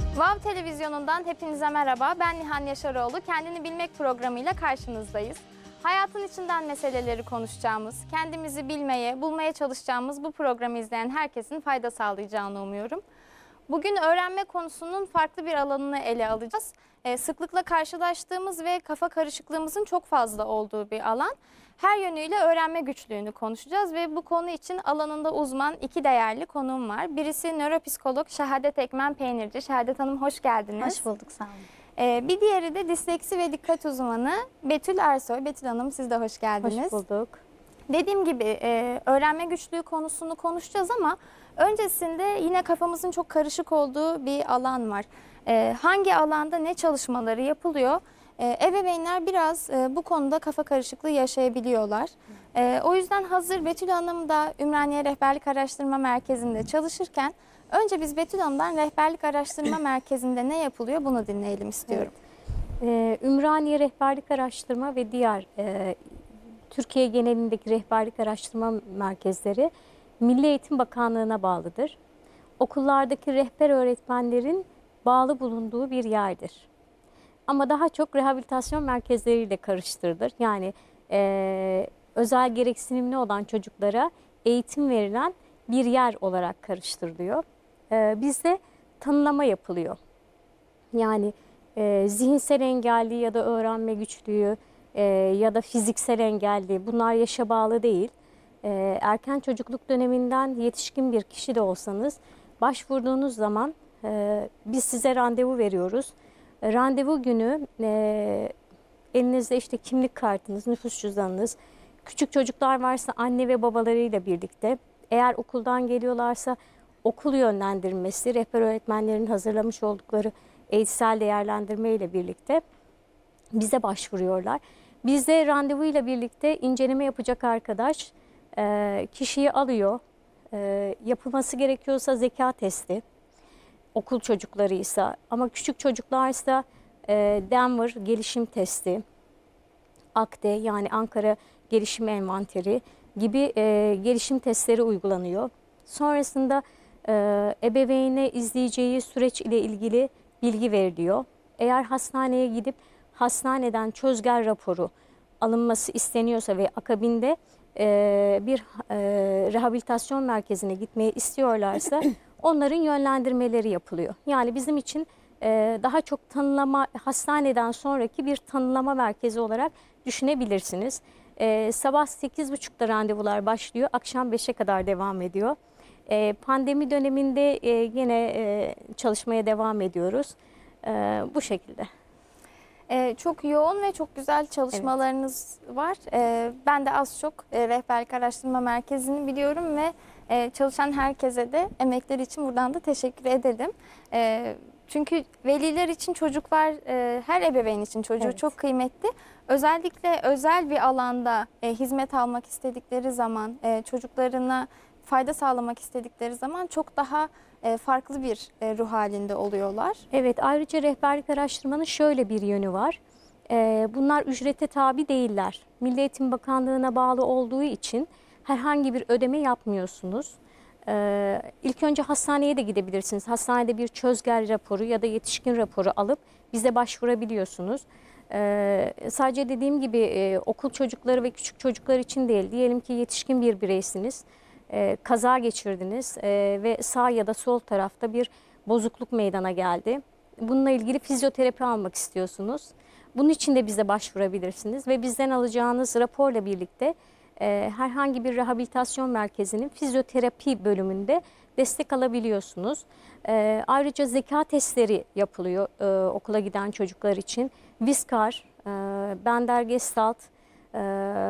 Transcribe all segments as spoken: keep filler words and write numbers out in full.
Vav Televizyonu'ndan hepinize merhaba. Ben Nihan Yaşaroğlu. Kendini Bilmek programıyla karşınızdayız. Hayatın içinden meseleleri konuşacağımız, kendimizi bilmeye, bulmaya çalışacağımız bu programı izleyen herkesin fayda sağlayacağını umuyorum. Bugün öğrenme konusunun farklı bir alanını ele alacağız. Ee, sıklıkla karşılaştığımız ve kafa karışıklığımızın çok fazla olduğu bir alan. Her yönüyle öğrenme güçlüğünü konuşacağız ve bu konu için alanında uzman iki değerli konuğum var. Birisi nöropsikolog Şehadet Ekmen Peynirci. Şehadet Hanım hoş geldiniz. Hoş bulduk, sağ olun. Ee, bir diğeri de disleksi ve dikkat uzmanı Betül Ersoy. Betül Hanım siz de hoş geldiniz. Hoş bulduk. Dediğim gibi e, öğrenme güçlüğü konusunu konuşacağız ama öncesinde yine kafamızın çok karışık olduğu bir alan var. E, hangi alanda ne çalışmaları yapılıyor? E, ebeveynler biraz e, bu konuda kafa karışıklığı yaşayabiliyorlar. E, o yüzden hazır Betül Hanım da Ümraniye Rehberlik Araştırma Merkezi'nde çalışırken önce biz Betül Hanım'dan Rehberlik Araştırma Merkezi'nde ne yapılıyor bunu dinleyelim istiyorum. Evet. Ee, Ümraniye Rehberlik Araştırma ve diğer e, Türkiye genelindeki rehberlik araştırma merkezleri Milli Eğitim Bakanlığı'na bağlıdır. Okullardaki rehber öğretmenlerin bağlı bulunduğu bir yerdir. Ama daha çok rehabilitasyon merkezleriyle karıştırılır. Yani e, özel gereksinimli olan çocuklara eğitim verilen bir yer olarak karıştırılıyor. E, bizde tanımlama yapılıyor. Yani e, zihinsel engelli ya da öğrenme güçlüğü e, ya da fiziksel engelli, bunlar yaşa bağlı değil. E, erken çocukluk döneminden yetişkin bir kişi de olsanız başvurduğunuz zaman e, biz size randevu veriyoruz. E, randevu günü e, elinizde işte kimlik kartınız, nüfus cüzdanınız, küçük çocuklar varsa anne ve babalarıyla birlikte, eğer okuldan geliyorlarsa okul yönlendirmesi, rehber öğretmenlerin hazırlamış oldukları eğitsel değerlendirme ile birlikte bize başvuruyorlar. Bizde randevuyla birlikte inceleme yapacak arkadaş e, kişiyi alıyor. E, yapılması gerekiyorsa zeka testi, okul çocuklarıysa, ama küçük çocuklarsa e, Denver gelişim testi, AKDE yani Ankara Gelişim Envanteri gibi e, gelişim testleri uygulanıyor. Sonrasında e, ebeveyne izleyeceği süreç ile ilgili bilgi veriliyor. Eğer hastaneye gidip hastaneden çözgel raporu alınması isteniyorsa ve akabinde e, bir e, rehabilitasyon merkezine gitmeyi istiyorlarsa onların yönlendirmeleri yapılıyor. Yani bizim için e, daha çok tanılama, hastaneden sonraki bir tanılama merkezi olarak düşünebilirsiniz. E, sabah sekiz buçukta randevular başlıyor, akşam beşe kadar devam ediyor. E, pandemi döneminde e, yine e, çalışmaya devam ediyoruz. E, bu şekilde. Ee, çok yoğun ve çok güzel çalışmalarınız evet. var. Ee, ben de az çok e, Rehberlik Araştırma Merkezi'ni biliyorum ve e, çalışan herkese de emekleri için buradan da teşekkür edelim. E, çünkü veliler için çocuklar, e, her ebeveyn için çocuğu evet. çok kıymetli. Özellikle özel bir alanda e, hizmet almak istedikleri zaman, e, çocuklarına fayda sağlamak istedikleri zaman çok daha e, farklı bir e, ruh halinde oluyorlar. Evet, ayrıca rehberlik araştırmanın şöyle bir yönü var. E, bunlar ücrete tabi değiller. Milli Eğitim Bakanlığı'na bağlı olduğu için herhangi bir ödeme yapmıyorsunuz. E, ilk önce hastaneye de gidebilirsiniz. Hastanede bir çözgel raporu ya da yetişkin raporu alıp bize başvurabiliyorsunuz. Ee, sadece dediğim gibi e, okul çocukları ve küçük çocuklar için değil. Diyelim ki yetişkin bir bireysiniz, e, kaza geçirdiniz e, ve sağ ya da sol tarafta bir bozukluk meydana geldi. Bununla ilgili fizyoterapi almak istiyorsunuz. Bunun için de bize başvurabilirsiniz ve bizden alacağınız raporla birlikte e, herhangi bir rehabilitasyon merkezinin fizyoterapi bölümünde destek alabiliyorsunuz. E, ayrıca zeka testleri yapılıyor e, okula giden çocuklar için. Viskar, e, Bender Gestalt, e,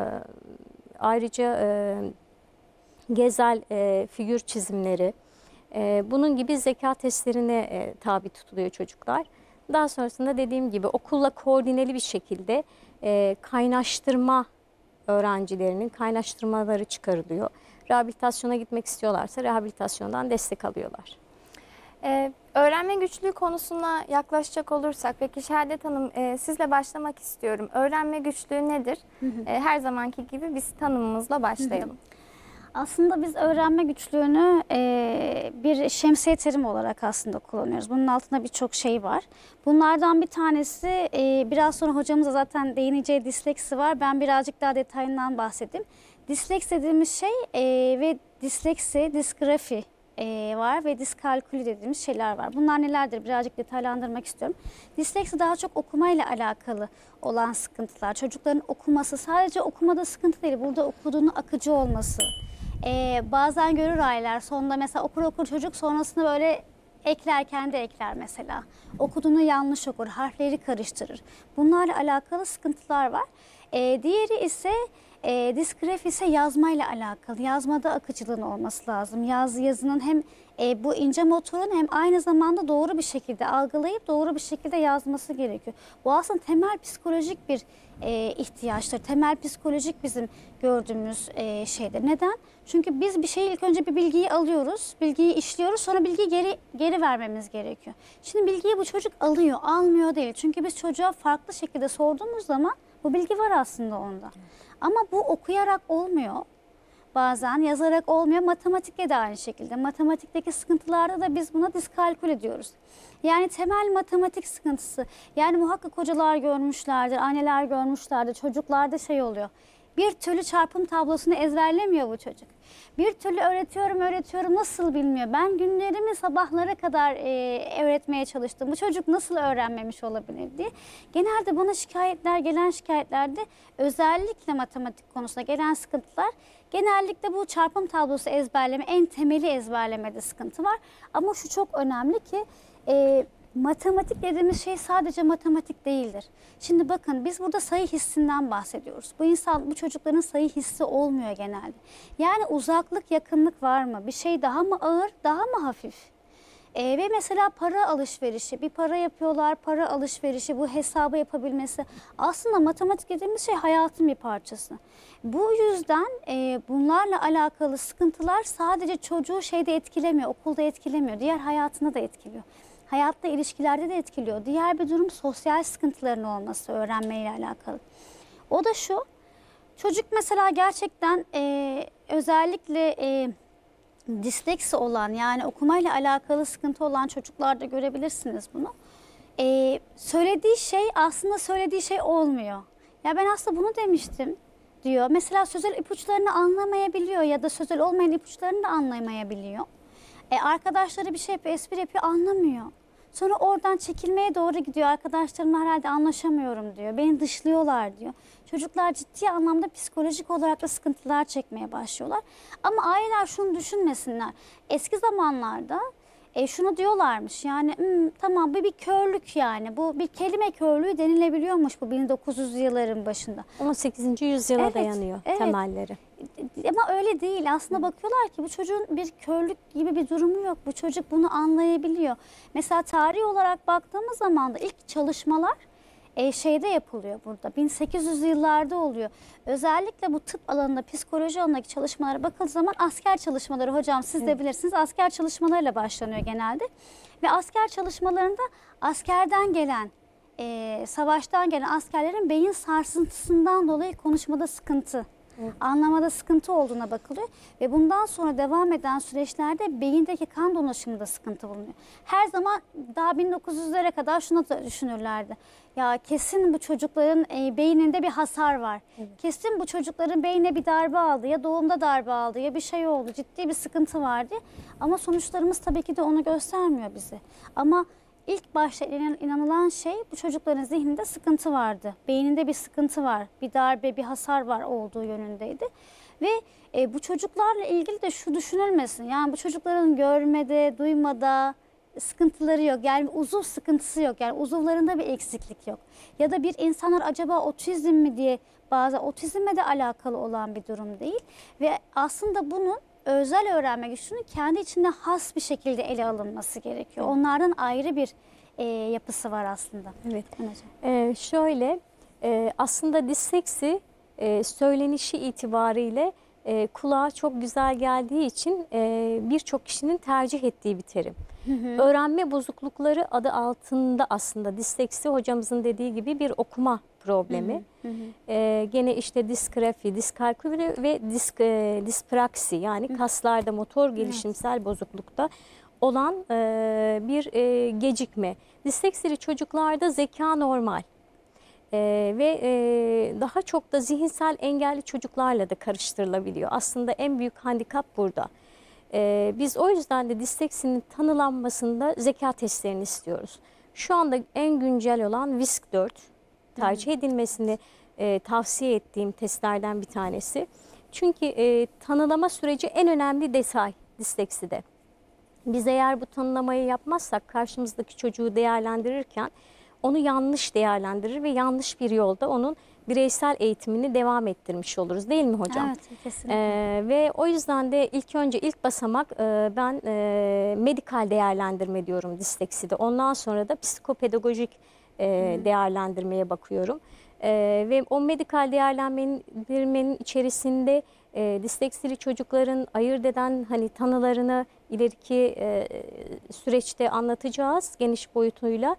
ayrıca e, Gezel e, figür çizimleri, e, bunun gibi zeka testlerine e, tabi tutuluyor çocuklar. Daha sonrasında dediğim gibi okulla koordineli bir şekilde e, kaynaştırma öğrencilerinin kaynaştırmaları çıkarılıyor. Rehabilitasyona gitmek istiyorlarsa rehabilitasyondan destek alıyorlar. Ee, öğrenme güçlüğü konusuna yaklaşacak olursak, peki Şehadet Hanım e, sizle başlamak istiyorum. Öğrenme güçlüğü nedir? Hı hı. E, her zamanki gibi biz tanımımızla başlayalım. Hı hı. Aslında biz öğrenme güçlüğünü e, bir şemsiye terim olarak aslında kullanıyoruz. Bunun altında birçok şey var. Bunlardan bir tanesi e, biraz sonra hocamıza zaten değineceği disleksi var. Ben birazcık daha detayından bahsedeyim. Disleksi dediğimiz şey e, ve disleksi, disgrafi e, var ve diskalkülü dediğimiz şeyler var. Bunlar nelerdir? Birazcık detaylandırmak istiyorum. Disleksi daha çok okumayla alakalı olan sıkıntılar. Çocukların okuması sadece okumada sıkıntı değil. Burada okuduğunun akıcı olması. Ee, bazen görür aileler sonunda mesela okur okur çocuk sonrasında böyle eklerken de ekler mesela. Okuduğunu yanlış okur, harfleri karıştırır. Bunlarla alakalı sıkıntılar var. Ee, diğeri ise e, disgraf ise yazmayla alakalı. Yazmada akıcılığın olması lazım. Yaz yazının hem e, bu ince motorun hem aynı zamanda doğru bir şekilde algılayıp doğru bir şekilde yazması gerekiyor. Bu aslında temel psikolojik bir e, ihtiyaçtır. Temel psikolojik bizim gördüğümüz e, şeydir. Neden? Çünkü biz bir şeyi ilk önce bir bilgiyi alıyoruz, bilgiyi işliyoruz, sonra bilgiyi geri geri vermemiz gerekiyor. Şimdi bilgiyi bu çocuk alıyor, almıyor değil. Çünkü biz çocuğa farklı şekilde sorduğumuz zaman bu bilgi var aslında onda. Ama bu okuyarak olmuyor. Bazen yazarak olmuyor. Matematikte de aynı şekilde. Matematikteki sıkıntılarda da biz buna diskalkül ediyoruz. Yani temel matematik sıkıntısı. Yani muhakkak hocalar görmüşlerdir, anneler görmüşlerdir. Çocuklarda şey oluyor. Bir türlü çarpım tablosunu ezberlemiyor bu çocuk. Bir türlü öğretiyorum, öğretiyorum nasıl bilmiyor. Ben günlerimi sabahlara kadar e, öğretmeye çalıştım. Bu çocuk nasıl öğrenmemiş olabilir diye. Genelde bana şikayetler, gelen şikayetlerde özellikle matematik konusunda gelen sıkıntılar genellikle bu çarpım tablosu ezberleme, en temeli ezberlemede sıkıntı var. Ama şu çok önemli ki e, matematik dediğimiz şey sadece matematik değildir. Şimdi bakın biz burada sayı hissinden bahsediyoruz. Bu insan, bu çocukların sayı hissi olmuyor genelde. Yani uzaklık, yakınlık var mı? Bir şey daha mı ağır, daha mı hafif? Ee, ve mesela para alışverişi, bir para yapıyorlar, para alışverişi, bu hesabı yapabilmesi. Aslında matematik dediğimiz şey hayatın bir parçası. Bu yüzden e, bunlarla alakalı sıkıntılar sadece çocuğu şeyde etkilemiyor, okulda etkilemiyor, diğer hayatını da etkiliyor. Hayatta, ilişkilerde de etkiliyor. Diğer bir durum sosyal sıkıntıların olması öğrenmeyle alakalı. O da şu, çocuk mesela gerçekten e, özellikle e, disleksi olan yani okumayla alakalı sıkıntı olan çocuklarda görebilirsiniz bunu. E, söylediği şey aslında söylediği şey olmuyor. Ya ben aslında bunu demiştim diyor. Mesela sözel ipuçlarını anlamayabiliyor ya da sözel olmayan ipuçlarını da anlamayabiliyor. E, arkadaşları bir şey yapıyor, espri yapıyor, anlamıyor. Sonra oradan çekilmeye doğru gidiyor. Arkadaşlarımla herhalde anlaşamıyorum diyor. Beni dışlıyorlar diyor. Çocuklar ciddi anlamda psikolojik olarak da sıkıntılar çekmeye başlıyorlar. Ama aileler şunu düşünmesinler. Eski zamanlarda e, şunu diyorlarmış yani hmm, tamam bu bir körlük yani. Bu bir kelime körlüğü denilebiliyormuş bu bin dokuz yüzlü yılların başında. on sekizinci yüzyıla Evet, dayanıyor evet. temelleri. Ama öyle değil. Aslında bakıyorlar ki bu çocuğun bir körlük gibi bir durumu yok. Bu çocuk bunu anlayabiliyor. Mesela tarih olarak baktığımız zaman da ilk çalışmalar e, şeyde yapılıyor burada. bin sekiz yüzlü yıllarda oluyor. Özellikle bu tıp alanında, psikoloji alanındaki çalışmalara bakıldığı zaman asker çalışmaları, hocam siz de bilirsiniz, asker çalışmalarıyla başlanıyor genelde. Ve asker çalışmalarında askerden gelen, e, savaştan gelen askerlerin beyin sarsıntısından dolayı konuşmada sıkıntı, anlamada sıkıntı olduğuna bakılıyor ve bundan sonra devam eden süreçlerde beyindeki kan dolaşımında sıkıntı bulunuyor. Her zaman daha bin dokuz yüzlere kadar şunu da düşünürlerdi. Ya kesin bu çocukların e, beyninde bir hasar var. Evet. Kesin bu çocukların beynine bir darbe aldı ya doğumda darbe aldı ya bir şey oldu, ciddi bir sıkıntı vardı. Ama sonuçlarımız tabii ki de onu göstermiyor bize. Ama İlk başta inanılan şey bu çocukların zihninde sıkıntı vardı. Beyninde bir sıkıntı var, bir darbe, bir hasar var olduğu yönündeydi. Ve e, bu çocuklarla ilgili de şu düşünülmesin. Yani bu çocukların görmede, duymada sıkıntıları yok. Yani uzuv sıkıntısı yok. Yani uzuvlarında bir eksiklik yok. Ya da bir insanlar acaba otizm mi diye bazen otizmle de alakalı olan bir durum değil. Ve aslında bunun özel öğrenme güçünün kendi içinde has bir şekilde ele alınması gerekiyor. Evet. Onlardan ayrı bir e, yapısı var aslında. Evet. Ee, şöyle e, aslında disleksi e, söylenişi itibariyle e, kulağa çok güzel geldiği için e, birçok kişinin tercih ettiği bir terim. Hı hı. Öğrenme bozuklukları adı altında aslında disleksi hocamızın dediği gibi bir okuma problemi. Hı hı. Ee, gene işte disgrafi, diskalkülü ve disk, e, dispraksi yani Hı. kaslarda motor gelişimsel bozuklukta olan e, bir e, gecikme. Disleksili çocuklarda zeka normal. Ee, ve e, daha çok da zihinsel engelli çocuklarla da karıştırılabiliyor. Aslında en büyük handikap burada. Ee, biz o yüzden de disleksinin tanılanmasında zeka testlerini istiyoruz. Şu anda en güncel olan visk dört tercih edilmesini e, tavsiye ettiğim testlerden bir tanesi. Çünkü e, tanılama süreci en önemli detay dislekside. Biz eğer bu tanılamayı yapmazsak karşımızdaki çocuğu değerlendirirken onu yanlış değerlendirir ve yanlış bir yolda onun bireysel eğitimini devam ettirmiş oluruz, değil mi hocam? Evet, kesinlikle. Ee, ve o yüzden de ilk önce ilk basamak e, ben e, medikal değerlendirme diyorum dislekside. Ondan sonra da psikopedagojik e, değerlendirmeye bakıyorum. E, ve o medikal değerlendirmenin içerisinde e, disleksili çocukların ayırt eden hani tanılarını ileriki e, süreçte anlatacağız geniş boyutuyla.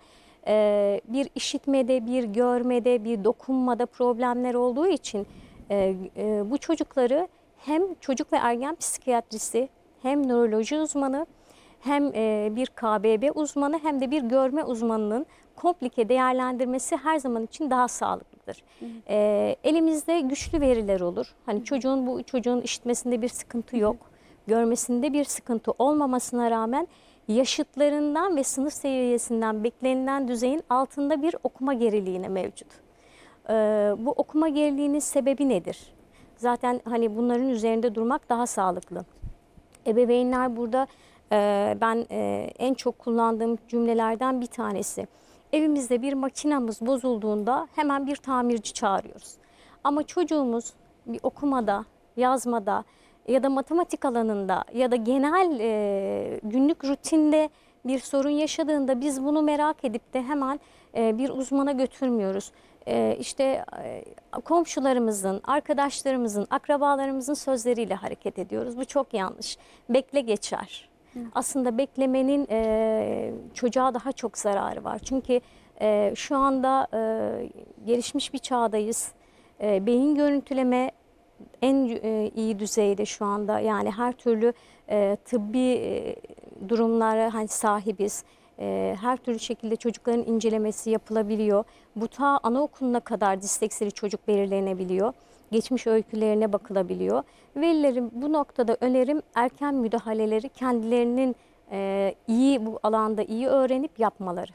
Ee, bir işitmede, bir görmede, bir dokunmada problemler olduğu için e, e, bu çocukları hem çocuk ve ergen psikiyatrisi, hem nöroloji uzmanı, hem e, bir K B B uzmanı, hem de bir görme uzmanının komplike değerlendirmesi her zaman için daha sağlıklıdır. E, elimizde güçlü veriler olur. Hani çocuğun bu çocuğun işitmesinde bir sıkıntı yok, görmesinde bir sıkıntı olmamasına rağmen yaşıtlarından ve sınıf seviyesinden beklenilen düzeyin altında bir okuma geriliğine mevcut. Ee, bu okuma geriliğinin sebebi nedir? Zaten hani bunların üzerinde durmak daha sağlıklı. Ebeveynler burada e, ben e, en çok kullandığım cümlelerden bir tanesi. Evimizde bir makinamız bozulduğunda hemen bir tamirci çağırıyoruz. Ama çocuğumuz bir okumada, yazmada, ya da matematik alanında ya da genel e, günlük rutinde bir sorun yaşadığında biz bunu merak edip de hemen e, bir uzmana götürmüyoruz. E, işte e, komşularımızın, arkadaşlarımızın, akrabalarımızın sözleriyle hareket ediyoruz. Bu çok yanlış. Bekle geçer. Hı. Aslında beklemenin e, çocuğa daha çok zararı var. Çünkü e, şu anda e, gelişmiş bir çağdayız. E, beyin görüntüleme en e, iyi düzeyde şu anda, yani her türlü e, tıbbi e, durumlara hani sahibiz. E, her türlü şekilde çocukların incelemesi yapılabiliyor. Bu ta anaokuluna kadar disleksili çocuk belirlenebiliyor. Geçmiş öykülerine bakılabiliyor. Velilerin bu noktada önerim erken müdahaleleri kendilerinin e, iyi bu alanda iyi öğrenip yapmaları.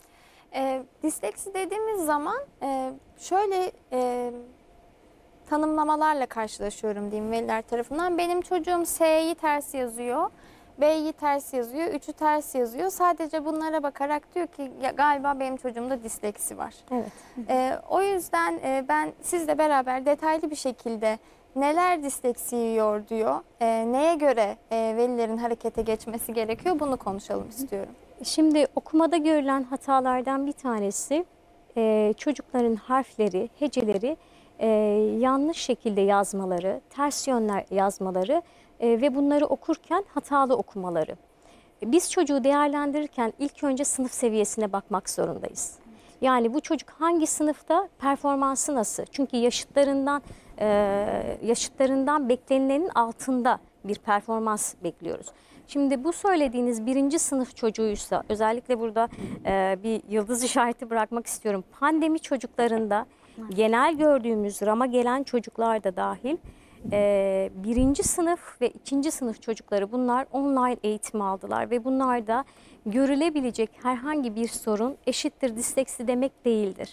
E, disleksi dediğimiz zaman e, şöyle e, tanımlamalarla karşılaşıyorum diyeyim veliler tarafından. Benim çocuğum S'yi ters yazıyor, B'yi ters yazıyor, üçü ters yazıyor. Sadece bunlara bakarak diyor ki ya, galiba benim çocuğumda disleksi var. Evet. E, o yüzden e, ben sizle beraber detaylı bir şekilde neler disleksiyi diyor, e, neye göre e, velilerin harekete geçmesi gerekiyor bunu konuşalım istiyorum. Şimdi okumada görülen hatalardan bir tanesi e, çocukların harfleri, heceleri e, yanlış şekilde yazmaları, ters yönler yazmaları e, ve bunları okurken hatalı okumaları. Biz çocuğu değerlendirirken ilk önce sınıf seviyesine bakmak zorundayız. Yani bu çocuk hangi sınıfta, performansı nasıl? Çünkü yaşıtlarından e, yaşıtlarından beklenilenin altında bir performans bekliyoruz. Şimdi bu söylediğiniz birinci sınıf çocuğuysa, özellikle burada e, bir yıldız işareti bırakmak istiyorum. Pandemi çocuklarında genel gördüğümüz rama gelen çocuklar da dahil e, birinci sınıf ve ikinci sınıf çocukları bunlar online eğitim aldılar ve bunlarda görülebilecek herhangi bir sorun eşittir disleksi demek değildir.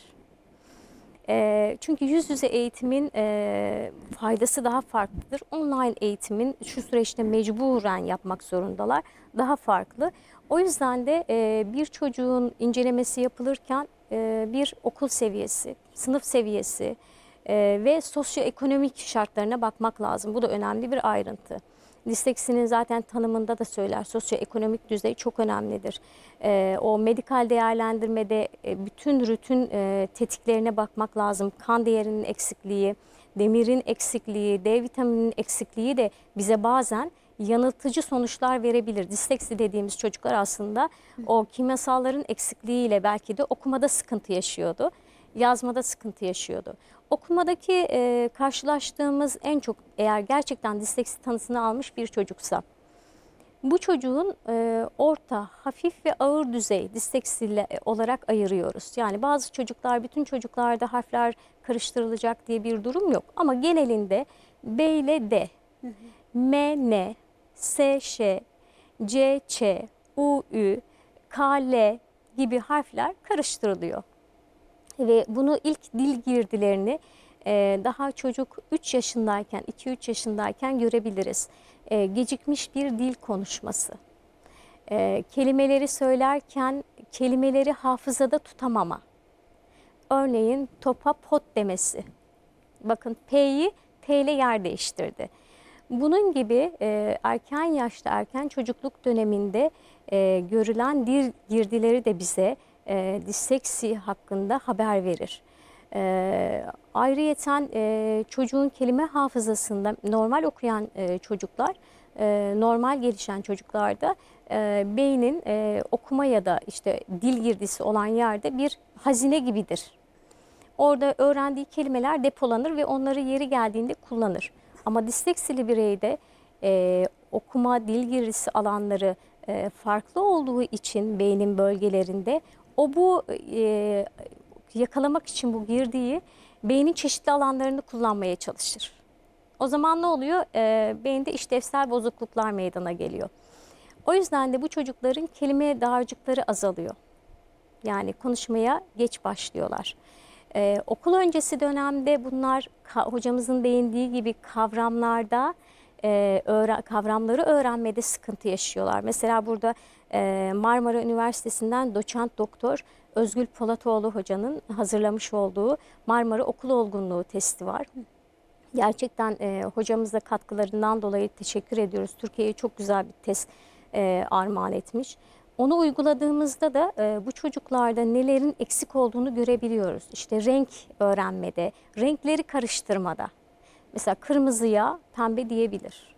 E, çünkü yüz yüze eğitimin e, faydası daha farklıdır. Online eğitimin şu süreçte mecburen yapmak zorundalar. Daha farklı. O yüzden de e, bir çocuğun incelemesi yapılırken e, bir okul seviyesi, sınıf seviyesi e, ve sosyoekonomik şartlarına bakmak lazım. Bu da önemli bir ayrıntı. Disleksinin zaten tanımında da söyler, sosyoekonomik düzey çok önemlidir. E, o medikal değerlendirmede e, bütün rutin e, tetiklerine bakmak lazım. Kan değerinin eksikliği, demirin eksikliği, D vitamininin eksikliği de bize bazen yanıltıcı sonuçlar verebilir. Disleksi dediğimiz çocuklar aslında o kimyasalların eksikliğiyle belki de okumada sıkıntı yaşıyordu, yazmada sıkıntı yaşıyordu. Okumadaki e, karşılaştığımız en çok, eğer gerçekten disleksi tanısını almış bir çocuksa, bu çocuğun e, orta, hafif ve ağır düzey disleksi olarak ayırıyoruz. Yani bazı çocuklar, bütün çocuklarda harfler karıştırılacak diye bir durum yok. Ama genelinde B ile D, hı hı. M, N, S, Ş, C, Ç, U, Ü, K, L gibi harfler karıştırılıyor. Ve bunu ilk dil girdilerini e, daha çocuk üç yaşındayken, iki üç yaşındayken görebiliriz. E, gecikmiş bir dil konuşması. E, kelimeleri söylerken kelimeleri hafızada tutamama. Örneğin topa pot demesi. Bakın P'yi T ile yer değiştirdi. Bunun gibi e, erken yaşta, erken çocukluk döneminde e, görülen dil girdileri de bize e, disleksi hakkında haber verir. E, ayrıyeten e, çocuğun kelime hafızasında normal okuyan e, çocuklar, e, normal gelişen çocuklarda e, beynin e, okuma ya da işte dil girdisi olan yerde bir hazine gibidir. Orada öğrendiği kelimeler depolanır ve onları yeri geldiğinde kullanır. Ama disleksili bireyde e, okuma, dil girdisi alanları e, farklı olduğu için beynin bölgelerinde o bu e, yakalamak için bu girdiği beynin çeşitli alanlarını kullanmaya çalışır. O zaman ne oluyor? E, beyinde işlevsel bozukluklar meydana geliyor. O yüzden de bu çocukların kelime dağarcıkları azalıyor. Yani konuşmaya geç başlıyorlar. Ee, okul öncesi dönemde bunlar hocamızın değindiği gibi kavramlarda e, öğren, kavramları öğrenmede sıkıntı yaşıyorlar. Mesela burada e, Marmara Üniversitesi'nden doçent doktor Özgül Polatoğlu hocanın hazırlamış olduğu Marmara Okul Olgunluğu testi var. Gerçekten e, hocamıza katkılarından dolayı teşekkür ediyoruz. Türkiye'ye çok güzel bir test e, armağan etmiş. Onu uyguladığımızda da e, bu çocuklarda nelerin eksik olduğunu görebiliyoruz. İşte renk öğrenmede, renkleri karıştırmada. Mesela kırmızıya pembe diyebilir.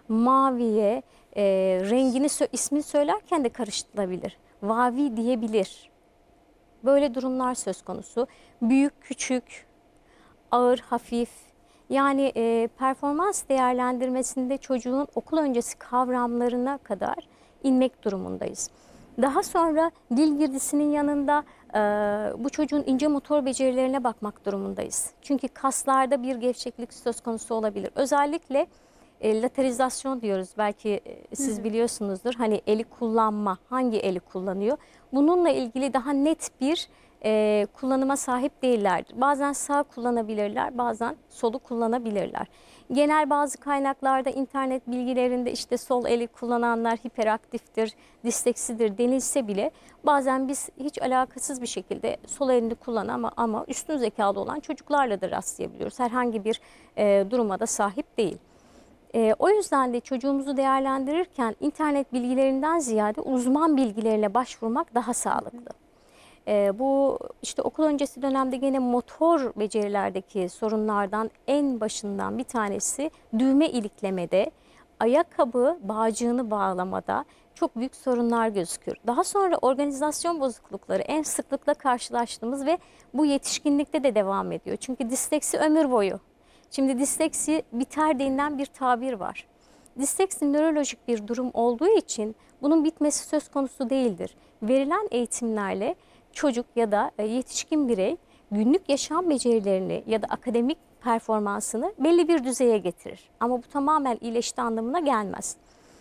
Maviye e, rengini, ismini söylerken de karıştırılabilir. Vavi diyebilir. Böyle durumlar söz konusu. Büyük, küçük, ağır, hafif. Yani e, performans değerlendirmesinde çocuğun okul öncesi kavramlarına kadar inmek durumundayız. Daha sonra dil girdisinin yanında e, bu çocuğun ince motor becerilerine bakmak durumundayız. Çünkü kaslarda bir gevşeklik söz konusu olabilir. Özellikle e, laterizasyon diyoruz, belki e, siz hı hı. biliyorsunuzdur. Hani eli kullanma, hangi eli kullanıyor? Bununla ilgili daha net bir e, kullanıma sahip değillerdir. Bazen sağ kullanabilirler, bazen solu kullanabilirler. Genel bazı kaynaklarda, internet bilgilerinde işte sol eli kullananlar hiperaktiftir, disleksidir denilse bile bazen biz hiç alakasız bir şekilde sol elini kullanan ama, ama üstün zekalı olan çocuklarla da rastlayabiliyoruz. Herhangi bir e, duruma da sahip değil. E, o yüzden de çocuğumuzu değerlendirirken internet bilgilerinden ziyade uzman bilgilerine başvurmak daha sağlıklı. E, bu işte okul öncesi dönemde gene motor becerilerdeki sorunlardan en başından bir tanesi düğme iliklemede, ayakkabı bağcığını bağlamada çok büyük sorunlar gözükür. Daha sonra organizasyon bozuklukları en sıklıkla karşılaştığımız ve bu yetişkinlikte de devam ediyor. Çünkü disleksi ömür boyu. Şimdi disleksi biter denilen bir tabir var. Disleksi nörolojik bir durum olduğu için bunun bitmesi söz konusu değildir. Verilen eğitimlerle çocuk ya da yetişkin birey günlük yaşam becerilerini ya da akademik performansını belli bir düzeye getirir. Ama bu tamamen iyileşti anlamına gelmez.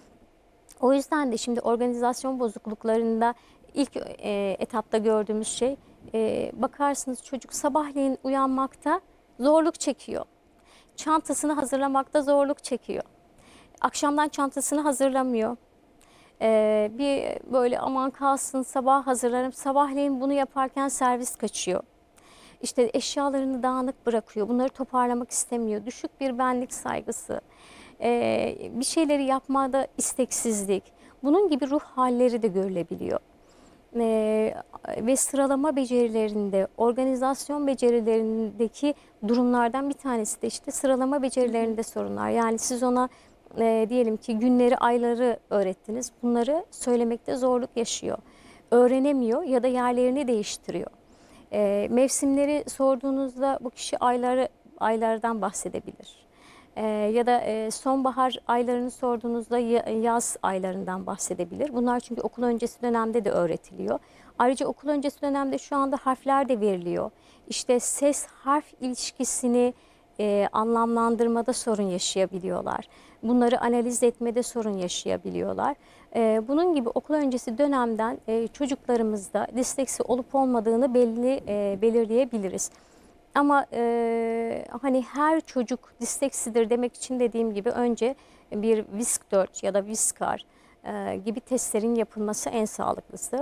O yüzden de şimdi organizasyon bozukluklarında ilk e, etapta gördüğümüz şey, e, bakarsınız çocuk sabahleyin uyanmakta zorluk çekiyor. Çantasını hazırlamakta zorluk çekiyor. Akşamdan çantasını hazırlamıyor. Ee, bir böyle aman kalsın sabah hazırlarım, sabahleyin bunu yaparken servis kaçıyor. İşte eşyalarını dağınık bırakıyor, bunları toparlamak istemiyor, düşük bir benlik saygısı, ee, bir şeyleri yapmada isteksizlik, bunun gibi ruh halleri de görülebiliyor. e, ve sıralama becerilerinde, organizasyon becerilerindeki durumlardan bir tanesi de işte sıralama becerilerinde sorunlar. Yani siz ona e, diyelim ki günleri, ayları öğrettiniz. Bunları söylemekte zorluk yaşıyor. Öğrenemiyor ya da yerlerini değiştiriyor. E, mevsimleri sorduğunuzda bu kişi ayları aylardan bahsedebilir. E, ya da e, sonbahar aylarını sorduğunuzda yaz aylarından bahsedebilir. Bunlar çünkü okul öncesi dönemde de öğretiliyor. Ayrıca okul öncesi dönemde şu anda harfler de veriliyor. İşte ses harf ilişkisini e, anlamlandırmada sorun yaşayabiliyorlar. Bunları analiz etmede sorun yaşayabiliyorlar. E, bunun gibi okul öncesi dönemden e, çocuklarımızda disleksi olup olmadığını belli e, belirleyebiliriz. Ama e, hani her çocuk disleksidir demek için dediğim gibi önce bir visk dört ya da viskar e, gibi testlerin yapılması en sağlıklısı.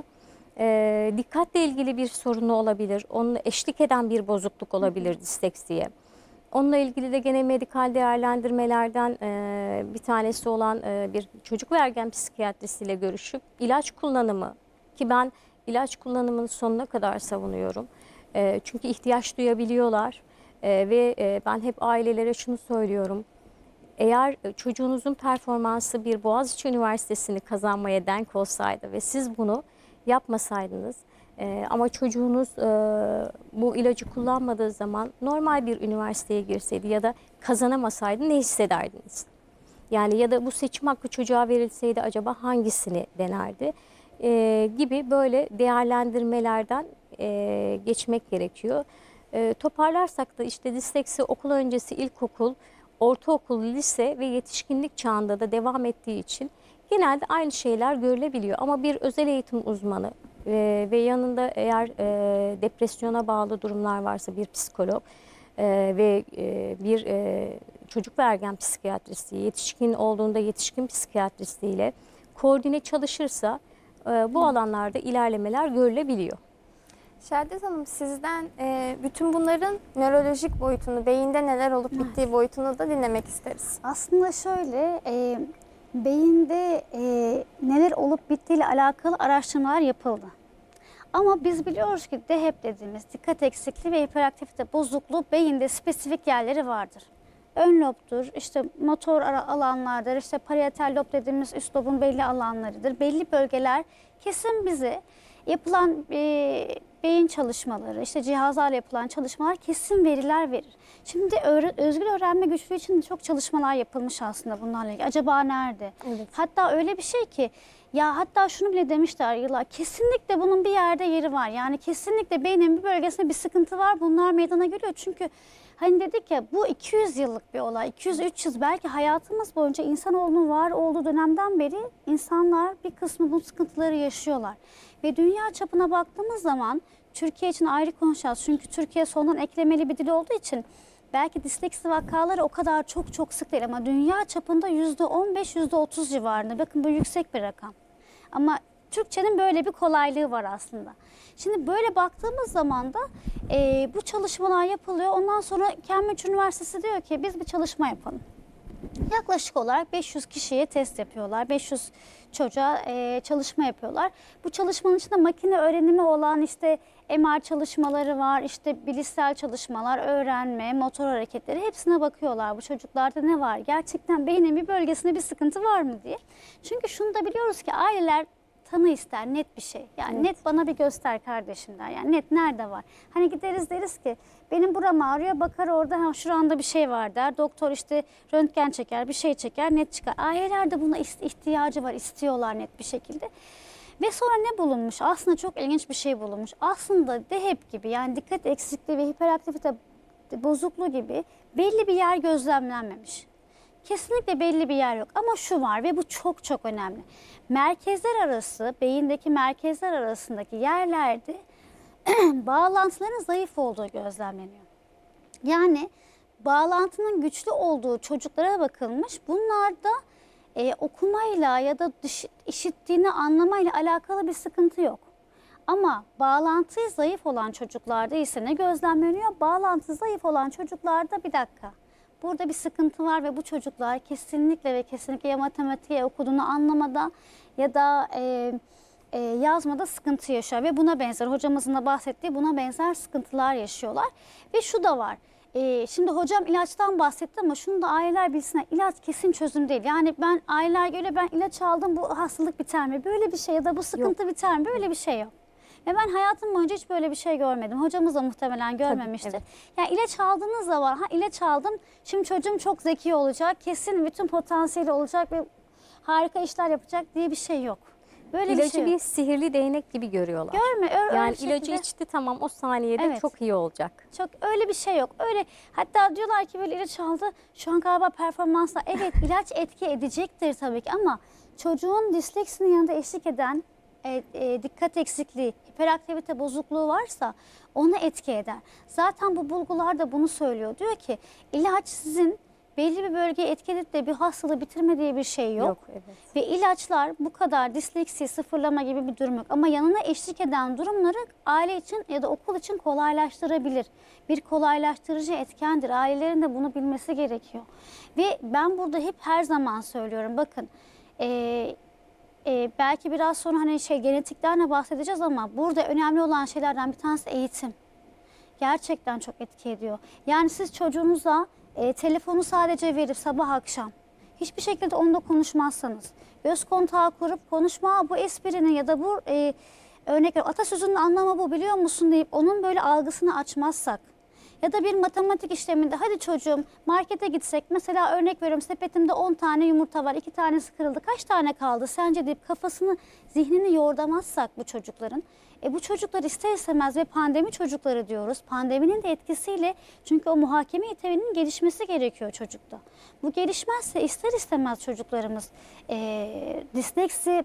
E, dikkatle ilgili bir sorunu olabilir, onunla eşlik eden bir bozukluk olabilir disleksiye. Onunla ilgili de gene medikal değerlendirmelerden e, bir tanesi olan e, bir çocuk ve ergen psikiyatrisiyle görüşüp ilaç kullanımı, ki ben ilaç kullanımını sonuna kadar savunuyorum. E, çünkü ihtiyaç duyabiliyorlar e, ve e, ben hep ailelere şunu söylüyorum. Eğer çocuğunuzun performansı bir Boğaziçi Üniversitesi'ni kazanmaya denk olsaydı ve siz bunu yapmasaydınız, Ee, ama çocuğunuz e, bu ilacı kullanmadığı zaman normal bir üniversiteye girseydi ya da kazanamasaydı ne hissederdiniz? Yani ya da bu seçim hakkı çocuğa verilseydi acaba hangisini denerdi? Ee, gibi böyle değerlendirmelerden e, geçmek gerekiyor. E, toparlarsak da işte disleksi okul öncesi ilkokul, ortaokul, lise ve yetişkinlik çağında da devam ettiği için genelde aynı şeyler görülebiliyor. Ama bir özel eğitim uzmanı Ee, ve yanında eğer e, depresyona bağlı durumlar varsa bir psikolog e, ve e, bir e, çocuk ve ergen psikiyatristi, yetişkin olduğunda yetişkin psikiyatristiyle koordine çalışırsa e, bu alanlarda ilerlemeler görülebiliyor. Şehadet Hanım, sizden e, bütün bunların nörolojik boyutunu, beyinde neler olup bittiği boyutunu da dinlemek isteriz. Aslında şöyle, e, beyinde e, neler olup bittiğiyle alakalı araştırmalar yapıldı. Ama biz biliyoruz ki D H E P dediğimiz dikkat eksikliği ve hiperaktivite bozukluğu beyinde spesifik yerleri vardır. Ön lobdur, işte motor alanlardır, işte parietal lob dediğimiz üst lobun belli alanlarıdır. Belli bölgeler kesin bize yapılan e, beyin çalışmaları, işte cihazlarla yapılan çalışmalar kesin veriler verir. Şimdi özgür öğrenme güçlüğü için çok çalışmalar yapılmış aslında bunlarla ilgili. Acaba nerede? Evet. Hatta öyle bir şey ki, ya hatta şunu bile demişler yıllar, kesinlikle bunun bir yerde yeri var. Yani kesinlikle beynin bir bölgesinde bir sıkıntı var. Bunlar meydana geliyor. Çünkü hani dedik ya, bu iki yüz yıllık bir olay. iki yüz üç yüz belki hayatımız boyunca insanoğlunun var olduğu dönemden beri insanlar bir kısmı bu sıkıntıları yaşıyorlar. Ve dünya çapına baktığımız zaman Türkiye için ayrı konuşacağız. Çünkü Türkiye sondan eklemeli bir dil olduğu için belki disleksi vakaları o kadar çok çok sık değil ama dünya çapında yüzde on beş yüzde otuz civarında. Bakın bu yüksek bir rakam. Ama Türkçenin böyle bir kolaylığı var aslında. Şimdi böyle baktığımız zaman da e, bu çalışmalar yapılıyor. Ondan sonra Cambridge Üniversitesi diyor ki biz bir çalışma yapalım. Yaklaşık olarak beş yüz kişiye test yapıyorlar. beş yüz çocuğa e, çalışma yapıyorlar. Bu çalışmanın içinde makine öğrenimi olan işte M R çalışmaları var, işte bilişsel çalışmalar, öğrenme, motor hareketleri, hepsine bakıyorlar. Bu çocuklarda ne var? Gerçekten beynin bir bölgesinde bir sıkıntı var mı diye. Çünkü şunu da biliyoruz ki aileler tanı ister, net bir şey. Yani evet. Net bana bir göster kardeşim der. Yani net nerede var? Hani gideriz deriz ki benim buram ağrıyor, bakar orada ha, şuranda bir şey var der. Doktor işte röntgen çeker, bir şey çeker, net çıkar. Aileler de buna ihtiyacı var, istiyorlar net bir şekilde. Ve sonra ne bulunmuş? Aslında çok ilginç bir şey bulunmuş. Aslında D H E P gibi, yani dikkat eksikliği ve hiperaktivite bozukluğu gibi belli bir yer gözlemlenmemiş. Kesinlikle belli bir yer yok ama şu var ve bu çok çok önemli. Merkezler arası, beyindeki merkezler arasındaki yerlerde bağlantıların zayıf olduğu gözlemleniyor. Yani bağlantının güçlü olduğu çocuklara bakılmış. Bunlarda e, okumayla ya da işittiğini anlamayla alakalı bir sıkıntı yok. Ama bağlantı zayıf olan çocuklarda ise ne gözlemleniyor? Bağlantı zayıf olan çocuklarda bir dakika. Burada bir sıkıntı var ve bu çocuklar kesinlikle ve kesinlikle ya matematiğe okuduğunu anlamada ya da e, e, yazmada sıkıntı yaşıyor ve buna benzer, hocamızın da bahsettiği buna benzer sıkıntılar yaşıyorlar. Ve şu da var. Ee, şimdi hocam ilaçtan bahsetti ama şunu da aileler bilsinler, ilaç kesin çözüm değil. Yani ben aileler göre ben ilaç aldım bu hastalık biter mi? Böyle bir şey ya da bu sıkıntı yok. Biter mi? Böyle bir şey yok. Ve ben hayatım boyunca hiç böyle bir şey görmedim. Hocamız da muhtemelen görmemiştir. Tabii, evet. Yani ilaç aldığınız zaman, ha ilaç aldım, şimdi çocuğum çok zeki olacak, kesin bütün potansiyeli olacak ve harika işler yapacak diye bir şey yok. Böyle İlacı bir, şey bir sihirli değnek gibi görüyorlar. Görme, öyle yani şekilde. ilacı içti tamam o saniyede evet. çok iyi olacak. Çok öyle bir şey yok. Öyle hatta diyorlar ki böyle ilaç aldı. Şu an galiba performansla evet ilaç etki edecektir tabii ki ama çocuğun disleksinin yanında eşlik eden e, e, dikkat eksikliği, hiperaktivite bozukluğu varsa ona etki eder. Zaten bu bulgular da bunu söylüyor. Diyor ki ilaç sizin belli bir bölgeye etki edip de bir hastalığı bitirme diye bir şey yok. yok evet. Ve ilaçlar bu kadar disleksi sıfırlama gibi bir durum yok. Ama yanına eşlik eden durumları aile için ya da okul için kolaylaştırabilir. Bir kolaylaştırıcı etkendir. Ailelerin de bunu bilmesi gerekiyor. Ve ben burada hep her zaman söylüyorum. Bakın e, e, belki biraz sonra hani şey genetiklerle bahsedeceğiz ama burada önemli olan şeylerden bir tanesi eğitim. Gerçekten çok etki ediyor. Yani siz çocuğunuza E, telefonu sadece verip sabah akşam hiçbir şekilde onunla konuşmazsanız, göz kontağı kurup konuşma bu esprinin ya da bu e, örnek atasözünün anlamı bu biliyor musun deyip onun böyle algısını açmazsak ya da bir matematik işleminde hadi çocuğum markete gitsek mesela örnek veriyorum sepetimde on tane yumurta var iki tanesi kırıldı kaç tane kaldı sence deyip kafasını zihnini yordamazsak bu çocukların E bu çocuklar ister istemez ve pandemi çocukları diyoruz. Pandeminin de etkisiyle çünkü o muhakeme yeteneğinin gelişmesi gerekiyor çocukta. Bu gelişmezse ister istemez çocuklarımız e, disleksi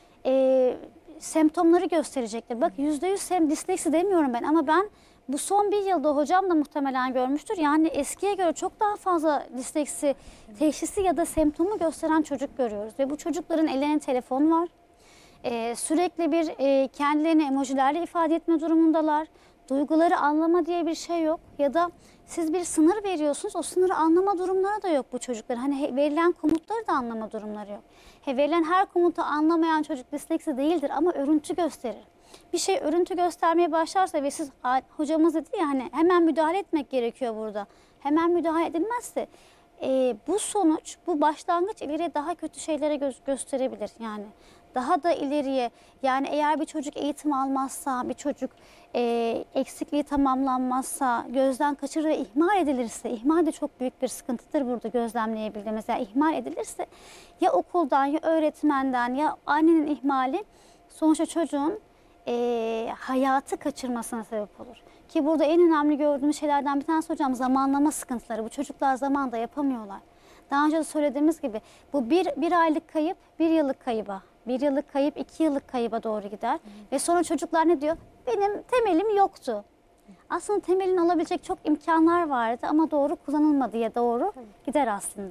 e, semptomları gösterecektir. Bak yüzde yüz hem disleksi demiyorum ben ama ben bu son bir yılda hocam da muhtemelen görmüştür. Yani eskiye göre çok daha fazla disleksi teşhisi ya da semptomu gösteren çocuk görüyoruz. Ve bu çocukların ellerinde telefon var. Ee, sürekli bir e, kendilerini emojilerle ifade etme durumundalar. Duyguları anlama diye bir şey yok. Ya da siz bir sınır veriyorsunuz, o sınırı anlama durumları da yok bu çocukların. Hani he, verilen komutları da anlama durumları yok. He, verilen her komutu anlamayan çocuk disleksi değildir ama örüntü gösterir. Bir şey örüntü göstermeye başlarsa ve siz hocamız dedi ya hani hemen müdahale etmek gerekiyor burada. Hemen müdahale edilmezse e, bu sonuç, bu başlangıç ileriye daha kötü şeylere gö gösterebilir yani. Daha da ileriye yani eğer bir çocuk eğitim almazsa, bir çocuk e, eksikliği tamamlanmazsa, gözden kaçırır ve ihmal edilirse, ihmal de çok büyük bir sıkıntıdır burada gözlemleyebildiğimiz. Yani ihmal edilirse ya okuldan ya öğretmenden ya annenin ihmali sonuçta çocuğun e, hayatı kaçırmasına sebep olur. Ki burada en önemli gördüğümüz şeylerden bir tanesi hocam zamanlama sıkıntıları. Bu çocuklar zamanda yapamıyorlar. Daha önce de söylediğimiz gibi bu bir, bir aylık kayıp bir yıllık kayıba. Bir yıllık kayıp iki yıllık kayıba doğru gider. Hı. Ve sonra çocuklar ne diyor? Benim temelim yoktu. Hı. Aslında temelin alabilecek çok imkanlar vardı ama doğru kullanılmadıya doğru Hı. gider aslında.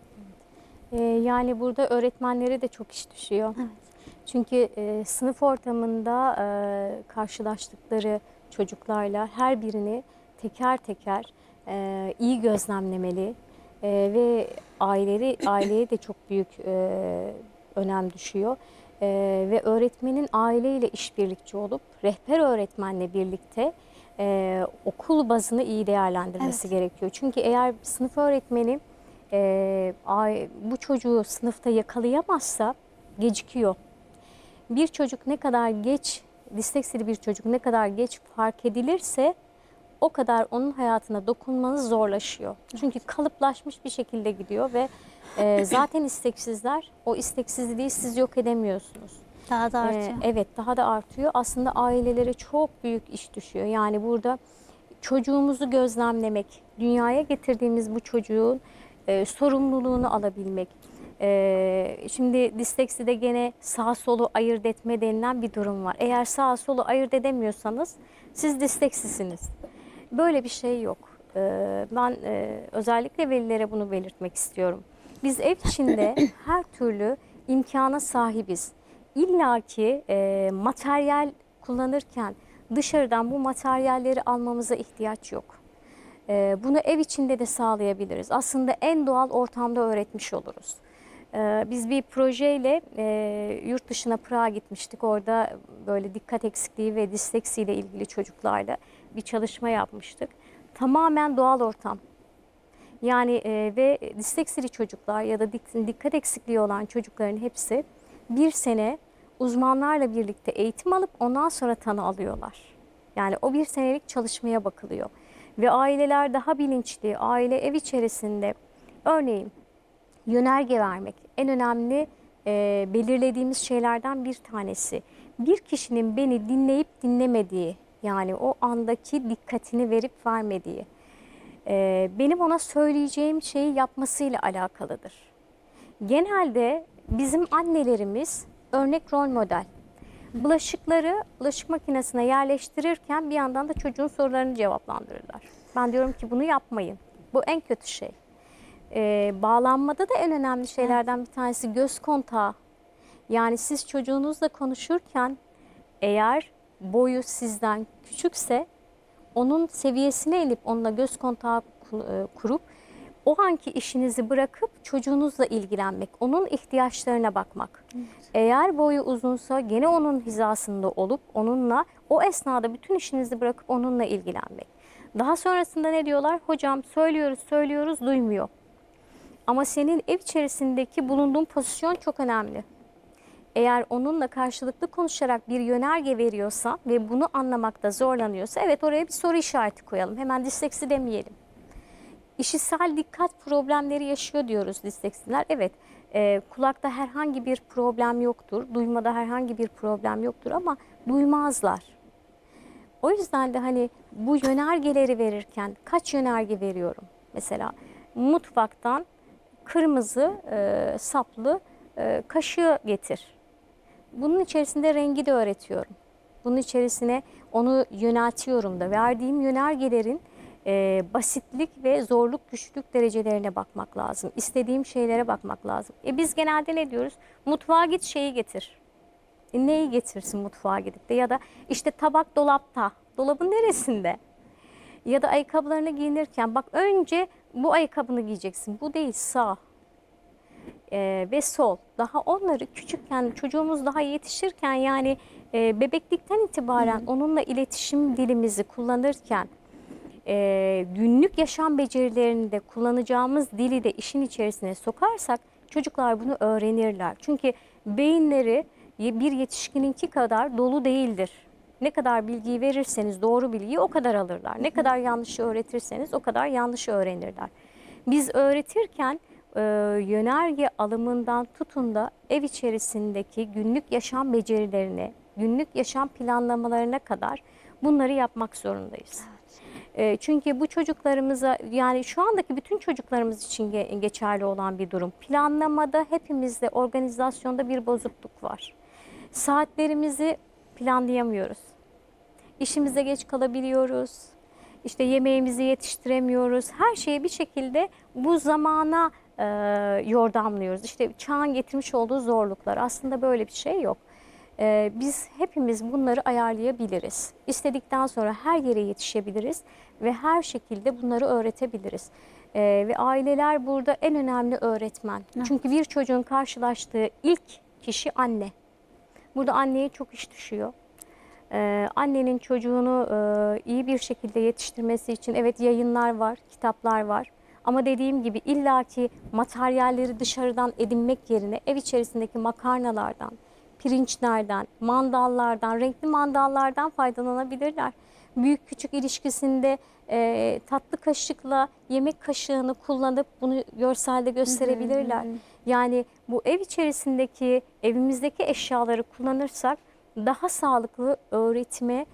Ee, yani burada öğretmenlere de çok iş düşüyor. Evet. Çünkü e, sınıf ortamında e, karşılaştıkları çocuklarla her birini teker teker e, iyi gözlemlemeli e, ve aileleri aileye de çok büyük e, önem düşüyor. Ee, ve öğretmenin aileyle işbirlikçi olup rehber öğretmenle birlikte e, okul bazını iyi değerlendirmesi evet. gerekiyor. Çünkü eğer sınıf öğretmeni e, bu çocuğu sınıfta yakalayamazsa gecikiyor. Bir çocuk ne kadar geç, disleksili bir çocuk ne kadar geç fark edilirse o kadar onun hayatına dokunmanız zorlaşıyor. Çünkü kalıplaşmış bir şekilde gidiyor ve e, zaten isteksizler, o isteksizliği siz yok edemiyorsunuz. Daha da artıyor. Ee, evet, daha da artıyor. Aslında ailelere çok büyük iş düşüyor. Yani burada çocuğumuzu gözlemlemek, dünyaya getirdiğimiz bu çocuğun e, sorumluluğunu alabilmek. E, şimdi dislekside gene sağ solu ayırt etme denilen bir durum var. Eğer sağ solu ayırt edemiyorsanız siz disleksisiniz. Böyle bir şey yok. E, ben e, özellikle velilere bunu belirtmek istiyorum. Biz ev içinde her türlü imkana sahibiz. İlla ki e, materyal kullanırken dışarıdan bu materyalleri almamıza ihtiyaç yok. E, bunu ev içinde de sağlayabiliriz. Aslında en doğal ortamda öğretmiş oluruz. Ee, biz bir projeyle e, yurt dışına Prag'a gitmiştik. Orada böyle dikkat eksikliği ve disleksiyle ilgili çocuklarla bir çalışma yapmıştık. Tamamen doğal ortam. Yani e, ve disleksili çocuklar ya da dik, dikkat eksikliği olan çocukların hepsi bir sene uzmanlarla birlikte eğitim alıp ondan sonra tanı alıyorlar. Yani o bir senelik çalışmaya bakılıyor. Ve aileler daha bilinçli, aile ev içerisinde örneğin yönerge vermek en önemli e, belirlediğimiz şeylerden bir tanesi. Bir kişinin beni dinleyip dinlemediği, yani o andaki dikkatini verip vermediği, e, benim ona söyleyeceğim şeyi yapmasıyla alakalıdır. Genelde bizim annelerimiz örnek rol model. Bulaşıkları bulaşık makinesine yerleştirirken bir yandan da çocuğun sorularını cevaplandırırlar. Ben diyorum ki bunu yapmayın. Bu en kötü şey. Ee, bağlanmada da en önemli şeylerden bir tanesi göz kontağı. Yani siz çocuğunuzla konuşurken eğer boyu sizden küçükse onun seviyesine inip onunla göz kontağı kurup o anki işinizi bırakıp çocuğunuzla ilgilenmek, onun ihtiyaçlarına bakmak. Evet. Eğer boyu uzunsa gene onun hizasında olup onunla o esnada bütün işinizi bırakıp onunla ilgilenmek. Daha sonrasında ne diyorlar? Hocam söylüyoruz söylüyoruz duymuyor. Ama senin ev içerisindeki bulunduğun pozisyon çok önemli. Eğer onunla karşılıklı konuşarak bir yönerge veriyorsa ve bunu anlamakta zorlanıyorsa evet oraya bir soru işareti koyalım. Hemen disleksi demeyelim. İşitsel dikkat problemleri yaşıyor diyoruz disleksiler. Evet e, kulakta herhangi bir problem yoktur, duymada herhangi bir problem yoktur ama duymazlar. O yüzden de hani bu yönergeleri verirken kaç yönerge veriyorum? Mesela mutfaktan kırmızı e, saplı e, kaşığı getir. Bunun içerisinde rengi de öğretiyorum. Bunun içerisine onu yöneltiyorum da. Verdiğim yönergelerin e, basitlik ve zorluk güçlük derecelerine bakmak lazım. İstediğim şeylere bakmak lazım. E biz genelde ne diyoruz? Mutfağa git şeyi getir. E neyi getirsin mutfağa gidip de? Ya da işte tabak dolapta. Dolabın neresinde? Ya da ayakkabılarını giyinirken bak önce bu ayakkabını giyeceksin. Bu değil sağ. Ee, ve sol. Daha onları küçükken çocuğumuz daha yetişirken yani e, bebeklikten itibaren Hı. onunla iletişim dilimizi kullanırken e, günlük yaşam becerilerinde kullanacağımız dili de işin içerisine sokarsak çocuklar bunu öğrenirler. Çünkü beyinleri bir yetişkininki kadar dolu değildir. Ne kadar bilgiyi verirseniz doğru bilgiyi o kadar alırlar. Ne kadar yanlışı öğretirseniz o kadar yanlışı öğrenirler. Biz öğretirken e, yönerge alımından tutun da ev içerisindeki günlük yaşam becerilerine, günlük yaşam planlamalarına kadar bunları yapmak zorundayız. E, çünkü bu çocuklarımıza yani şu andaki bütün çocuklarımız için ge geçerli olan bir durum. Planlamada hepimizde organizasyonda bir bozukluk var. Saatlerimizi planlayamıyoruz. İşimize geç kalabiliyoruz. İşte yemeğimizi yetiştiremiyoruz. Her şeyi bir şekilde bu zamana e, yordamlıyoruz. İşte çağın getirmiş olduğu zorluklar. Aslında böyle bir şey yok. E, biz hepimiz bunları ayarlayabiliriz. İstedikten sonra her yere yetişebiliriz ve her şekilde bunları öğretebiliriz. E, ve aileler burada en önemli öğretmen. Evet. Çünkü bir çocuğun karşılaştığı ilk kişi anne. Burada anneye çok iş düşüyor. Ee, annenin çocuğunu e, iyi bir şekilde yetiştirmesi için evet yayınlar var, kitaplar var. Ama dediğim gibi illaki materyalleri dışarıdan edinmek yerine ev içerisindeki makarnalardan, pirinçlerden, mandallardan, renkli mandallardan faydalanabilirler. Büyük küçük ilişkisinde e, tatlı kaşıkla yemek kaşığını kullanıp bunu görselde gösterebilirler. Hı hı hı. Yani bu ev içerisindeki, evimizdeki eşyaları kullanırsak daha sağlıklı öğretime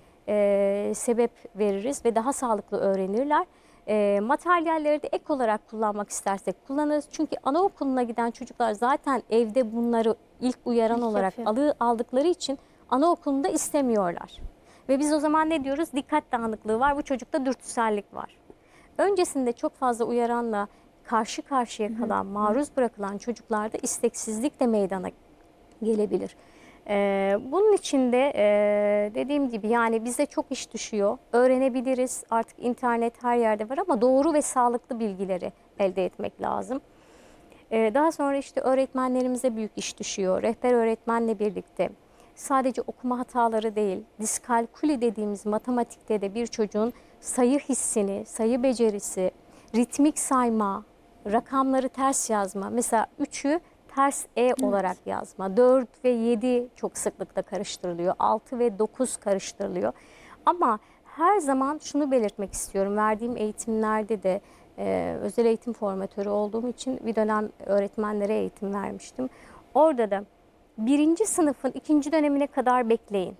e, sebep veririz ve daha sağlıklı öğrenirler. E, materyalleri de ek olarak kullanmak istersek kullanırız. Çünkü anaokuluna giden çocuklar zaten evde bunları ilk uyaran ilk olarak alı, aldıkları için anaokulunda istemiyorlar. Ve biz o zaman ne diyoruz? Dikkat dağınıklığı var, bu çocukta dürtüsellik var. Öncesinde çok fazla uyaranla karşı karşıya kalan, maruz bırakılan çocuklarda isteksizlik de meydana gelebilir. Ee, bunun için de e, dediğim gibi yani bize çok iş düşüyor. Öğrenebiliriz. Artık internet her yerde var ama doğru ve sağlıklı bilgileri elde etmek lazım. Ee, daha sonra işte öğretmenlerimize büyük iş düşüyor. Rehber öğretmenle birlikte sadece okuma hataları değil, diskalküli dediğimiz matematikte de bir çocuğun sayı hissini, sayı becerisi, ritmik sayma, rakamları ters yazma. Mesela üçü ters E olarak yazma. dört ve yedi çok sıklıkla karıştırılıyor. altı ve dokuz karıştırılıyor. Ama her zaman şunu belirtmek istiyorum. Verdiğim eğitimlerde de e, özel eğitim formatörü olduğum için bir dönem öğretmenlere eğitim vermiştim. Orada da birinci sınıfın ikinci dönemine kadar bekleyin.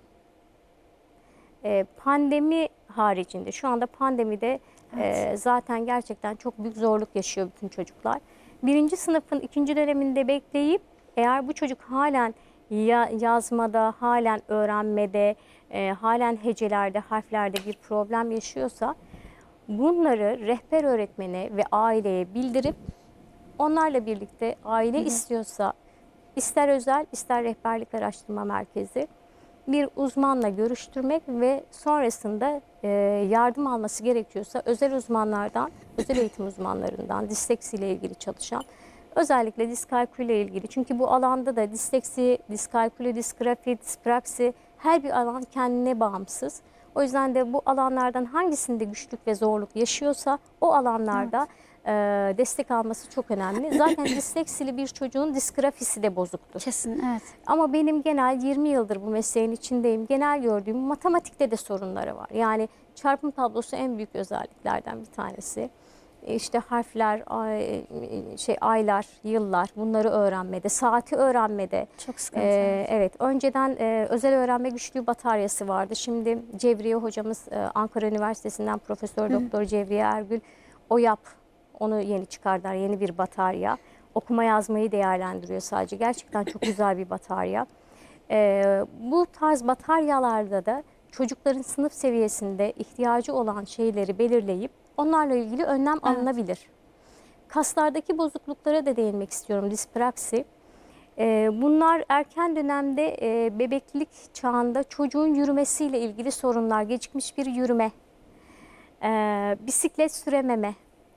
E, pandemi haricinde, şu anda pandemide e, zaten gerçekten çok büyük zorluk yaşıyor bütün çocuklar. Birinci sınıfın ikinci döneminde bekleyip eğer bu çocuk halen ya, yazmada, halen öğrenmede, e, halen hecelerde, harflerde bir problem yaşıyorsa bunları rehber öğretmene ve aileye bildirip onlarla birlikte aile Hı -hı. istiyorsa ister özel ister rehberlik araştırma merkezi bir uzmanla görüştürmek ve sonrasında e, yardım alması gerekiyorsa özel uzmanlardan, özel eğitim uzmanlarından disleksi ile ilgili çalışan, özellikle diskalkül ile ilgili. Çünkü bu alanda da disleksi, diskalkülü, disgrafi, dispraksi her bir alan kendine bağımsız. O yüzden de bu alanlardan hangisinde güçlük ve zorluk yaşıyorsa o alanlarda evet. e, destek alması çok önemli. Zaten disleksili bir çocuğun disgrafisi de bozuktur. Kesin, evet. Ama benim genel yirmi yıldır bu mesleğin içindeyim. Genel gördüğüm matematikte de sorunları var. Yani çarpım tablosu en büyük özelliklerden bir tanesi. İşte harfler, ay, şey aylar, yıllar bunları öğrenmede, saati öğrenmede. Çok sıkıntı. Ee, evet, önceden e, özel öğrenme güçlüğü bataryası vardı. Şimdi Cevriye hocamız e, Ankara Üniversitesi'nden Profesör Doktor Cevriye Ergül o yap, onu yeni çıkardılar, yeni bir batarya. Okuma yazmayı değerlendiriyor sadece. Gerçekten çok güzel bir batarya. Ee, bu tarz bataryalarda da çocukların sınıf seviyesinde ihtiyacı olan şeyleri belirleyip onlarla ilgili önlem evet. alınabilir. Kaslardaki bozukluklara da değinmek istiyorum, dispraksi. Ee, bunlar erken dönemde e, bebeklik çağında çocuğun yürümesiyle ilgili sorunlar, gecikmiş bir yürüme, e, bisiklet sürememe,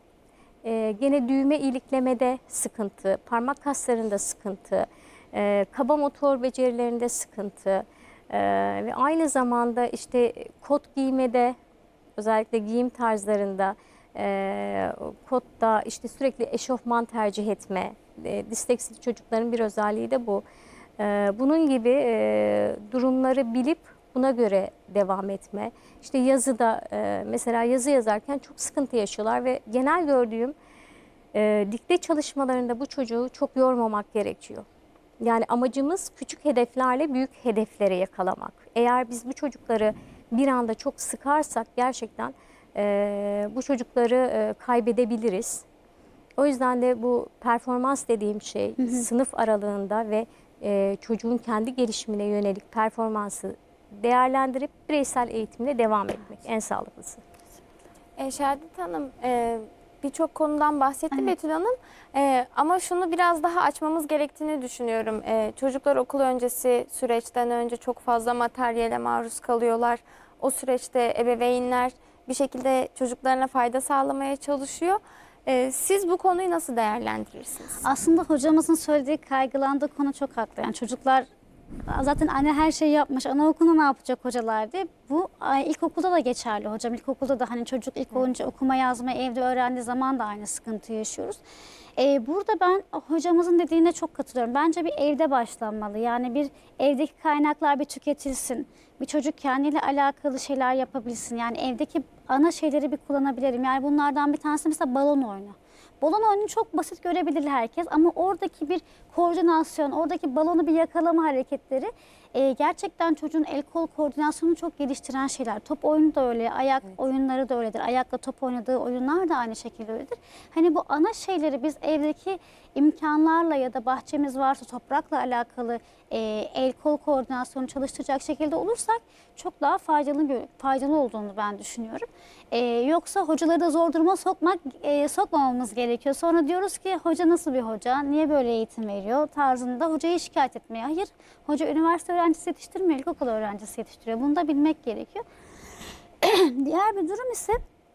e, gene düğme iliklemede sıkıntı, parmak kaslarında sıkıntı, e, kaba motor becerilerinde sıkıntı e, ve aynı zamanda işte kot giymede, özellikle giyim tarzlarında, e, kotta işte sürekli eşofman tercih etme, e, disleksili çocukların bir özelliği de bu. E, bunun gibi e, durumları bilip buna göre devam etme. İşte yazıda e, mesela yazı yazarken çok sıkıntı yaşıyorlar ve genel gördüğüm e, dikte çalışmalarında bu çocuğu çok yormamak gerekiyor. Yani amacımız küçük hedeflerle büyük hedeflere yakalamak. Eğer biz bu çocukları bir anda çok sıkarsak gerçekten e, bu çocukları e, kaybedebiliriz. O yüzden de bu performans dediğim şey hı hı. sınıf aralığında ve e, çocuğun kendi gelişimine yönelik performansı değerlendirip bireysel eğitimle devam etmek en sağlıklısı. E, Şehadet Hanım, e, birçok konudan bahsetti Evet. Betül Hanım. E, ama şunu biraz daha açmamız gerektiğini düşünüyorum. E, çocuklar okul öncesi süreçten önce çok fazla materyale maruz kalıyorlar. O süreçte ebeveynler bir şekilde çocuklarına fayda sağlamaya çalışıyor. E, siz bu konuyu nasıl değerlendirirsiniz? Aslında hocamızın söylediği, kaygılandığı konu çok haklı. Yani çocuklar zaten anne her şeyi yapmış, anaokulunda ne yapacak hocalar diye. Bu ilkokulda da geçerli hocam. İlkokulda da hani çocuk ilk önce okuma yazma evde öğrendiği zaman da aynı sıkıntı yaşıyoruz. Ee, burada ben hocamızın dediğine çok katılıyorum. Bence bir evde başlanmalı. Yani bir evdeki kaynaklar bir tüketilsin. Bir çocuk kendiyle alakalı şeyler yapabilsin. Yani evdeki ana şeyleri bir kullanabilirim. Yani bunlardan bir tanesi mesela balon oyunu. Balon oyunu çok basit görebilir herkes ama oradaki bir koordinasyon, oradaki balonu bir yakalama hareketleri e, gerçekten çocuğun el kol koordinasyonunu çok geliştiren şeyler. Top oyunu da öyle, ayak evet. oyunları da öyledir. Ayakla top oynadığı oyunlar da aynı şekilde öyledir. Hani bu ana şeyleri biz evdeki imkanlarla ya da bahçemiz varsa toprakla alakalı e, el kol koordinasyonu çalıştıracak şekilde olursak çok daha faydalı faydalı olduğunu ben düşünüyorum. E, yoksa hocaları da zor duruma sokmak e, sokmamamız gerekiyor. Sonra diyoruz ki hoca nasıl bir hoca, niye böyle eğitim veriyor tarzında hocayı şikayet etmeye. Hayır, hoca üniversite öğrencisi yetiştirmiyor, ilkokul öğrencisi yetiştiriyor. Bunu da bilmek gerekiyor. Diğer bir durum ise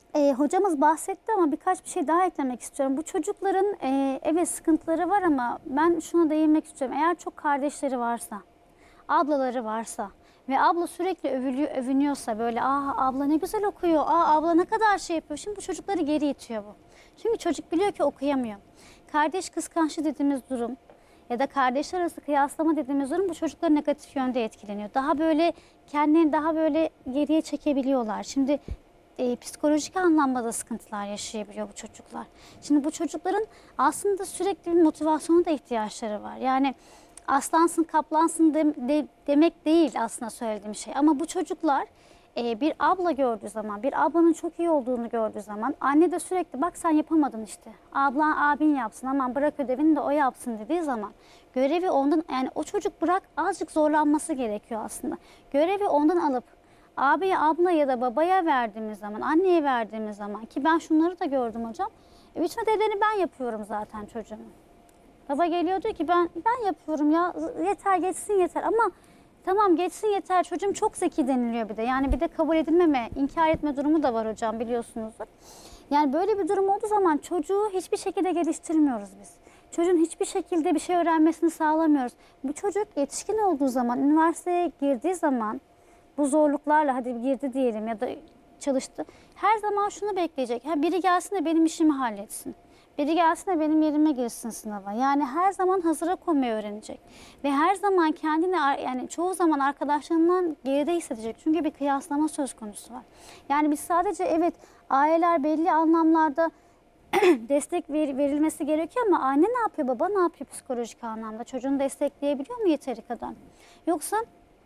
E, hocamız bahsetti ama birkaç bir şey daha eklemek istiyorum. Bu çocukların e, evet sıkıntıları var ama ben şuna değinmek istiyorum. Eğer çok kardeşleri varsa, ablaları varsa ve abla sürekli övülüyor, övünüyorsa böyle aa abla ne güzel okuyor, aa abla ne kadar şey yapıyor. Şimdi bu çocukları geri itiyor bu. Çünkü çocuk biliyor ki okuyamıyor. Kardeş kıskançlığı dediğimiz durum ya da kardeşler arası kıyaslama dediğimiz durum bu çocukları negatif yönde etkileniyor. Daha böyle kendini daha böyle geriye çekebiliyorlar. Şimdi e, psikolojik anlamda da sıkıntılar yaşayabiliyor bu çocuklar. Şimdi bu çocukların aslında sürekli bir motivasyona da ihtiyaçları var. Yani aslansın kaplansın de, de, demek değil aslında söylediğim şey. Ama bu çocuklar e, bir abla gördüğü zaman, bir ablanın çok iyi olduğunu gördüğü zaman anne de sürekli bak sen yapamadın işte. Ablan abin yapsın aman bırak ödevini de o yapsın dediği zaman görevi ondan yani o çocuk bırak azıcık zorlanması gerekiyor aslında. Görevi ondan alıp abiye, abla ya da babaya verdiğimiz zaman, anneye verdiğimiz zaman ki ben şunları da gördüm hocam. E, bütün ödevlerini ben yapıyorum zaten çocuğumun. Baba geliyor diyor ki ben ben yapıyorum ya yeter geçsin yeter ama tamam geçsin yeter çocuğum çok zeki deniliyor bir de. Yani bir de kabul edilmeme, inkar etme durumu da var hocam biliyorsunuzdur. Yani böyle bir durum olduğu zaman çocuğu hiçbir şekilde geliştirmiyoruz biz. Çocuğun hiçbir şekilde bir şey öğrenmesini sağlamıyoruz. Bu çocuk yetişkin olduğu zaman, üniversiteye girdiği zaman bu zorluklarla hadi girdi diyelim ya da çalıştı. Her zaman şunu bekleyecek. Ha, biri gelsin de benim işimi halletsin. Biri gelsin de benim yerime girsin sınava. Yani her zaman hazıra koymayı öğrenecek. Ve her zaman kendini yani çoğu zaman arkadaşlarından geride hissedecek. Çünkü bir kıyaslama söz konusu var. Yani biz sadece evet aileler belli anlamlarda destek ver, verilmesi gerekiyor ama anne ne yapıyor, baba ne yapıyor psikolojik anlamda? Çocuğunu destekleyebiliyor mu yeteri kadar? Yoksa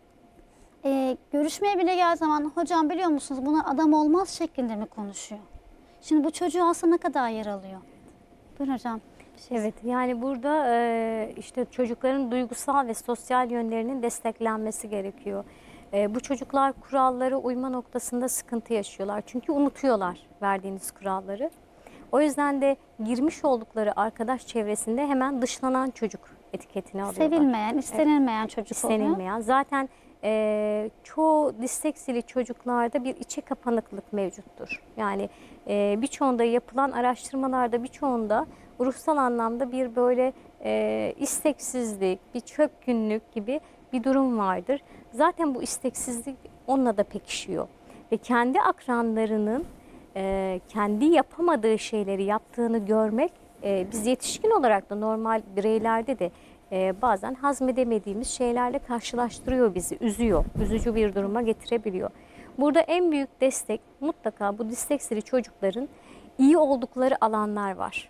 e, görüşmeye bile geldiği zaman hocam biliyor musunuz buna adam olmaz şeklinde mi konuşuyor? Şimdi bu çocuğu aslında ne kadar yer alıyor? Buyurun hocam. Şey Evet, yani burada e, işte çocukların duygusal ve sosyal yönlerinin desteklenmesi gerekiyor. E, bu çocuklar kurallara uyma noktasında sıkıntı yaşıyorlar. Çünkü unutuyorlar verdiğiniz kuralları. O yüzden de girmiş oldukları arkadaş çevresinde hemen dışlanan çocuk etiketini alıyorlar. Sevilmeyen, istenilmeyen evet. çocuk İstenilmeyen. oluyor. Zaten e, çoğu disleksili çocuklarda bir içe kapanıklık mevcuttur. Yani e, birçoğunda yapılan araştırmalarda birçoğunda ruhsal anlamda bir böyle e, isteksizlik, bir çökkünlük gibi bir durum vardır. Zaten bu isteksizlik onunla da pekişiyor. Ve kendi akranlarının e, kendi yapamadığı şeyleri yaptığını görmek e, biz yetişkin olarak da normal bireylerde de e, bazen hazmedemediğimiz şeylerle karşılaştırıyor bizi, üzüyor, üzücü bir duruma getirebiliyor. Burada en büyük destek mutlaka bu disleksili çocukların iyi oldukları alanlar var.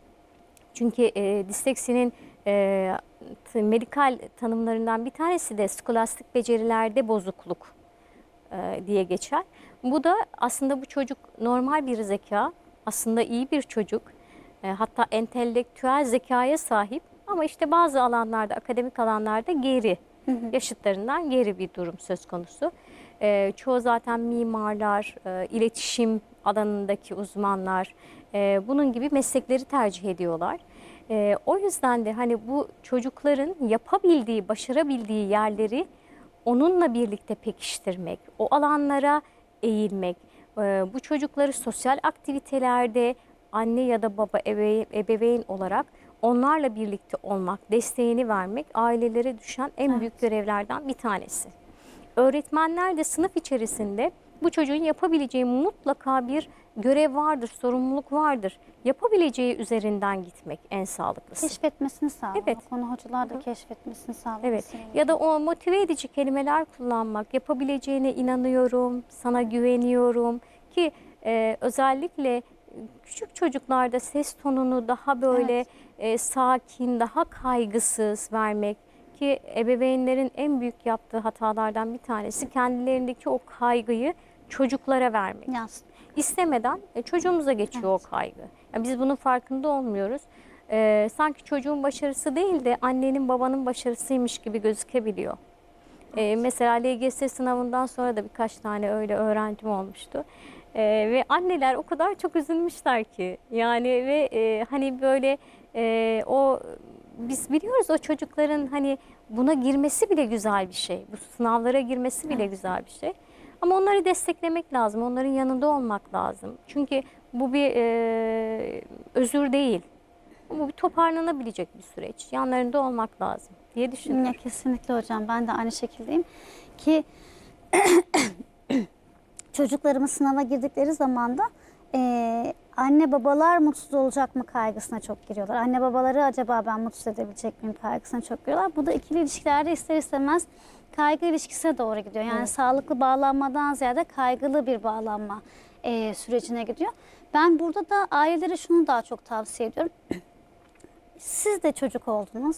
Çünkü e, disleksinin e, medikal tanımlarından bir tanesi de skolastik becerilerde bozukluk e, diye geçer. Bu da aslında bu çocuk normal bir zeka, aslında iyi bir çocuk, e, hatta entelektüel zekaya sahip ama işte bazı alanlarda, akademik alanlarda geri, hı hı. yaşıtlarından geri bir durum söz konusu. E, çoğu zaten mimarlar, e, iletişim alanındaki uzmanlar, e, bunun gibi meslekleri tercih ediyorlar. E, o yüzden de hani bu çocukların yapabildiği, başarabildiği yerleri onunla birlikte pekiştirmek, o alanlara eğilmek, e, bu çocukları sosyal aktivitelerde anne ya da baba ebeveyn, ebeveyn olarak onlarla birlikte olmak, desteğini vermek ailelere düşen en evet. büyük görevlerden bir tanesi. Öğretmenler de sınıf içerisinde bu çocuğun yapabileceği mutlaka bir görev vardır, sorumluluk vardır. Yapabileceği üzerinden gitmek en sağlıklısı. Keşfetmesini sağlamak. Evet. Konu hocalar da keşfetmesini sağlamak. Evet. Ya da o motive edici kelimeler kullanmak. Yapabileceğine inanıyorum, sana güveniyorum ki e, özellikle küçük çocuklarda ses tonunu daha böyle evet. e, sakin, daha kaygısız vermek ki ebeveynlerin en büyük yaptığı hatalardan bir tanesi kendilerindeki o kaygıyı çocuklara vermek. Yes. İstemeden e, çocuğumuza geçiyor evet. o kaygı. Yani biz bunun farkında olmuyoruz. E, sanki çocuğun başarısı değil de annenin babanın başarısıymış gibi gözükebiliyor. E, mesela L G S sınavından sonra da birkaç tane öyle öğrencim olmuştu. E, ve anneler o kadar çok üzülmüşler ki. Yani ve e, hani böyle e, o biz biliyoruz o çocukların hani buna girmesi bile güzel bir şey. Bu sınavlara girmesi bile evet. güzel bir şey. Ama onları desteklemek lazım, onların yanında olmak lazım. Çünkü bu bir e, özür değil. Bu bir toparlanabilecek bir süreç. Yanlarında olmak lazım diye düşünüyorum. Ya, kesinlikle hocam, ben de aynı şekildeyim ki çocuklarımız sınava girdikleri zaman da e, anne babalar mutsuz olacak mı kaygısına çok giriyorlar. Anne babaları acaba ben mutsuz edebilecek miyim kaygısına çok giriyorlar. Bu da ikili ilişkilerde ister istemez kaygı ilişkisine doğru gidiyor. Yani evet. Sağlıklı bağlanmadan ziyade kaygılı bir bağlanma e, sürecine gidiyor. Ben burada da ailelere şunu daha çok tavsiye ediyorum. Siz de çocuk oldunuz.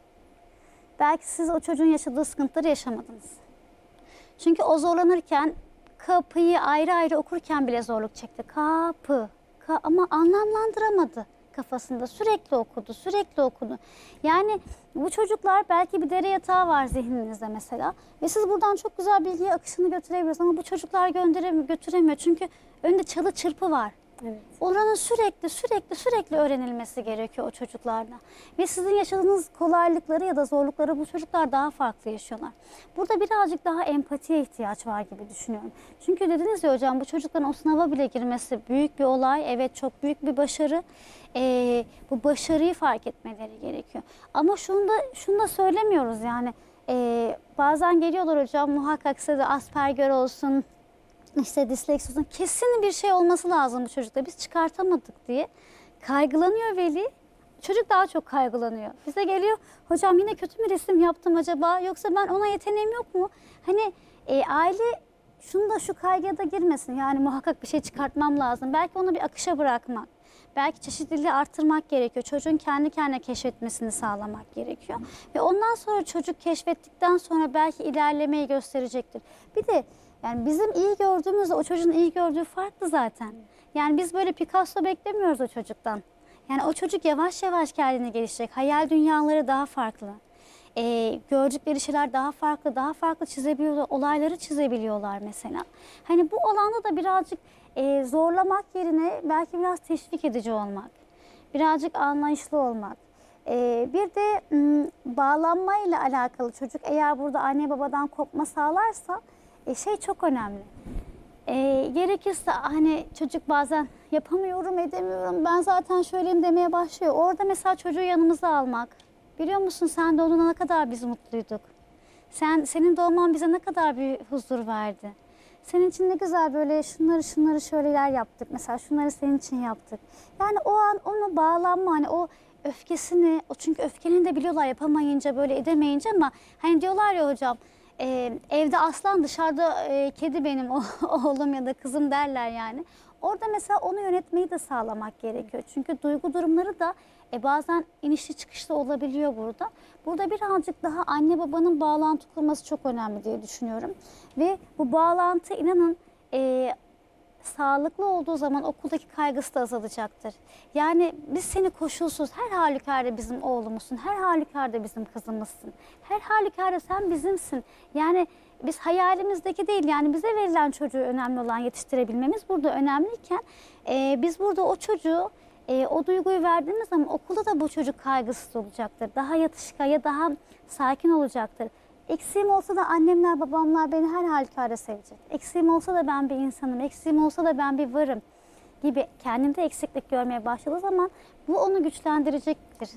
Belki siz o çocuğun yaşadığı sıkıntıları yaşamadınız. Çünkü o zorlanırken kapıyı ayrı ayrı okurken bile zorluk çekti. Kapı. Ka ama anlamlandıramadı kafasında. Sürekli okudu, sürekli okudu. Yani bu çocuklar, belki bir dere yatağı var zihninizde mesela. Ve siz buradan çok güzel bilgiyi akışını götürebiliyorsunuz. Ama bu çocuklar götüremiyor. Çünkü önünde çalı çırpı var. Evet. Oranın sürekli sürekli sürekli öğrenilmesi gerekiyor o çocuklarda. Ve sizin yaşadığınız kolaylıkları ya da zorlukları bu çocuklar daha farklı yaşıyorlar. Burada birazcık daha empatiye ihtiyaç var gibi düşünüyorum. Çünkü dediniz ya hocam, bu çocukların o sınava bile girmesi büyük bir olay. Evet, çok büyük bir başarı. Ee, bu başarıyı fark etmeleri gerekiyor. Ama şunu da, şunu da söylemiyoruz yani. Ee, bazen geliyorlar hocam, muhakkak size de Asperger olsun, İşte disleksi olsun, kesin bir şey olması lazım bu çocukta. Biz çıkartamadık diye kaygılanıyor veli. Çocuk daha çok kaygılanıyor. Bize geliyor, hocam yine kötü mü resim yaptım acaba? Yoksa ben ona yeteneğim yok mu? Hani e, aile şunu da, şu kaygıya da girmesin. Yani muhakkak bir şey çıkartmam lazım. Belki onu bir akışa bırakmak. Belki çeşitliliği arttırmak gerekiyor. Çocuğun kendi kendine keşfetmesini sağlamak gerekiyor. Ve ondan sonra çocuk keşfettikten sonra belki ilerlemeyi gösterecektir. Bir de yani bizim iyi gördüğümüzle o çocuğun iyi gördüğü farklı zaten. Yani biz böyle Picasso beklemiyoruz o çocuktan. Yani o çocuk yavaş yavaş kendini gelişecek. Hayal dünyaları daha farklı. Ee, gördükleri şeyler daha farklı, daha farklı çizebiliyorlar. Olayları çizebiliyorlar mesela. Hani bu alanda da birazcık e, zorlamak yerine belki biraz teşvik edici olmak. Birazcık anlayışlı olmak. Ee, bir de m, bağlanmayla alakalı çocuk eğer burada anne babadan kopma sağlarsa e, şey çok önemli. E, gerekirse hani çocuk bazen yapamıyorum, edemiyorum, ben zaten şöyleyim demeye başlıyor. Orada mesela çocuğu yanımıza almak. Biliyor musun, sen doğduğunda ne kadar biz mutluyduk. Sen, senin doğman bize ne kadar bir huzur verdi. Senin için ne güzel böyle şunları şunları şöyleler yaptık. Mesela şunları senin için yaptık. Yani o an onu bağlanma, hani o öfkesini, o çünkü öfkeni de biliyorlar yapamayınca, böyle edemeyince, ama hani diyorlar ya hocam, e, evde aslan, dışarıda e, kedi benim o, oğlum ya da kızım derler yani. Orada mesela onu yönetmeyi de sağlamak gerekiyor. Çünkü duygu durumları da e, bazen inişli çıkışlı olabiliyor burada. Burada birazcık daha anne babanın bağlantı kurması çok önemli diye düşünüyorum. Ve bu bağlantı, inanın e, sağlıklı olduğu zaman okuldaki kaygısı da azalacaktır. Yani biz seni koşulsuz, her halükarda bizim oğlumuzsun, her halükarda bizim kızımızsın. Her halükarda sen bizimsin. Yani biz hayalimizdeki değil, yani bize verilen çocuğu önemli olan yetiştirebilmemiz burada önemliyken e, biz burada o çocuğu, e, o duyguyu verdiğimiz zaman okulda da bu çocuk kaygısız olacaktır. Daha yatışkan ya daha sakin olacaktır. Eksiğim olsa da annemler, babamlar beni her halükarda sevecek. Eksiğim olsa da ben bir insanım, eksiğim olsa da ben bir varım gibi kendimde eksiklik görmeye başladığı zaman bu onu güçlendirecektir.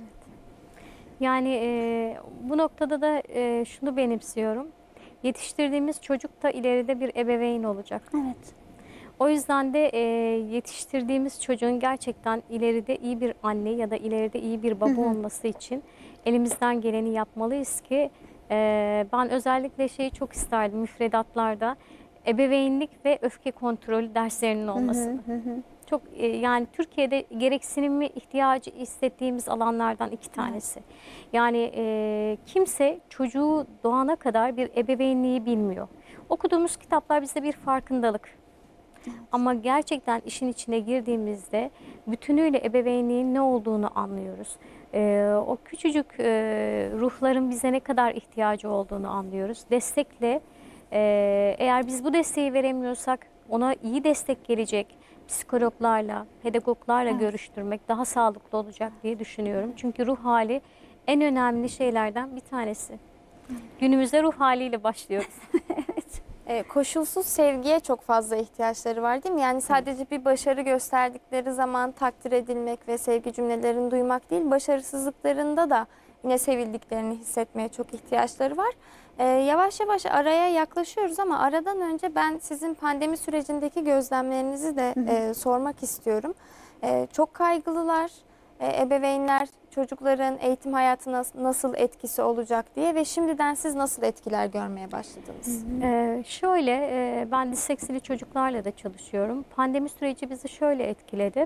Yani e, bu noktada da e, şunu benimsiyorum. Yetiştirdiğimiz çocuk da ileride bir ebeveyn olacak. Evet. O yüzden de e, yetiştirdiğimiz çocuğun gerçekten ileride iyi bir anne ya da ileride iyi bir baba hı hı. olması için elimizden geleni yapmalıyız ki e, ben özellikle şeyi çok isterdim müfredatlarda, ebeveynlik ve öfke kontrolü derslerinin olmasını. Hı hı hı. Çok e, yani Türkiye'de gereksinimi ihtiyacı hissettiğimiz alanlardan iki tanesi. Evet. Yani e, kimse çocuğu doğana kadar bir ebeveynliği bilmiyor. Okuduğumuz kitaplar bize bir farkındalık. Evet. Ama gerçekten işin içine girdiğimizde bütünüyle ebeveynliğin ne olduğunu anlıyoruz. E, o küçücük e, ruhların bize ne kadar ihtiyacı olduğunu anlıyoruz. Destekle e, eğer biz bu desteği veremiyorsak ona iyi destek gelecek psikologlarla, pedagoglarla evet. görüştürmek daha sağlıklı olacak diye düşünüyorum. Çünkü ruh hali en önemli şeylerden bir tanesi. Günümüzde ruh haliyle başlıyoruz. Evet. E, koşulsuz sevgiye çok fazla ihtiyaçları var değil mi? Yani sadece bir başarı gösterdikleri zaman takdir edilmek ve sevgi cümlelerini duymak değil, başarısızlıklarında da yine sevildiklerini hissetmeye çok ihtiyaçları var. E, yavaş yavaş araya yaklaşıyoruz ama aradan önce ben sizin pandemi sürecindeki gözlemlerinizi de e, sormak istiyorum. E, çok kaygılılar, e, ebeveynler çocukların eğitim hayatına nasıl etkisi olacak diye ve şimdiden siz nasıl etkiler görmeye başladınız? Ee, şöyle, e, ben disleksili çocuklarla da çalışıyorum. Pandemi süreci bizi şöyle etkiledi.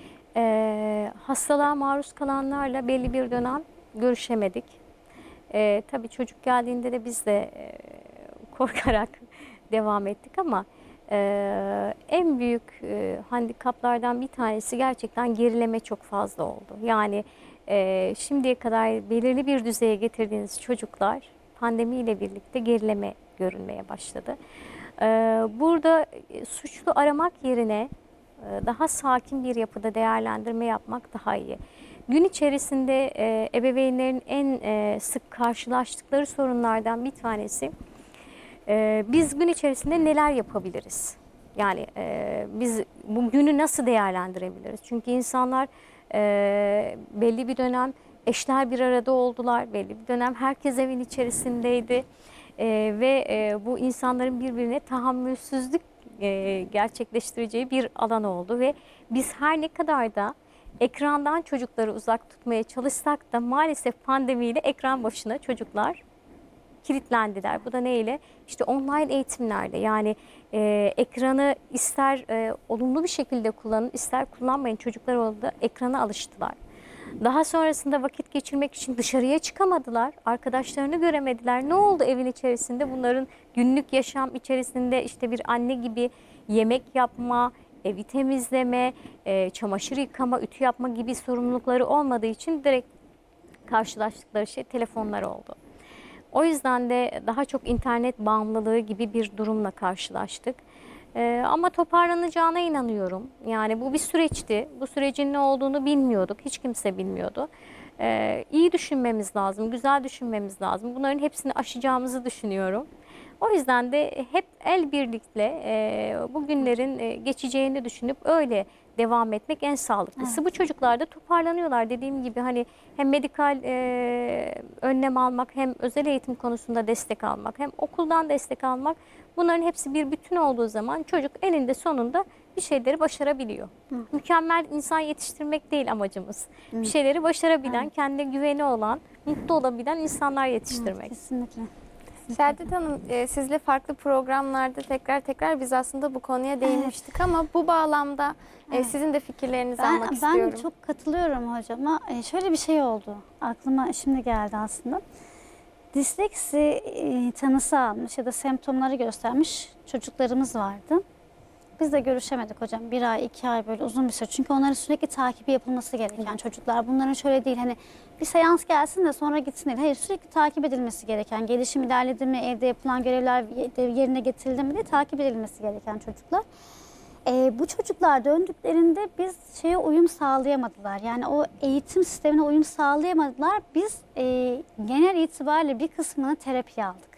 Ee, hastalığa maruz kalanlarla belli bir dönem görüşemedik. Ee, tabii çocuk geldiğinde de biz de e, korkarak devam ettik ama e, en büyük e, handikaplardan bir tanesi gerçekten gerileme çok fazla oldu. Yani e, şimdiye kadar belirli bir düzeye getirdiğiniz çocuklar pandemiyle birlikte gerileme görünmeye başladı. Ee, burada suçlu aramak yerine e, daha sakin bir yapıda değerlendirme yapmak daha iyi. Gün içerisinde e, ebeveynlerin en e, sık karşılaştıkları sorunlardan bir tanesi, e, biz gün içerisinde neler yapabiliriz? Yani e, biz bu günü nasıl değerlendirebiliriz? Çünkü insanlar e, belli bir dönem eşler bir arada oldular, belli bir dönem herkes evin içerisindeydi. Ee, ve e, bu insanların birbirine tahammülsüzlük e, gerçekleştireceği bir alan oldu ve biz her ne kadar da ekrandan çocukları uzak tutmaya çalışsak da maalesef pandemiyle ekran başına çocuklar kilitlendiler. Bu da neyle? İşte online eğitimlerde, yani e, ekranı ister e, olumlu bir şekilde kullanın, ister kullanmayın, çocuklar orada ekrana alıştılar. Daha sonrasında vakit geçirmek için dışarıya çıkamadılar, arkadaşlarını göremediler. Ne oldu evin içerisinde? Bunların günlük yaşam içerisinde işte bir anne gibi yemek yapma, evi temizleme, e, çamaşır yıkama, ütü yapma gibi sorumlulukları olmadığı için direkt karşılaştıkları şey telefonlar oldu. O yüzden de daha çok internet bağımlılığı gibi bir durumla karşılaştık. Ee, ama toparlanacağına inanıyorum. Yani bu bir süreçti. Bu sürecin ne olduğunu bilmiyorduk. Hiç kimse bilmiyordu. Ee, iyi düşünmemiz lazım, güzel düşünmemiz lazım. Bunların hepsini aşacağımızı düşünüyorum. O yüzden de hep el birlikte e, bu günlerin e, geçeceğini düşünüp öyle devam etmek en sağlıklısı. Evet. Bu çocuklar da toparlanıyorlar. Dediğim gibi hani hem medikal e, önlem almak, hem özel eğitim konusunda destek almak, hem okuldan destek almak, bunların hepsi bir bütün olduğu zaman çocuk eninde sonunda bir şeyleri başarabiliyor. Hı. Mükemmel insan yetiştirmek değil amacımız. Hı. Bir şeyleri başarabilen, evet, kendine güveni olan, mutlu olabilen insanlar yetiştirmek. Evet, kesinlikle. Şehadet Hanım, e, sizle farklı programlarda tekrar tekrar biz aslında bu konuya değinmiştik, evet, ama bu bağlamda evet, e, sizin de fikirlerinizi ben, almak ben istiyorum. Ben çok katılıyorum hocama. E, şöyle bir şey oldu. Aklıma şimdi geldi aslında. Disleksi e, tanısı almış ya da semptomları göstermiş çocuklarımız vardı. Biz de görüşemedik hocam. Bir ay, iki ay böyle uzun bir süre. Çünkü onların sürekli takibi yapılması gereken, evet, çocuklar. Bunların şöyle değil, hani bir seans gelsin de sonra gitsin değil. Hayır, sürekli takip edilmesi gereken, gelişim ilerledi mi, evde yapılan görevler yerine getirildi mi diye takip edilmesi gereken çocuklar. Ee, bu çocuklar döndüklerinde biz şeye uyum sağlayamadılar. Yani o eğitim sistemine uyum sağlayamadılar. Biz e, genel itibariyle bir kısmını terapiye aldık.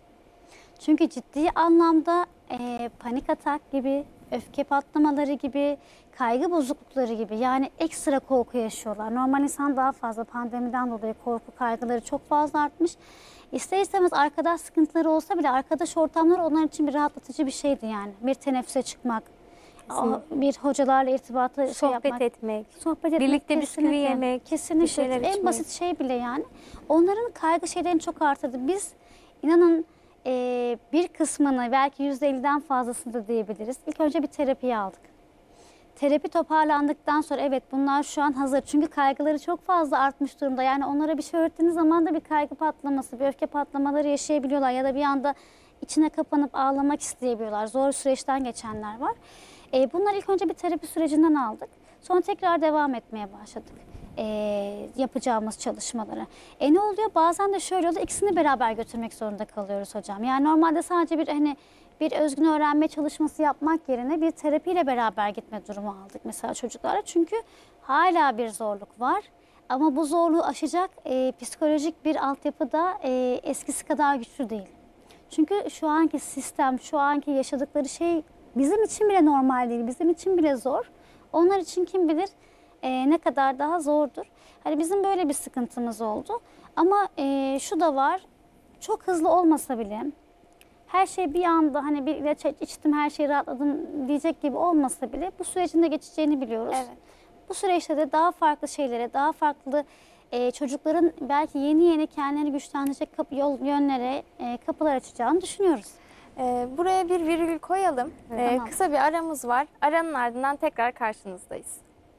Çünkü ciddi anlamda e, panik atak gibi, öfke patlamaları gibi, kaygı bozuklukları gibi, yani ekstra korku yaşıyorlar. Normal insan daha fazla, pandemiden dolayı korku, kaygıları çok fazla artmış. İster istemez arkadaş sıkıntıları olsa bile arkadaş ortamları onlar için bir rahatlatıcı bir şeydi yani. Bir teneffüse çıkmak, o, bir hocalarla irtibatı şey sohbet yapmak, etmek, sohbet etmek, birlikte bisküvi yemek, kesinlikle en içmek, basit şey bile yani. Onların kaygı şeylerini çok artırdı. Biz inanın e, bir kısmını, belki yüzde elliden fazlasını da diyebiliriz. İlk önce bir terapiye aldık. Terapi toparlandıktan sonra evet bunlar şu an hazır. Çünkü kaygıları çok fazla artmış durumda. Yani onlara bir şey öğrettiğiniz zaman da bir kaygı patlaması, bir öfke patlamaları yaşayabiliyorlar. Ya da bir anda içine kapanıp ağlamak isteyebiliyorlar. Zor süreçten geçenler var. E, bunları ilk önce bir terapi sürecinden aldık. Sonra tekrar devam etmeye başladık. E, yapacağımız çalışmaları. E ne oluyor? Bazen de şöyle oluyor. İkisini beraber götürmek zorunda kalıyoruz hocam. Yani normalde sadece bir hani bir özgün öğrenme çalışması yapmak yerine bir terapiyle beraber gitme durumu aldık mesela çocuklara. Çünkü hala bir zorluk var. Ama bu zorluğu aşacak e, psikolojik bir altyapı da e, eskisi kadar güçlü değil. Çünkü şu anki sistem, şu anki yaşadıkları şey bizim için bile normal değil, bizim için bile zor. Onlar için kim bilir e, ne kadar daha zordur. Hani bizim böyle bir sıkıntımız oldu. Ama e, şu da var, çok hızlı olmasa bile, her şey bir anda hani bir ilaç içtim her şeyi rahatladım diyecek gibi olmasa bile bu sürecin de geçeceğini biliyoruz. Evet. Bu süreçte de daha farklı şeylere, daha farklı e, çocukların belki yeni yeni kendilerini güçlendirecek kapı, yol, yönlere e, kapılar açacağını düşünüyoruz. Ee, buraya bir virgül koyalım. Ee, Tamam. Kısa bir aramız var. Aranın ardından tekrar karşınızdayız.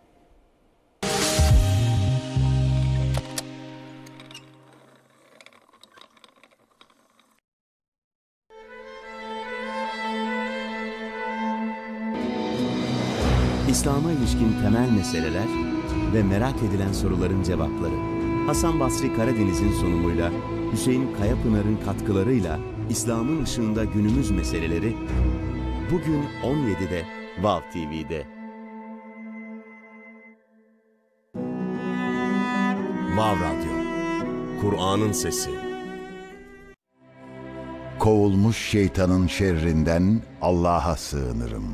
İslam'a ilişkin temel meseleler ve merak edilen soruların cevapları. Hasan Basri Karadeniz'in sunumuyla, Hüseyin Kayapınar'ın katkılarıyla İslam'ın ışığında günümüz meseleleri bugün on yedide Vav T V'de. Vav Radyo, Kur'an'ın sesi. Kovulmuş şeytanın şerrinden Allah'a sığınırım.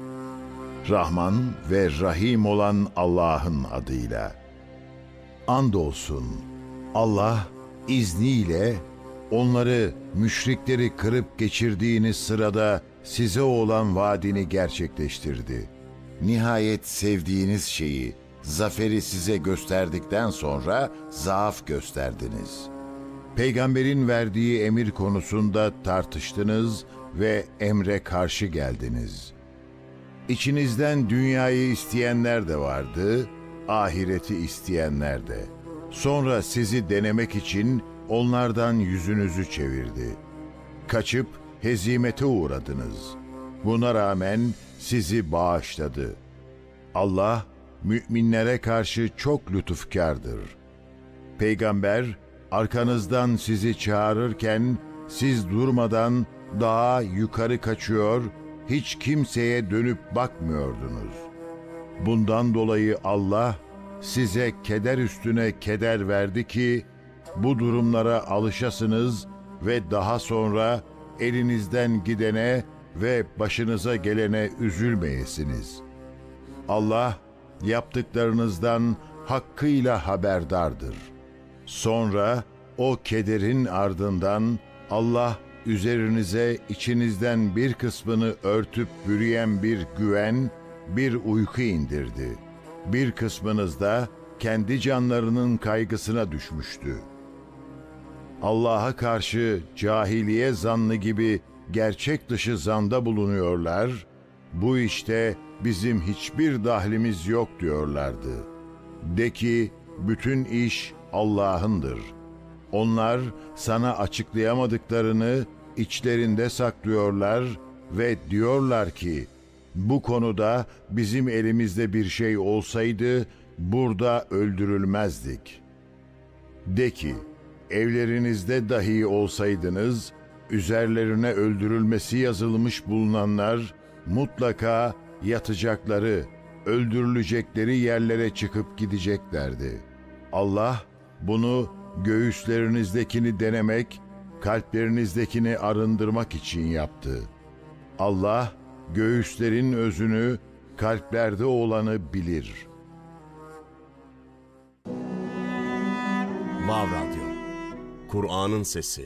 Rahman ve Rahim olan Allah'ın adıyla. Andolsun Allah izniyle onları müşrikleri kırıp geçirdiğiniz sırada size olan vaadini gerçekleştirdi. Nihayet sevdiğiniz şeyi, zaferi size gösterdikten sonra zaaf gösterdiniz. Peygamberin verdiği emir konusunda tartıştınız ve emre karşı geldiniz. İçinizden dünyayı isteyenler de vardı, ahireti isteyenler de. Sonra sizi denemek için onlardan yüzünüzü çevirdi. Kaçıp hezimete uğradınız. Buna rağmen sizi bağışladı. Allah, müminlere karşı çok lütufkardır. Peygamber, arkanızdan sizi çağırırken siz durmadan daha yukarı kaçıyor, hiç kimseye dönüp bakmıyordunuz. Bundan dolayı Allah size keder üstüne keder verdi ki bu durumlara alışasınız ve daha sonra elinizden gidene ve başınıza gelene üzülmeyesiniz. Allah yaptıklarınızdan hakkıyla haberdardır. Sonra o kederin ardından Allah üzerinize içinizden bir kısmını örtüp bürüyen bir güven, bir uyku indirdi. Bir kısmınız da kendi canlarının kaygısına düşmüştü. Allah'a karşı cahiliye zannı gibi gerçek dışı zanda bulunuyorlar, bu işte bizim hiçbir dahlimiz yok diyorlardı. De ki, bütün iş Allah'ındır. Onlar sana açıklayamadıklarını içlerinde saklıyorlar ve diyorlar ki, bu konuda bizim elimizde bir şey olsaydı burada öldürülmezdik. De ki, evlerinizde dahi olsaydınız, üzerlerine öldürülmesi yazılmış bulunanlar mutlaka yatacakları, öldürülecekleri yerlere çıkıp gideceklerdi. Allah bunu göğüslerinizdekini denemek, kalplerinizdekini arındırmak için yaptı. Allah göğüslerin özünü, kalplerde olanı bilir. Vav Radyo, Kur'an'ın sesi.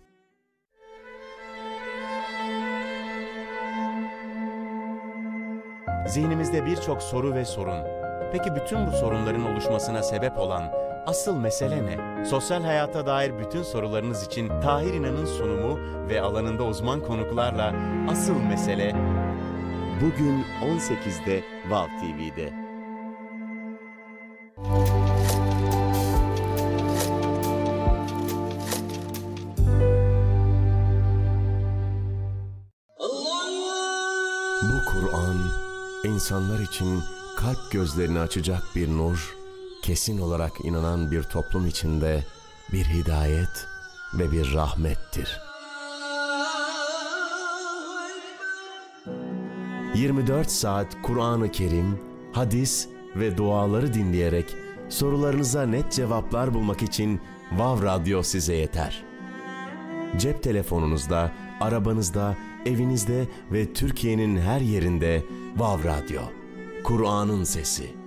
Zihnimizde birçok soru ve sorun. Peki bütün bu sorunların oluşmasına sebep olan asıl mesele ne? Sosyal hayata dair bütün sorularınız için Tahir İnan'ın sunumu ve alanında uzman konuklarla asıl mesele bugün on sekizde Vav T V'de. Bu Kur'an, insanlar için kalp gözlerini açacak bir nur, kesin olarak inanan bir toplum içinde bir hidayet ve bir rahmettir. yirmi dört saat Kur'an-ı Kerim, hadis ve duaları dinleyerek sorularınıza net cevaplar bulmak için Vav Radyo size yeter. Cep telefonunuzda, arabanızda, evinizde ve Türkiye'nin her yerinde Vav Radyo. Kur'an'ın sesi.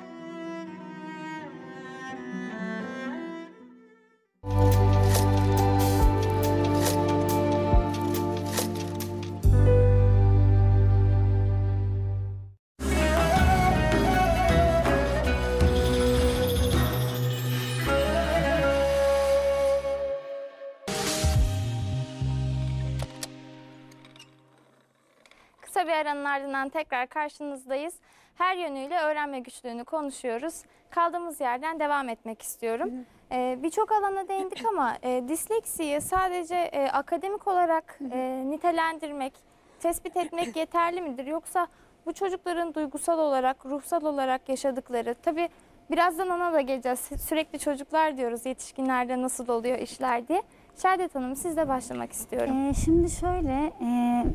Kısa bir aranın ardından tekrar karşınızdayız. Her yönüyle öğrenme güçlüğünü konuşuyoruz. Kaldığımız yerden devam etmek istiyorum. Ee, Birçok alana değindik ama e, disleksiyi sadece e, akademik olarak e, nitelendirmek, tespit etmek yeterli midir? Yoksa bu çocukların duygusal olarak, ruhsal olarak yaşadıkları, tabii birazdan ona da geleceğiz. Sürekli çocuklar diyoruz, yetişkinlerde nasıl oluyor işler diye. Şehadet Hanım, sizle başlamak istiyorum. Ee, şimdi şöyle, e,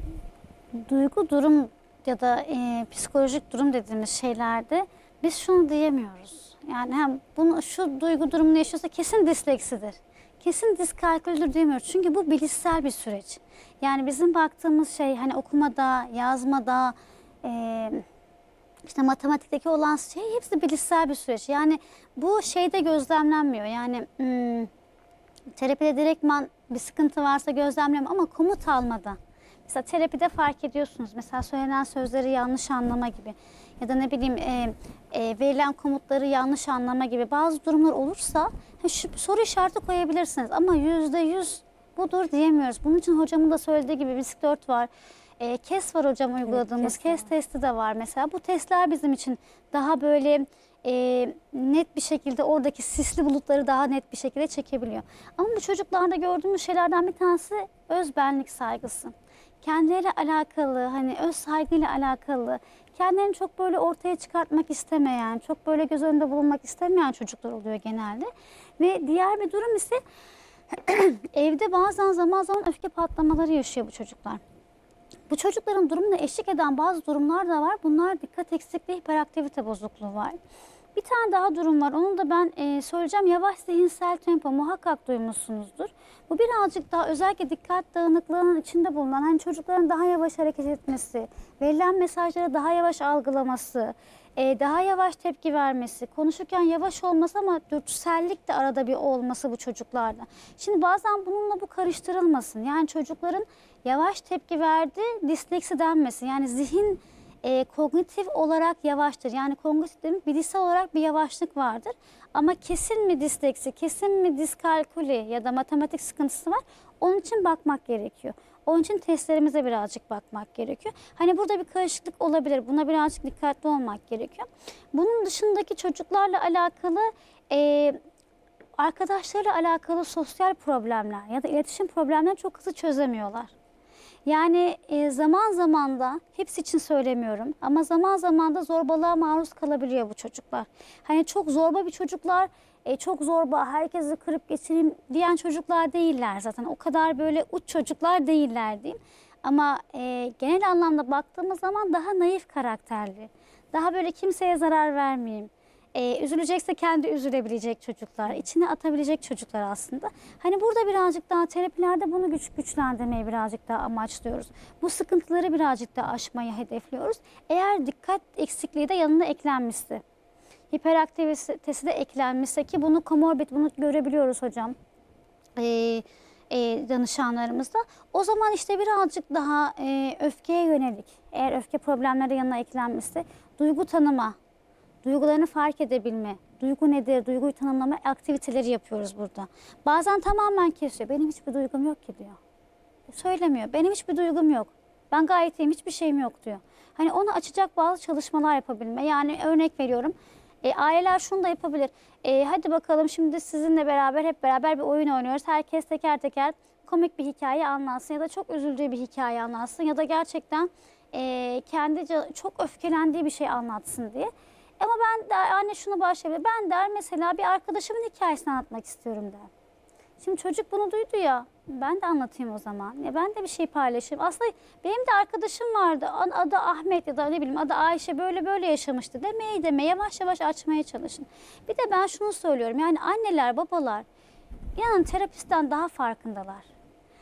duygu durum ya da e, psikolojik durum dediğimiz şeylerde biz şunu diyemiyoruz. Yani hem bunu, şu duygu durumunu yaşıyorsa kesin disleksidir, kesin diskalkülüdür diyemiyoruz. Çünkü bu bilişsel bir süreç. Yani bizim baktığımız şey hani okumada, yazmada, e, işte matematikteki olan şey hepsi bilişsel bir süreç. Yani bu şeyde gözlemlenmiyor. Yani hmm, terapide direktman bir sıkıntı varsa gözlemlemiyor ama komut almada. Mesela terapide fark ediyorsunuz. Mesela söylenen sözleri yanlış anlama gibi ya da ne bileyim e, e, verilen komutları yanlış anlama gibi bazı durumlar olursa şu soru işareti koyabilirsiniz ama yüzde yüz budur diyemiyoruz. Bunun için hocamın da söylediği gibi bisiklet dört var. E, KES var hocam uyguladığımız. Evet, KES, KES testi de var mesela. Bu testler bizim için daha böyle e, net bir şekilde oradaki sisli bulutları daha net bir şekilde çekebiliyor. Ama bu çocuklarda gördüğümüz şeylerden bir tanesi öz benlik saygısı. Kendileriyle alakalı, hani öz saygıyla alakalı, kendilerini çok böyle ortaya çıkartmak istemeyen, çok böyle göz önünde bulunmak istemeyen çocuklar oluyor genelde. Ve diğer bir durum ise evde bazen zaman zaman öfke patlamaları yaşıyor bu çocuklar. Bu çocukların durumuna eşlik eden bazı durumlar da var. Bunlar dikkat eksikliği, hiperaktivite bozukluğu var. Bir tane daha durum var. Onu da ben e, söyleyeceğim. Yavaş zihinsel tempo muhakkak duymuşsunuzdur. Bu birazcık daha özellikle dikkat dağınıklığının içinde bulunan hani çocukların daha yavaş hareket etmesi, verilen mesajları daha yavaş algılaması, e, daha yavaş tepki vermesi, konuşurken yavaş olması ama dürtüsellik de arada bir olması bu çocuklarda. Şimdi bazen bununla bu karıştırılmasın. Yani çocukların yavaş tepki verdiği disleksi denmesin. Yani zihin E, kognitif olarak yavaştır. Yani kognitif demek bilişsel olarak bir yavaşlık vardır. Ama kesin mi disleksi, kesin mi diskalküli ya da matematik sıkıntısı var? Onun için bakmak gerekiyor. Onun için testlerimize birazcık bakmak gerekiyor. Hani burada bir karışıklık olabilir. Buna birazcık dikkatli olmak gerekiyor. Bunun dışındaki çocuklarla alakalı e, arkadaşlarıyla alakalı sosyal problemler ya da iletişim problemlerini çok hızlı çözemiyorlar. Yani e, zaman zaman da, hepsi için söylemiyorum ama zaman zaman da zorbalığa maruz kalabiliyor bu çocuklar. Hani çok zorba bir çocuklar, e, çok zorba, herkesi kırıp geçireyim diyen çocuklar değiller zaten. O kadar böyle uç çocuklar değiller diyeyim. Ama e, genel anlamda baktığımız zaman daha naif karakterli, daha böyle kimseye zarar vermeyeyim. Ee, üzülecekse kendi üzülebilecek çocuklar, içine atabilecek çocuklar aslında. Hani burada birazcık daha terapilerde bunu güç güçlendirmeyi birazcık daha amaçlıyoruz. Bu sıkıntıları birazcık daha aşmayı hedefliyoruz. Eğer dikkat eksikliği de yanına eklenmişse, hiperaktivitesi de eklenmişse ki bunu komorbid, bunu görebiliyoruz hocam. Ee, e, danışanlarımızda. O zaman işte birazcık daha e, öfkeye yönelik, eğer öfke problemleri yanına eklenmişse duygu tanıma, duygularını fark edebilme, duygu nedir, duyguyu tanımlama aktiviteleri yapıyoruz burada. Bazen tamamen kesiyor. Benim hiçbir duygum yok ki diyor. Söylemiyor. Benim hiçbir duygum yok. Ben gayet iyiyim, hiçbir şeyim yok diyor. Hani onu açacak bazı çalışmalar yapabilme. Yani örnek veriyorum. E, aileler şunu da yapabilir. E, hadi bakalım şimdi sizinle beraber hep beraber bir oyun oynuyoruz. Herkes teker teker komik bir hikaye anlatsın ya da çok üzüldüğü bir hikaye anlatsın ya da gerçekten e, kendi çok öfkelendiği bir şey anlatsın diye. Ama ben der, anne şunu başlayabilir. Ben der mesela bir arkadaşımın hikayesini anlatmak istiyorum der. Şimdi çocuk bunu duydu ya, ben de anlatayım o zaman. Ya ben de bir şey paylaşayım. Aslında benim de arkadaşım vardı. Adı Ahmet ya da ne bileyim adı Ayşe, böyle böyle yaşamıştı demeyi deme, yavaş yavaş açmaya çalışın. Bir de ben şunu söylüyorum. Yani anneler, babalar inanın terapistten daha farkındalar.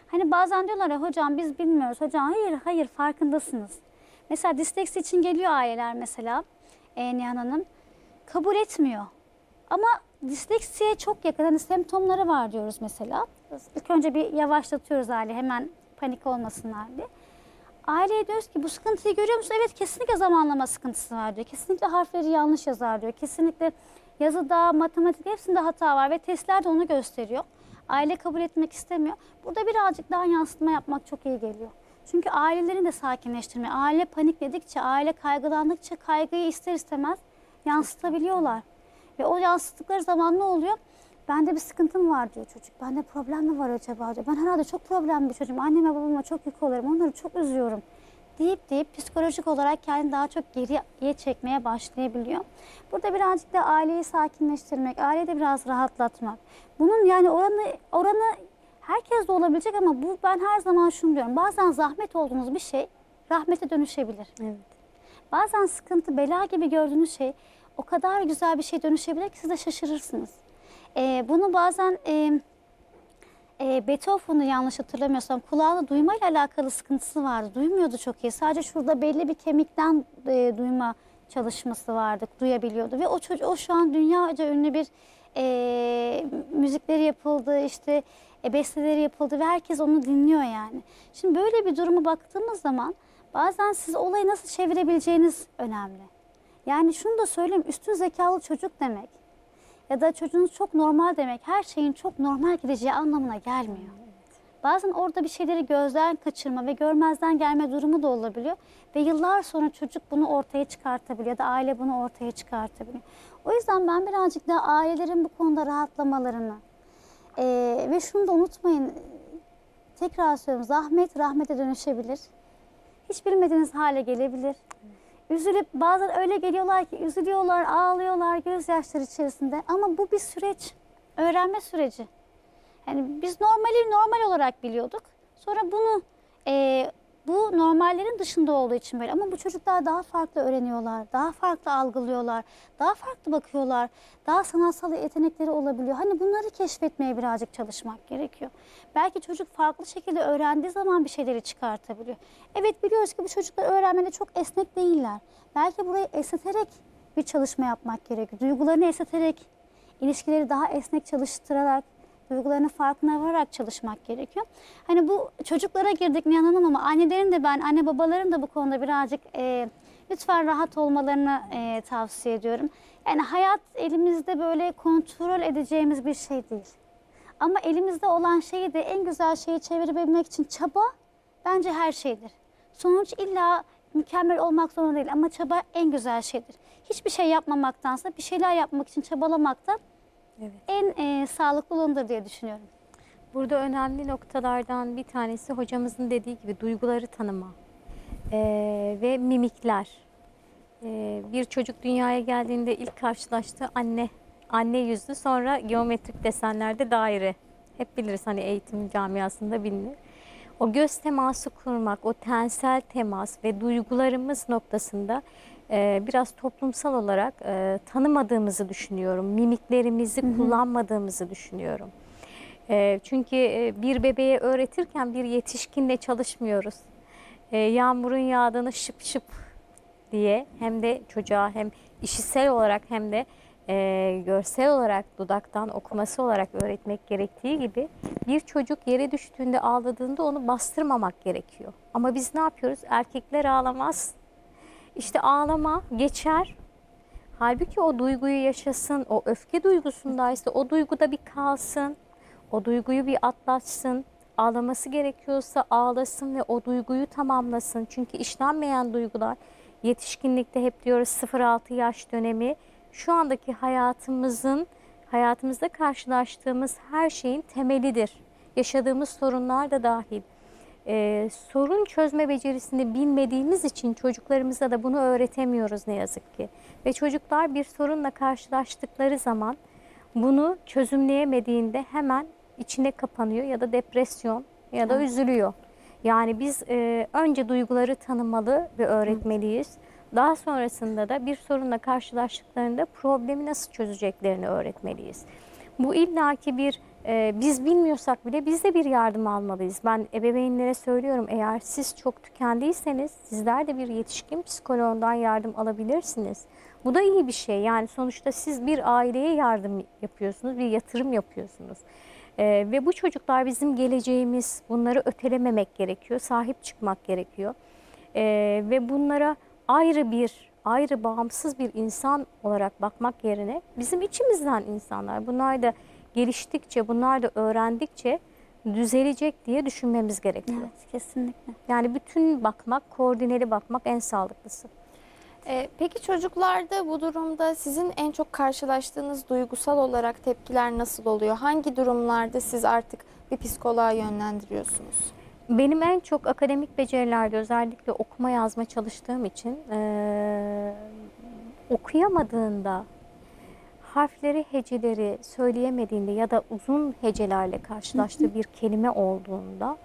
Hani bazen diyorlar ya hocam biz bilmiyoruz. Hocam hayır hayır farkındasınız. Mesela disleksi için geliyor aileler mesela e, Nihan Hanım. Kabul etmiyor. Ama disleksiye çok yakın hani semptomları var diyoruz mesela. İlk önce bir yavaşlatıyoruz aile hemen panik olmasınlar diye. Aileye diyoruz ki bu sıkıntıyı görüyor musun? Evet kesinlikle zamanlama sıkıntısı var diyor. Kesinlikle harfleri yanlış yazar diyor. Kesinlikle yazıda, matematik hepsinde hata var ve testler de onu gösteriyor. Aile kabul etmek istemiyor. Burada birazcık daha yansıtma yapmak çok iyi geliyor. Çünkü ailelerin de sakinleştirme. Aile panikledikçe, aile kaygılandıkça kaygıyı ister istemez yansıtabiliyorlar. Ve o yansıttıkları zaman ne oluyor? Bende bir sıkıntım var diyor çocuk. Bende problem mi var acaba diyor. Ben herhalde çok problemli bir çocuğum. Anneme babama çok yük oluyorum. Onları çok üzüyorum. Deyip deyip psikolojik olarak kendini daha çok geriye çekmeye başlayabiliyor. Burada birazcık da aileyi sakinleştirmek, aileyi de biraz rahatlatmak. Bunun yani oranı oranı herkes de olabilecek ama bu ben her zaman şunu diyorum. Bazen zahmet olduğunuz bir şey rahmete dönüşebilir. Evet. Bazen sıkıntı, bela gibi gördüğünüz şey o kadar güzel bir şey dönüşebilir ki siz de şaşırırsınız. Ee, bunu bazen e, e, Beethoven'u yanlış hatırlamıyorsam kulağında duymayla alakalı sıkıntısı vardı. Duymuyordu çok iyi. Sadece şurada belli bir kemikten e, duyma çalışması vardı. Duyabiliyordu ve o çocuk o şu an dünyaca ünlü bir e, müzikleri yapıldı, işte e, besteleri yapıldı ve herkes onu dinliyor yani. Şimdi böyle bir duruma baktığımız zaman bazen siz olayı nasıl çevirebileceğiniz önemli. Yani şunu da söyleyeyim, üstün zekalı çocuk demek ya da çocuğunuz çok normal demek her şeyin çok normal gideceği anlamına gelmiyor. Bazen orada bir şeyleri gözden kaçırma ve görmezden gelme durumu da olabiliyor. Ve yıllar sonra çocuk bunu ortaya çıkartabiliyor ya da aile bunu ortaya çıkartabiliyor. O yüzden ben birazcık daha ailelerin bu konuda rahatlamalarını e, ve şunu da unutmayın, tekrar söylüyorum, zahmet rahmete dönüşebilir. Hiç bilmediğiniz hale gelebilir. Üzülüp bazen öyle geliyorlar ki üzülüyorlar, ağlıyorlar gözyaşları içerisinde. Ama bu bir süreç, öğrenme süreci. Yani biz normali normal olarak biliyorduk. Sonra bunu e, bu normallerin dışında olduğu için böyle. Ama bu çocuklar daha farklı öğreniyorlar, daha farklı algılıyorlar, daha farklı bakıyorlar. Daha sanatsal yetenekleri olabiliyor. Hani bunları keşfetmeye birazcık çalışmak gerekiyor. Belki çocuk farklı şekilde öğrendiği zaman bir şeyleri çıkartabiliyor. Evet biliyoruz ki bu çocuklar öğrenmede çok esnek değiller. Belki burayı esneterek bir çalışma yapmak gerekiyor. Duygularını esneterek, ilişkileri daha esnek çalıştırarak, duygularının farkına vararak çalışmak gerekiyor. Hani bu çocuklara girdik Nihan Hanım ama annelerin de ben, anne babaların da bu konuda birazcık e, lütfen rahat olmalarını e, tavsiye ediyorum. Yani hayat elimizde böyle kontrol edeceğimiz bir şey değil. Ama elimizde olan şeyi de en güzel şeyi çevirebilmek için çaba bence her şeydir. Sonuç illa mükemmel olmak zorunda değil ama çaba en güzel şeydir. Hiçbir şey yapmamaktansa bir şeyler yapmak için çabalamak da evet, en e, sağlıklı olanıdır diye düşünüyorum. Burada önemli noktalardan bir tanesi hocamızın dediği gibi duyguları tanıma ee, ve mimikler. Ee, bir çocuk dünyaya geldiğinde ilk karşılaştığı anne, anne yüzlü, sonra geometrik desenlerde daire. Hep biliriz hani eğitim camiasında bilinir. O göz teması kurmak, o tensel temas ve duygularımız noktasında e, biraz toplumsal olarak e, tanımadığımızı düşünüyorum. Mimiklerimizi hı hı. kullanmadığımızı düşünüyorum. E, çünkü e, bir bebeğe öğretirken bir yetişkinle çalışmıyoruz. E, yağmurun yağdığını şıp şıp diye hem de çocuğa hem işitsel olarak hem de e, görsel olarak dudaktan okuması olarak öğretmek gerektiği gibi bir çocuk yere düştüğünde ağladığında onu bastırmamak gerekiyor. Ama biz ne yapıyoruz? Erkekler ağlamaz. İşte ağlama geçer. Halbuki o duyguyu yaşasın, o öfke duygusundaysa o duyguda bir kalsın, o duyguyu bir atlatsın. Ağlaması gerekiyorsa ağlasın ve o duyguyu tamamlasın. Çünkü işlenmeyen duygular yetişkinlikte hep diyoruz sıfır altı yaş dönemi. Şu andaki hayatımızın, hayatımızda karşılaştığımız her şeyin temelidir. Yaşadığımız sorunlar da dahil. Ee, sorun çözme becerisini bilmediğimiz için çocuklarımıza da bunu öğretemiyoruz ne yazık ki. Ve çocuklar bir sorunla karşılaştıkları zaman bunu çözümleyemediğinde hemen içine kapanıyor ya da depresyon ya da üzülüyor. Yani biz e, önce duyguları tanımalı ve öğretmeliyiz. Daha sonrasında da bir sorunla karşılaştıklarında problemi nasıl çözeceklerini öğretmeliyiz. Bu illaki bir Ee, biz bilmiyorsak bile biz de bir yardım almalıyız. Ben ebeveynlere söylüyorum, eğer siz çok tükendiyseniz sizler de bir yetişkin psikoloğundan yardım alabilirsiniz. Bu da iyi bir şey. Yani sonuçta siz bir aileye yardım yapıyorsunuz, bir yatırım yapıyorsunuz. Ee, ve bu çocuklar bizim geleceğimiz. Bunları ötelememek gerekiyor, sahip çıkmak gerekiyor. Ee, ve bunlara ayrı bir, ayrı bağımsız bir insan olarak bakmak yerine bizim içimizden insanlar. Bunlar da geliştikçe, bunlar da öğrendikçe düzelecek diye düşünmemiz gerekiyor. Evet, kesinlikle. Yani bütün bakmak, koordineli bakmak en sağlıklısı. Ee, peki çocuklarda bu durumda sizin en çok karşılaştığınız duygusal olarak tepkiler nasıl oluyor? Hangi durumlarda siz artık bir psikoloğa yönlendiriyorsunuz? Benim en çok akademik becerilerde, özellikle okuma yazma çalıştığım için e, okuyamadığında, harfleri, heceleri söyleyemediğinde ya da uzun hecelerle karşılaştığı bir kelime olduğunda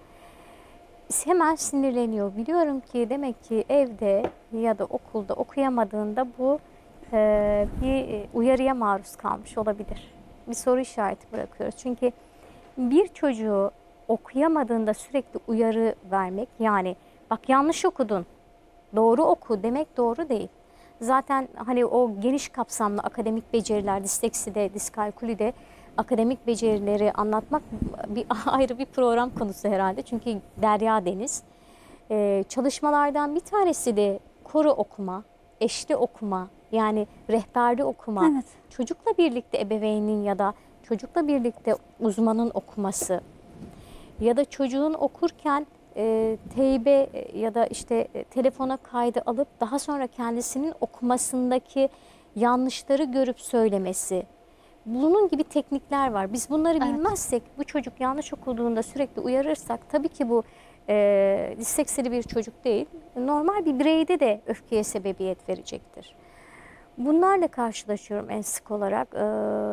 hemen sinirleniyor. Biliyorum ki demek ki evde ya da okulda okuyamadığında bu e, bir uyarıya maruz kalmış olabilir. Bir soru işareti bırakıyoruz. Çünkü bir çocuğu okuyamadığında sürekli uyarı vermek, yani bak yanlış okudun, doğru oku demek doğru değil. Zaten hani o geniş kapsamlı akademik beceriler, dislekside, diskalkülide akademik becerileri anlatmak bir ayrı bir program konusu herhalde. Çünkü derya deniz. Ee, çalışmalardan bir tanesi de koro okuma, eşli okuma, yani rehberli okuma. Evet. Çocukla birlikte ebeveynin ya da çocukla birlikte uzmanın okuması. Ya da çocuğun okurken e, teybe ya da işte e, telefona kaydı alıp daha sonra kendisinin okumasındaki yanlışları görüp söylemesi. Bunun gibi teknikler var. Biz bunları Evet. bilmezsek, bu çocuk yanlış okuduğunda sürekli uyarırsak, tabii ki bu e, disleksili bir çocuk değil, normal bir bireyde de öfkeye sebebiyet verecektir. Bunlarla karşılaşıyorum en sık olarak. Ee,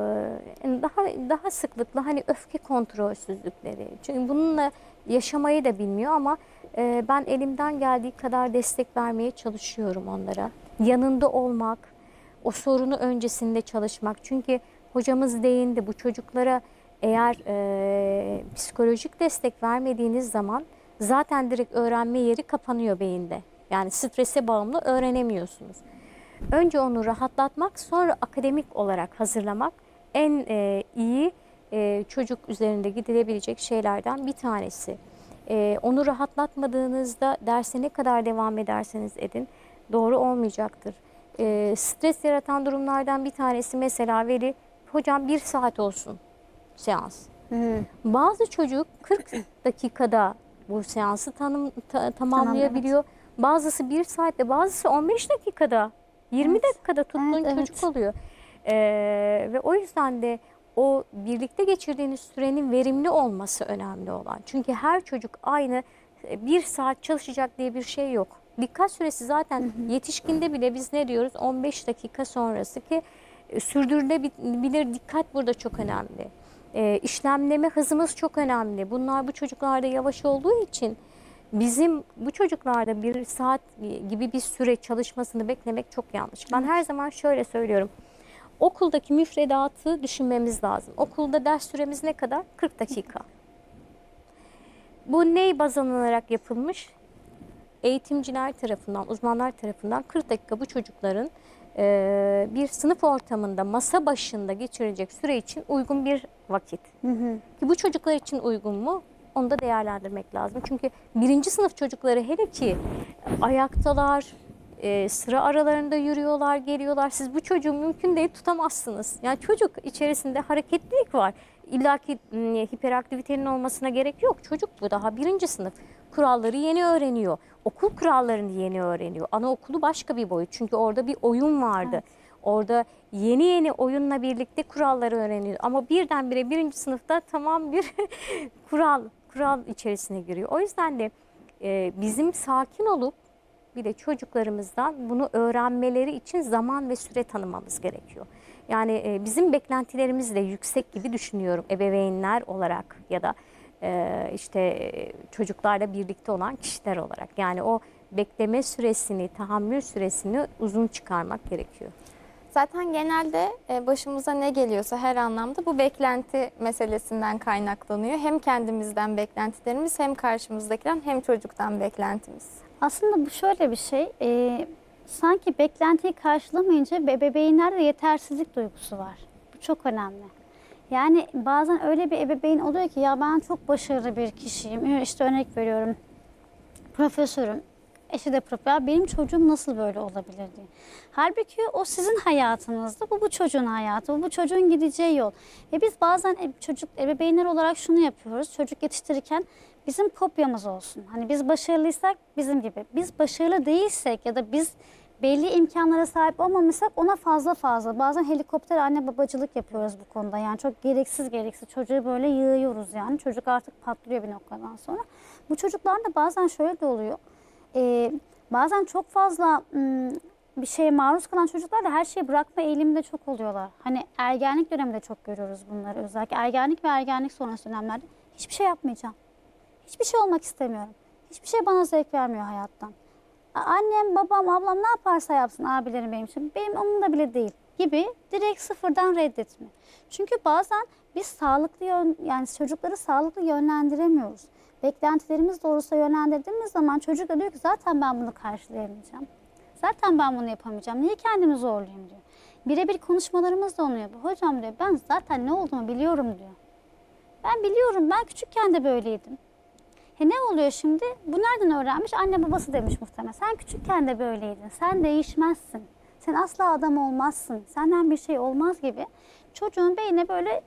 daha daha sıklıkla hani öfke kontrolsüzlükleri. Çünkü bununla yaşamayı da bilmiyor ama e, ben elimden geldiği kadar destek vermeye çalışıyorum onlara. Yanında olmak, o sorunu öncesinde çalışmak. Çünkü hocamız değindi, bu çocuklara eğer e, psikolojik destek vermediğiniz zaman zaten direkt öğrenme yeri kapanıyor beyinde. Yani strese bağımlı öğrenemiyorsunuz. Önce onu rahatlatmak, sonra akademik olarak hazırlamak en e, iyi e, çocuk üzerinde gidilebilecek şeylerden bir tanesi. E, onu rahatlatmadığınızda derse ne kadar devam ederseniz edin doğru olmayacaktır. E, stres yaratan durumlardan bir tanesi mesela veli, hocam bir saat olsun seans. Hı. Bazı çocuk kırk dakikada bu seansı tanım, ta, tamamlayabiliyor. Tamam, evet. Bazısı bir saatte, bazısı on beş dakikada, yirmi Evet. dakikada tuttuğun Evet, çocuk evet. oluyor. Ee, ve o yüzden de o birlikte geçirdiğiniz sürenin verimli olması önemli olan. Çünkü her çocuk aynı bir saat çalışacak diye bir şey yok. Dikkat süresi zaten hı hı. yetişkinde bile biz ne diyoruz? on beş dakika sonrası ki sürdürülebilir dikkat burada çok önemli. E, işlemleme hızımız çok önemli. Bunlar bu çocuklarda yavaş olduğu için bizim bu çocuklarda bir saat gibi bir süre çalışmasını beklemek çok yanlış. Ben her zaman şöyle söylüyorum. Okuldaki müfredatı düşünmemiz lazım. Okulda ders süremiz ne kadar? kırk dakika. Bu ney baz alınarak yapılmış? Eğitimciler tarafından, uzmanlar tarafından kırk dakika bu çocukların e, bir sınıf ortamında masa başında geçirecek süre için uygun bir vakit. Hı hı. Ki bu çocuklar için uygun mu? Onu da değerlendirmek lazım. Çünkü birinci sınıf çocukları hele ki ayaktalar, e, sıra aralarında yürüyorlar, geliyorlar. Siz bu çocuğu mümkün değil tutamazsınız. Yani çocuk içerisinde hareketlilik var. İlla ki m, hiperaktivitenin olmasına gerek yok. Çocuk bu daha birinci sınıf. Kuralları yeni öğreniyor. Okul kurallarını yeni öğreniyor. Anaokulu başka bir boyut. Çünkü orada bir oyun vardı. Evet. Orada yeni yeni oyunla birlikte kuralları öğreniyor. Ama birdenbire birinci sınıfta tamam bir kural kural içerisine giriyor. O yüzden de e, bizim sakin olup bir de çocuklarımızdan bunu öğrenmeleri için zaman ve süre tanımamız gerekiyor. Yani e, bizim beklentilerimiz de yüksek gibi düşünüyorum ebeveynler olarak ya da e, işte e, çocuklarla birlikte olan kişiler olarak. Yani o bekleme süresini, tahammül süresini uzun çıkarmak gerekiyor. Zaten genelde e, başımıza ne geliyorsa her anlamda bu beklenti meselesinden kaynaklanıyor. Hem kendimizden beklentilerimiz, hem karşımızdakinden, hem çocuktan beklentimiz. Aslında bu şöyle bir şey, e, sanki beklentiyi karşılamayınca be- ebeveynlerde yetersizlik duygusu var. Bu çok önemli. Yani bazen öyle bir ebeveyn oluyor ki ya ben çok başarılı bir kişiyim, işte örnek veriyorum, profesörüm, eşi de profesör, benim çocuğum nasıl böyle olabilir diye. Halbuki o sizin hayatınızda, bu bu çocuğun hayatı, bu bu çocuğun gideceği yol. Ve biz bazen e- çocuk ebeveynler olarak şunu yapıyoruz, çocuk yetiştirirken bizim kopyamız olsun. Hani biz başarılıysak bizim gibi, biz başarılı değilsek ya da biz belli imkanlara sahip olmamışsak ona fazla fazla. Bazen helikopter anne babacılık yapıyoruz bu konuda. Yani çok gereksiz gereksiz çocuğu böyle yığıyoruz yani. Çocuk artık patlıyor bir noktadan sonra. Bu çocukların da bazen şöyle de oluyor. Ee, bazen çok fazla ım, bir şeye maruz kalan çocuklar da her şeyi bırakma eğiliminde çok oluyorlar. Hani ergenlik döneminde çok görüyoruz bunları. Özellikle ergenlik ve ergenlik sonrası dönemlerde hiçbir şey yapmayacağım. Hiçbir şey olmak istemiyorum. Hiçbir şey bana zevk vermiyor hayattan. Annem, babam, ablam ne yaparsa yapsın abilerim benim için. Benim umurumda bile değil gibi direkt sıfırdan reddetme. Çünkü bazen biz sağlıklı yön, yani çocukları sağlıklı yönlendiremiyoruz. Beklentilerimiz doğrultusunda yönlendirdiğimiz zaman çocuk da diyor ki zaten ben bunu karşılayamayacağım. Zaten ben bunu yapamayacağım. Niye kendimi zorlayayım diyor. Birebir konuşmalarımız da oluyor. Hocam diyor ben zaten ne olduğumu biliyorum diyor. Ben biliyorum, ben küçükken de böyleydim. He ne oluyor şimdi? Bu nereden öğrenmiş? Anne babası demiş muhtemelen. Sen küçükken de böyleydin. Sen değişmezsin. Sen asla adam olmazsın. Senden bir şey olmaz gibi. Çocuğun beynine böyle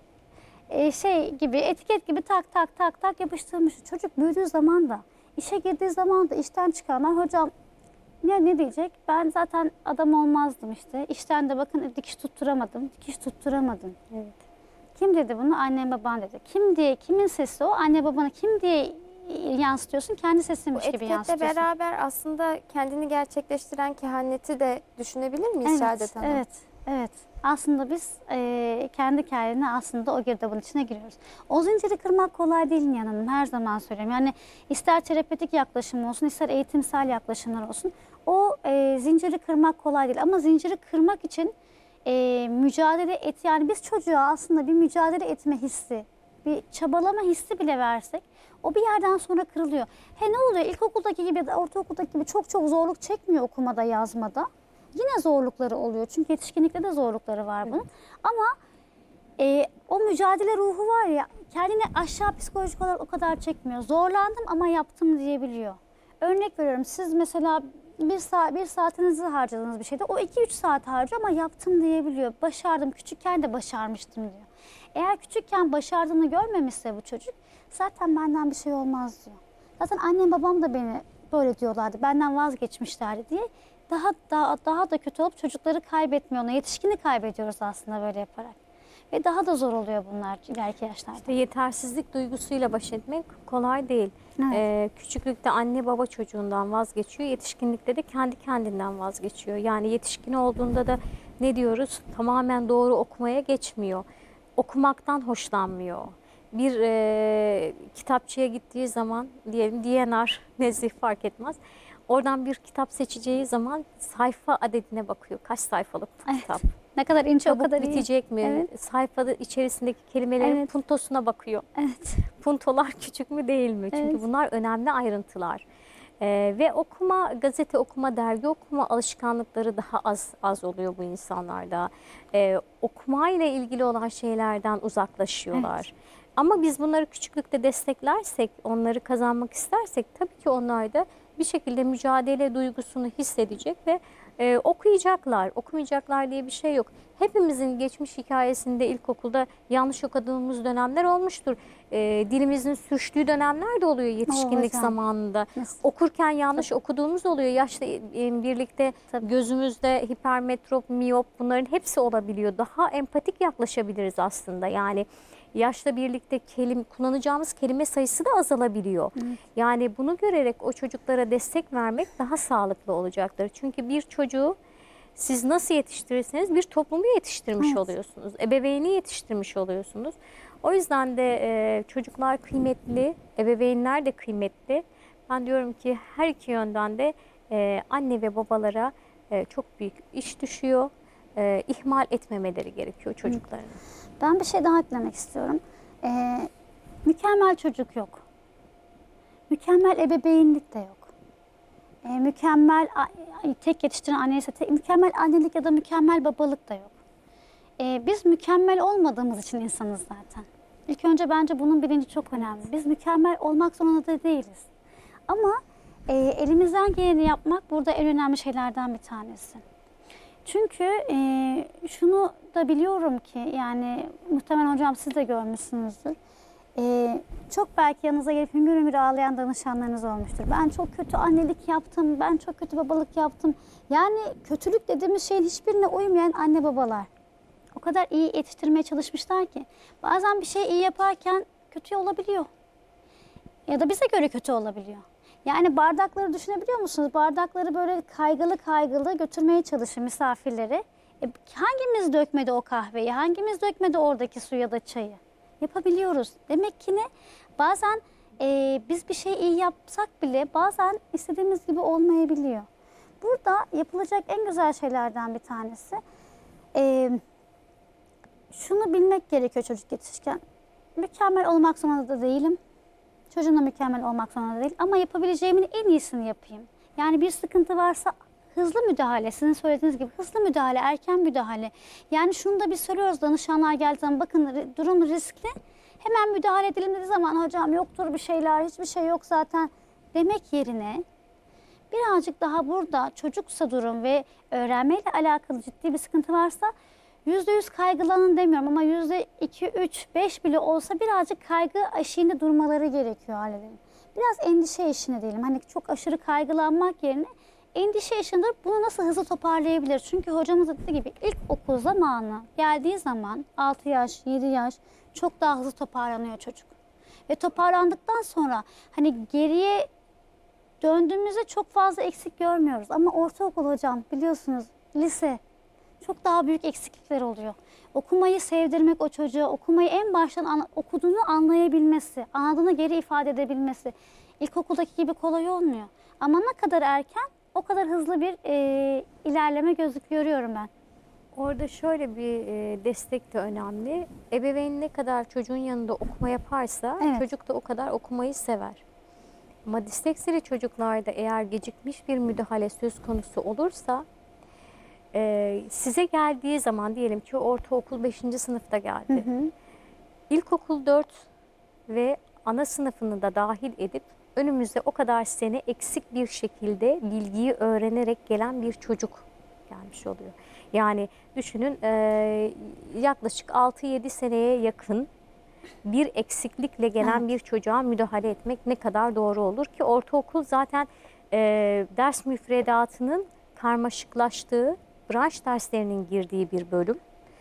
e, şey gibi, etiket gibi tak tak tak tak yapıştırmış. Çocuk büyüdüğü zaman da, işe girdiği zaman da işten çıkanlar hocam ne, ne diyecek? Ben zaten adam olmazdım işte. İşten de bakın dikiş tutturamadım. Dikiş tutturamadım. Evet. Kim dedi bunu? Annem baban dedi. Kim diye, kimin sesi o? Anne babana kim diye yansıtıyorsun? Kendi sesinmiş gibi Etiketle yansıtıyorsun. beraber aslında kendini gerçekleştiren kehaneti de düşünebilir miyiz Evet, Saadet Hanım? evet, evet. Aslında biz e, kendi kendine aslında o girdabın içine giriyoruz. O zinciri kırmak kolay değil Nihan Hanım. Her zaman söylüyorum. Yani ister terapötik yaklaşım olsun, ister eğitimsel yaklaşımlar olsun. O e, zinciri kırmak kolay değil. Ama zinciri kırmak için e, mücadele et. Yani biz çocuğa aslında bir mücadele etme hissi, bir çabalama hissi bile versek o bir yerden sonra kırılıyor. He ne oluyor? İlkokuldaki gibi ya da ortaokuldaki gibi çok çok zorluk çekmiyor okumada, yazmada. Yine zorlukları oluyor. Çünkü yetişkinlikte de zorlukları var bunun. Evet. Ama e, o mücadele ruhu var ya, kendini aşağı psikolojik olarak o kadar çekmiyor. Zorlandım ama yaptım diyebiliyor. Örnek veriyorum, siz mesela bir, saat, bir saatinizi harcadığınız bir şeyde o iki üç saat harcıyor ama yaptım diyebiliyor. Başardım, küçükken de başarmıştım diyor. Eğer küçükken başardığını görmemişse bu çocuk, zaten benden bir şey olmaz diyor. Zaten annem babam da beni böyle diyorlardı, benden vazgeçmişlerdi diye daha daha daha da kötü olup çocukları kaybetmiyor, ona yetişkini kaybediyoruz aslında böyle yaparak. Ve daha da zor oluyor bunlar ileriki yaşlarda. İşte yetersizlik duygusuyla baş etmek kolay değil. Evet. Ee, küçüklükte anne baba çocuğundan vazgeçiyor, yetişkinlikte de kendi kendinden vazgeçiyor. Yani yetişkin olduğunda da ne diyoruz? Tamamen doğru okumaya geçmiyor. Okumaktan hoşlanmıyor. Bir e, kitapçıya gittiği zaman, diyelim D N R, nezih fark etmez. Oradan bir kitap seçeceği zaman sayfa adedine bakıyor. Kaç sayfalık bu Evet. kitap? Ne kadar ince Çabuk o kadar iyi. bitecek mi? Evet. Sayfada içerisindeki kelimelerin Evet. puntosuna bakıyor. Evet. Puntolar küçük mü değil mi? Çünkü Evet. bunlar önemli ayrıntılar. Ee, ve okuma, gazete okuma, dergi okuma alışkanlıkları daha az az oluyor bu insanlarda. Ee, okumayla ilgili olan şeylerden uzaklaşıyorlar. Evet. Ama biz bunları küçüklükte desteklersek, onları kazanmak istersek tabii ki onlar da bir şekilde mücadele duygusunu hissedecek ve e, okuyacaklar. Okumayacaklar diye bir şey yok. Hepimizin geçmiş hikayesinde ilkokulda yanlış okuduğumuz dönemler olmuştur. E, dilimizin sürçtüğü dönemler de oluyor yetişkinlik hocam. zamanında. Nasıl? Okurken yanlış Tabii. okuduğumuz oluyor. Yaşla e, birlikte Tabii. gözümüzde hipermetrop, miyop bunların hepsi olabiliyor. Daha empatik yaklaşabiliriz aslında. Yani yaşla birlikte kelim, kullanacağımız kelime sayısı da azalabiliyor. Evet. Yani bunu görerek o çocuklara destek vermek daha sağlıklı olacaktır. Çünkü bir çocuğu siz nasıl yetiştirirseniz bir toplumu yetiştirmiş Evet. oluyorsunuz. Ebeveyni yetiştirmiş oluyorsunuz. O yüzden de e, çocuklar kıymetli, ebeveynler de kıymetli. Ben diyorum ki her iki yönden de e, anne ve babalara e, çok büyük iş düşüyor. e, ihmal etmemeleri gerekiyor çocuklarını. Ben bir şey daha eklemek istiyorum. Ee, mükemmel çocuk yok. Mükemmel ebeveynlik de yok. Ee, mükemmel tek yetiştiren anne ise tek, mükemmel annelik ya da mükemmel babalık da yok. Ee, biz mükemmel olmadığımız için insanız zaten. İlk önce bence bunun bilinci çok önemli. Biz mükemmel olmak zorunda da değiliz. Ama e, elimizden geleni yapmak burada en önemli şeylerden bir tanesi. Çünkü e, şunu da biliyorum ki, yani muhtemelen hocam siz de görmüşsünüzdür. E, çok belki yanınıza gelip hüngür hüngür ağlayan danışanlarınız olmuştur. Ben çok kötü annelik yaptım, ben çok kötü babalık yaptım. Yani kötülük dediğimiz şeyin hiçbirine uymayan anne babalar. O kadar iyi yetiştirmeye çalışmışlar ki. Bazen bir şey iyi yaparken kötü olabiliyor. Ya da bize göre kötü olabiliyor. Yani bardakları düşünebiliyor musunuz? Bardakları böyle kaygılı kaygılı götürmeye çalışır misafirleri. E, hangimiz dökmedi o kahveyi? Hangimiz dökmedi oradaki suyu ya da çayı? Yapabiliyoruz. Demek ki ne? Bazen e, biz bir şey iyi yapsak bile bazen istediğimiz gibi olmayabiliyor. Burada yapılacak en güzel şeylerden bir tanesi. E, şunu bilmek gerekiyor çocuk yetişirken. Mükemmel olmak zorunda da değilim. Çocuğun da mükemmel olmak zorunda değil ama yapabileceğimin en iyisini yapayım. Yani bir sıkıntı varsa hızlı müdahale, sizin söylediğiniz gibi hızlı müdahale, erken müdahale. Yani şunu da biz söylüyoruz danışanlar geldiği zaman, bakın durum riskli. Hemen müdahale edelim dediği zaman hocam yoktur bir şeyler, hiçbir şey yok zaten demek yerine birazcık daha burada çocuksa durum ve öğrenmeyle alakalı ciddi bir sıkıntı varsa yüzde yüz kaygılanın demiyorum ama yüzde iki, üç, beş bile olsa birazcık kaygı eşiğinde durmaları gerekiyor ailenin. Biraz endişe eşiğinde diyelim. Hani çok aşırı kaygılanmak yerine endişe eşiğinde bunu nasıl hızlı toparlayabilir? Çünkü hocamız dediği gibi ilk okul zamanı geldiği zaman altı yaş, yedi yaş çok daha hızlı toparlanıyor çocuk. Ve toparlandıktan sonra hani geriye döndüğümüzde çok fazla eksik görmüyoruz. Ama ortaokul hocam biliyorsunuz, lise çok daha büyük eksiklikler oluyor. Okumayı sevdirmek o çocuğa, okumayı en baştan an, okuduğunu anlayabilmesi, anladığını geri ifade edebilmesi ilkokuldaki gibi kolay olmuyor. Ama ne kadar erken o kadar hızlı bir e, ilerleme gözlük görüyorum ben. Orada şöyle bir e, destek de önemli. Ebeveyn ne kadar çocuğun yanında okuma yaparsa Evet. çocuk da o kadar okumayı sever. Ama disleksili çocuklarda eğer gecikmiş bir müdahale söz konusu olursa e, size geldiği zaman diyelim ki ortaokul beşinci sınıfta geldi. Hı hı. İlkokul dört ve ana sınıfını da dahil edip önümüzde o kadar sene eksik bir şekilde bilgiyi öğrenerek gelen bir çocuk gelmiş oluyor. Yani düşünün e, yaklaşık altı yedi seneye yakın bir eksiklikle gelen Evet. bir çocuğa müdahale etmek ne kadar doğru olur ki ortaokul zaten e, ders müfredatının karmaşıklaştığı, branş derslerinin girdiği bir bölüm.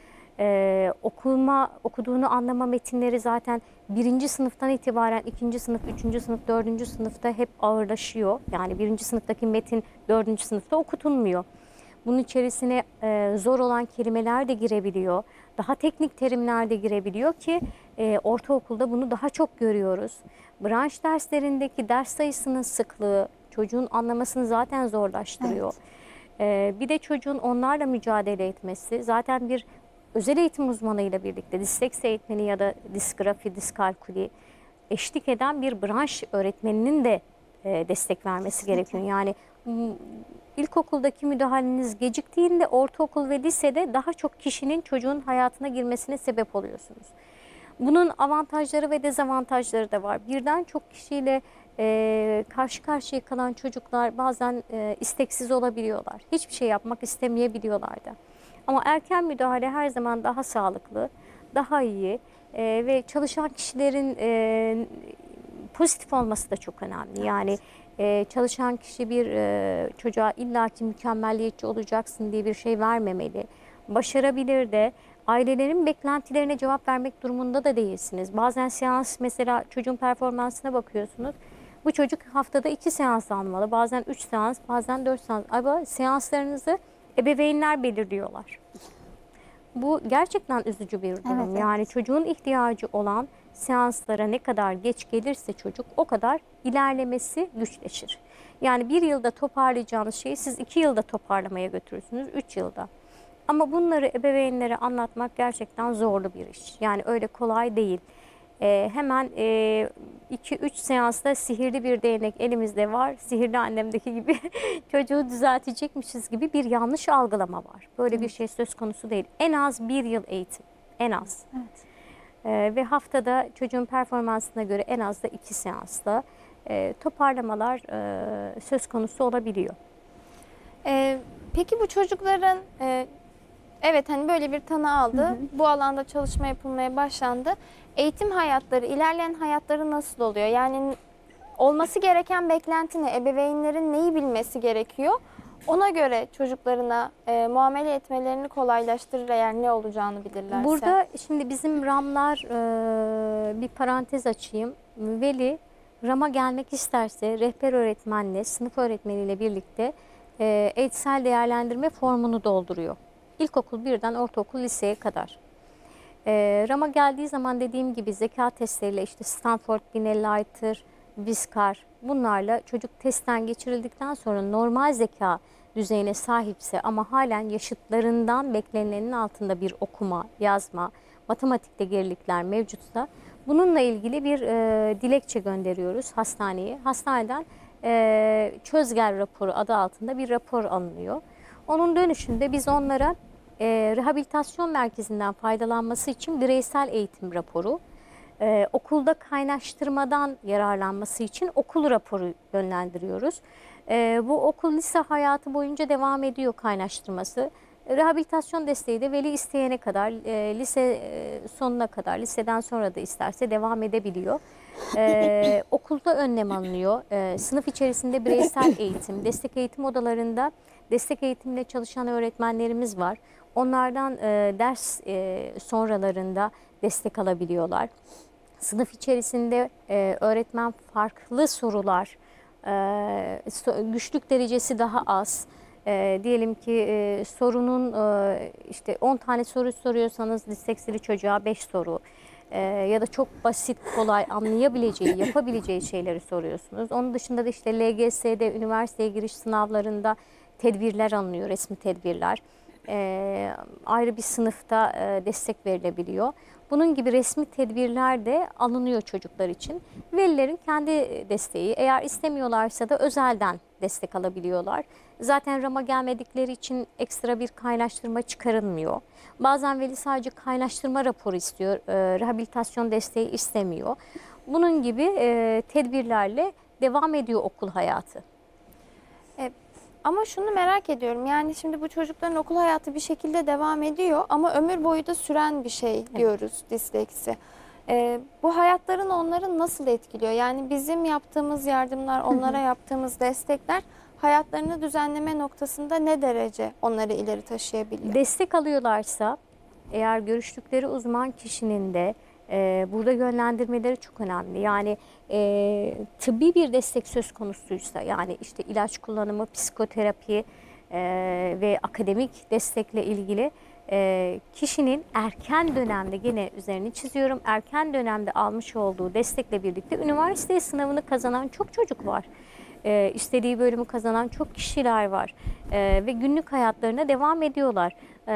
Ee, okuma, okuduğunu anlama metinleri zaten birinci sınıftan itibaren ikinci sınıf, üçüncü sınıf, dördüncü sınıfta hep ağırlaşıyor. Yani birinci sınıftaki metin dördüncü sınıfta okutulmuyor. Bunun içerisine e, zor olan kelimeler de girebiliyor. Daha teknik terimler de girebiliyor ki e, ortaokulda bunu daha çok görüyoruz. Branş derslerindeki ders sayısının sıklığı çocuğun anlamasını zaten zorlaştırıyor. Evet. E, bir de çocuğun onlarla mücadele etmesi zaten bir özel eğitim uzmanıyla birlikte disleksi eğitmeni ya da disgrafi, diskalkuli eşlik eden bir branş öğretmeninin de e, destek vermesi gerekiyor. Yani ilkokuldaki müdahaleniz geciktiğinde ortaokul ve lisede daha çok kişinin çocuğun hayatına girmesine sebep oluyorsunuz. Bunun avantajları ve dezavantajları da var. Birden çok kişiyle e, karşı karşıya kalan çocuklar bazen e, isteksiz olabiliyorlar. Hiçbir şey yapmak istemeyebiliyorlar da. Ama erken müdahale her zaman daha sağlıklı, daha iyi e, ve çalışan kişilerin e, pozitif olması da çok önemli. Yani e, çalışan kişi bir e, çocuğa illaki mükemmelliyetçi olacaksın diye bir şey vermemeli. Başarabilir de ailelerin beklentilerine cevap vermek durumunda da değilsiniz. Bazen seans mesela çocuğun performansına bakıyorsunuz. Bu çocuk haftada iki seans almalı. Bazen üç seans, bazen dört seans. Ama seanslarınızı ebeveynler belirliyorlar. Bu gerçekten üzücü bir durum. Evet, yani evet. çocuğun ihtiyacı olan seanslara ne kadar geç gelirse çocuk o kadar ilerlemesi güçleşir. Yani bir yılda toparlayacağınız şeyi siz iki yılda toparlamaya götürürsünüz, üç yılda. Ama bunları ebeveynlere anlatmak gerçekten zorlu bir iş. Yani öyle kolay değil. Ee, hemen iki üç seansta sihirli bir değnek elimizde var. Sihirli annemdeki gibi çocuğu düzeltecekmişiz gibi bir yanlış algılama var. Böyle evet. bir şey söz konusu değil. En az bir yıl eğitim. En az. Evet. Ee, ve haftada çocuğun performansına göre en az da iki seansla e, toparlamalar e, söz konusu olabiliyor. Ee, peki bu çocukların e, evet hani böyle bir tanı aldı. Hı hı. Bu alanda çalışma yapılmaya başlandı. Eğitim hayatları, ilerleyen hayatları nasıl oluyor? Yani olması gereken beklenti ne? Ebeveynlerin neyi bilmesi gerekiyor? Ona göre çocuklarına e, muamele etmelerini kolaylaştırır eğer ne olacağını bilirlerse. Burada şimdi bizim RAM'lar e, bir parantez açayım. Veli RAM'a gelmek isterse rehber öğretmenle, sınıf öğretmeniyle birlikte e, eğitsel değerlendirme formunu dolduruyor. İlkokul birden ortaokul liseye kadar. E, RAM'a geldiği zaman dediğim gibi zeka testleriyle işte Stanford, Binet-Leiter, Viskar bunlarla çocuk testten geçirildikten sonra normal zeka düzeyine sahipse ama halen yaşıtlarından beklenilenin altında bir okuma, yazma, matematikte gerilikler mevcutsa bununla ilgili bir e, dilekçe gönderiyoruz hastaneye. Hastaneden e, çözgel raporu adı altında bir rapor alınıyor. Onun dönüşünde biz onlara e, rehabilitasyon merkezinden faydalanması için bireysel eğitim raporu, Ee, okulda kaynaştırmadan yararlanması için okul raporu yönlendiriyoruz. Ee, bu okul lise hayatı boyunca devam ediyor kaynaştırması. Rehabilitasyon desteği de veli isteyene kadar, e, lise e, sonuna kadar, liseden sonra da isterse devam edebiliyor. Ee, okulda önlem alınıyor. Ee, sınıf içerisinde bireysel eğitim, destek eğitim odalarında destek eğitimle çalışan öğretmenlerimiz var. Onlardan e, ders e, sonralarında destek alabiliyorlar. Sınıf içerisinde e, öğretmen farklı sorular, e, so, güçlük derecesi daha az. E, diyelim ki e, sorunun e, işte on tane soru soruyorsanız disleksili çocuğa beş soru e, ya da çok basit, kolay anlayabileceği, yapabileceği şeyleri soruyorsunuz. Onun dışında da işte L G S'de, üniversiteye giriş sınavlarında tedbirler alınıyor, resmi tedbirler. E, ayrı bir sınıfta e, destek verilebiliyor. Bunun gibi resmi tedbirler de alınıyor çocuklar için. Velilerin kendi desteği, eğer istemiyorlarsa da özelden destek alabiliyorlar. Zaten RAM'a gelmedikleri için ekstra bir kaynaştırma çıkarılmıyor. Bazen veli sadece kaynaştırma raporu istiyor, e, rehabilitasyon desteği istemiyor. Bunun gibi e, tedbirlerle devam ediyor okul hayatı. E, Ama şunu merak ediyorum, yani şimdi bu çocukların okul hayatı bir şekilde devam ediyor ama ömür boyu da süren bir şey diyoruz, evet. Disleksi. Ee, bu hayatların onları nasıl etkiliyor? Yani bizim yaptığımız yardımlar, onlara yaptığımız destekler hayatlarını düzenleme noktasında ne derece onları ileri taşıyabiliyor? Destek alıyorlarsa eğer görüştükleri uzman kişinin de Ee, burada yönlendirmeleri çok önemli. Yani e, tıbbi bir destek söz konusuysa, yani işte ilaç kullanımı, psikoterapi e, ve akademik destekle ilgili e, kişinin erken dönemde, gene üzerini çiziyorum, erken dönemde almış olduğu destekle birlikte üniversite sınavını kazanan çok çocuk var. E, istediği bölümü kazanan çok kişiler var e, ve günlük hayatlarına devam ediyorlar.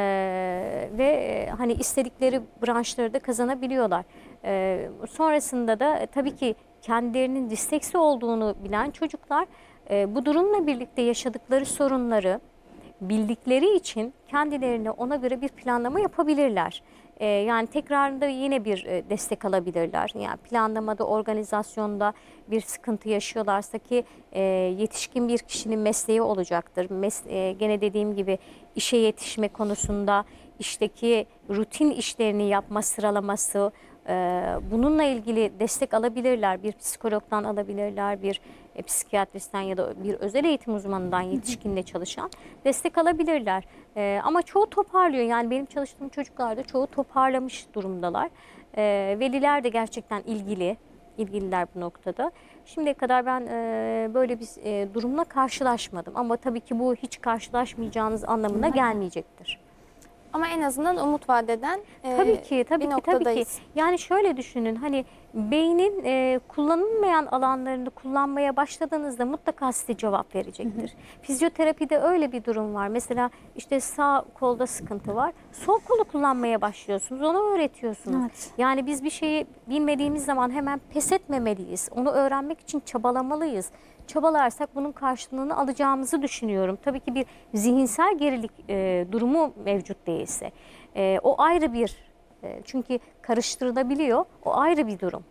Ee, ve e, hani istedikleri branşları da kazanabiliyorlar. Ee, sonrasında da e, tabii ki kendilerinin disleksi olduğunu bilen çocuklar e, bu durumla birlikte yaşadıkları sorunları bildikleri için kendilerine ona göre bir planlama yapabilirler. Ee, yani tekrarında yine bir e, destek alabilirler. Yani planlamada, organizasyonda bir sıkıntı yaşıyorlarsa ki e, yetişkin bir kişinin mesleği olacaktır. Mes e, gene dediğim gibi işe yetişme konusunda işteki rutin işlerini yapma sıralaması, e, bununla ilgili destek alabilirler. Bir psikologdan alabilirler, bir e, psikiyatristten ya da bir özel eğitim uzmanından yetişkinle çalışan destek alabilirler. E, ama çoğu toparlıyor. Yani benim çalıştığım çocuklar da çoğu toparlamış durumdalar. E, veliler de gerçekten ilgili, ilgililer bu noktada. Şimdiye kadar ben e, böyle bir e, durumla karşılaşmadım. Ama tabii ki bu hiç karşılaşmayacağınız anlamına gelmeyecektir. Ama en azından umut vadeden e, Tabii ki, tabii bir ki, noktadayız. tabii ki. Yani şöyle düşünün, hani beynin e, kullanılmayan alanlarını kullanmaya başladığınızda mutlaka size cevap verecektir. Hı hı. Fizyoterapide öyle bir durum var. Mesela işte sağ kolda sıkıntı var. Sol kolu kullanmaya başlıyorsunuz, onu öğretiyorsunuz. Evet. Yani biz bir şeyi bilmediğimiz zaman hemen pes etmemeliyiz. Onu öğrenmek için çabalamalıyız. Çabalarsak bunun karşılığını alacağımızı düşünüyorum. Tabii ki bir zihinsel gerilik e, durumu mevcut değilse. E, o ayrı bir, e, çünkü karıştırılabiliyor, o ayrı bir durum.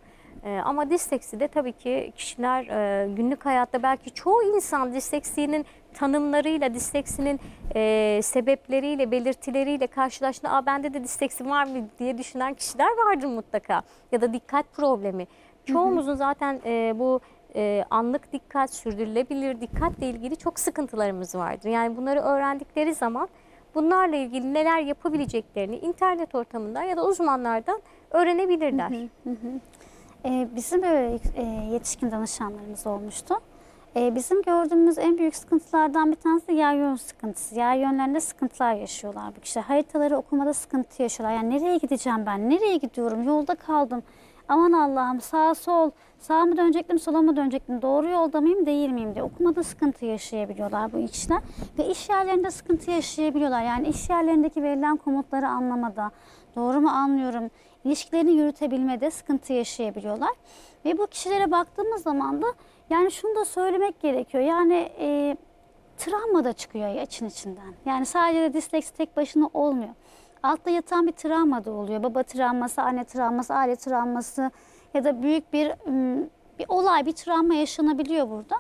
E, ama disleksi de tabii ki kişiler e, günlük hayatta, belki çoğu insan disleksinin tanımlarıyla, disleksinin e, sebepleriyle, belirtileriyle karşılaştığında "Aa, bende de disleksi var mı?" diye düşünen kişiler vardır mutlaka. Ya da dikkat problemi. Çoğumuzun zaten e, bu e, anlık dikkat, sürdürülebilir dikkatle ilgili çok sıkıntılarımız vardır. Yani bunları öğrendikleri zaman bunlarla ilgili neler yapabileceklerini internet ortamından ya da uzmanlardan öğrenebilirler. Hı hı hı. Ee, bizim böyle e, yetişkin danışanlarımız olmuştu. Ee, bizim gördüğümüz en büyük sıkıntılardan bir tanesi de yer yön sıkıntısı. Yer yönlerinde sıkıntılar yaşıyorlar bu kişiler. Haritaları okumada sıkıntı yaşıyorlar. Yani nereye gideceğim ben? Nereye gidiyorum? Yolda kaldım. Aman Allah'ım, sağ sol, sağa mı dönecektim, sola mı dönecektim, doğru yolda mıyım, değil miyim diye okumada sıkıntı yaşayabiliyorlar bu kişiler. Ve iş yerlerinde sıkıntı yaşayabiliyorlar. Yani iş yerlerindeki verilen komutları anlamada, doğru mu anlıyorum, ilişkilerini yürütebilmede sıkıntı yaşayabiliyorlar. Ve bu kişilere baktığımız zaman da yani şunu da söylemek gerekiyor. Yani e, travma da çıkıyor ya için içinden. Yani sadece de disleksi tek başına olmuyor. Altta yatan bir travma da oluyor. Baba travması, anne travması, aile travması ya da büyük bir bir olay, bir travma yaşanabiliyor burada.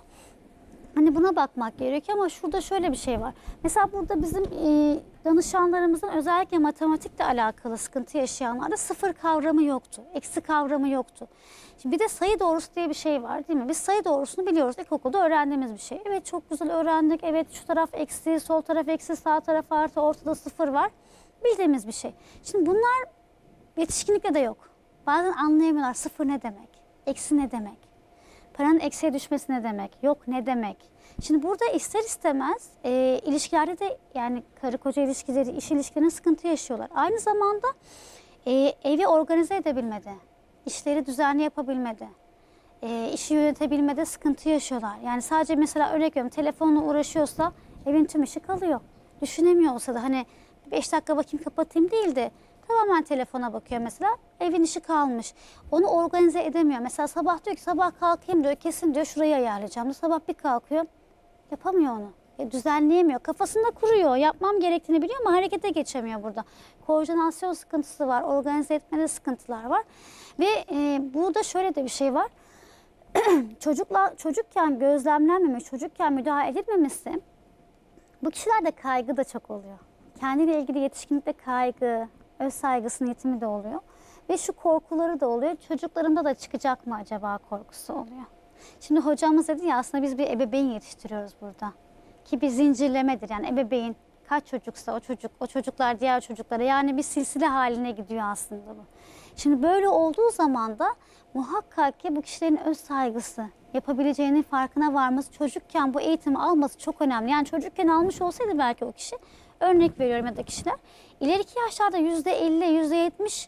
Hani buna bakmak gerekiyor ama şurada şöyle bir şey var. Mesela burada bizim e, danışanlarımızın özellikle matematikle alakalı sıkıntı yaşayanlarda sıfır kavramı yoktu. Eksi kavramı yoktu. Şimdi bir de sayı doğrusu diye bir şey var değil mi? Biz sayı doğrusunu biliyoruz. İlkokulda öğrendiğimiz bir şey. Evet, çok güzel öğrendik. Evet, şu taraf eksi, sol taraf eksi, sağ taraf artı, ortada sıfır var. Bildiğimiz bir şey. Şimdi bunlar yetişkinlikte de yok. Bazen anlayamıyorlar sıfır ne demek, eksi ne demek, paranın eksiye düşmesi ne demek, yok ne demek. Şimdi burada ister istemez e, ilişkilerde de, yani karı koca ilişkileri, iş ilişkilerine sıkıntı yaşıyorlar. Aynı zamanda e, evi organize edebilmede, işleri düzenli yapabilmede, e, işi yönetebilmede sıkıntı yaşıyorlar. Yani sadece mesela örnek veriyorum, telefonla uğraşıyorsa evin tüm işi kalıyor. Düşünemiyor olsa da hani beş dakika bakayım kapatayım değil de tamamen telefona bakıyor mesela, evin işi kalmış. Onu organize edemiyor. Mesela sabah diyor ki sabah kalkayım diyor, kesin diyor şurayı ayarlayacağım diyor. Sabah bir kalkıyor, yapamıyor onu. E, düzenleyemiyor. Kafasında kuruyor. Yapmam gerektiğini biliyor ama harekete geçemiyor burada. Koordinasyon sıkıntısı var. Organize etmede sıkıntılar var. Ve e, burada şöyle de bir şey var. Çocukla, çocukken gözlemlenmemiş, çocukken müdahale edilmemesi, bu kişilerde kaygı da çok oluyor. Kendiyle ilgili yetişkinlikte kaygı, öz saygısının yetimi de oluyor. Ve şu korkuları da oluyor. Çocuklarımda da çıkacak mı acaba korkusu oluyor. Şimdi hocamız dedi ya, aslında biz bir ebeveyn yetiştiriyoruz burada. Ki bir zincirlemedir. Yani ebeveyn kaç çocuksa o çocuk, o çocuklar diğer çocuklara, yani bir silsile haline gidiyor aslında bu. Şimdi böyle olduğu zaman da muhakkak ki bu kişilerin öz saygısı, yapabileceğinin farkına varması, çocukken bu eğitimi alması çok önemli. Yani çocukken almış olsaydı belki o kişi, örnek veriyorum ya da kişiler, ileriki yaşlarda yüzde elli, yüzde yetmiş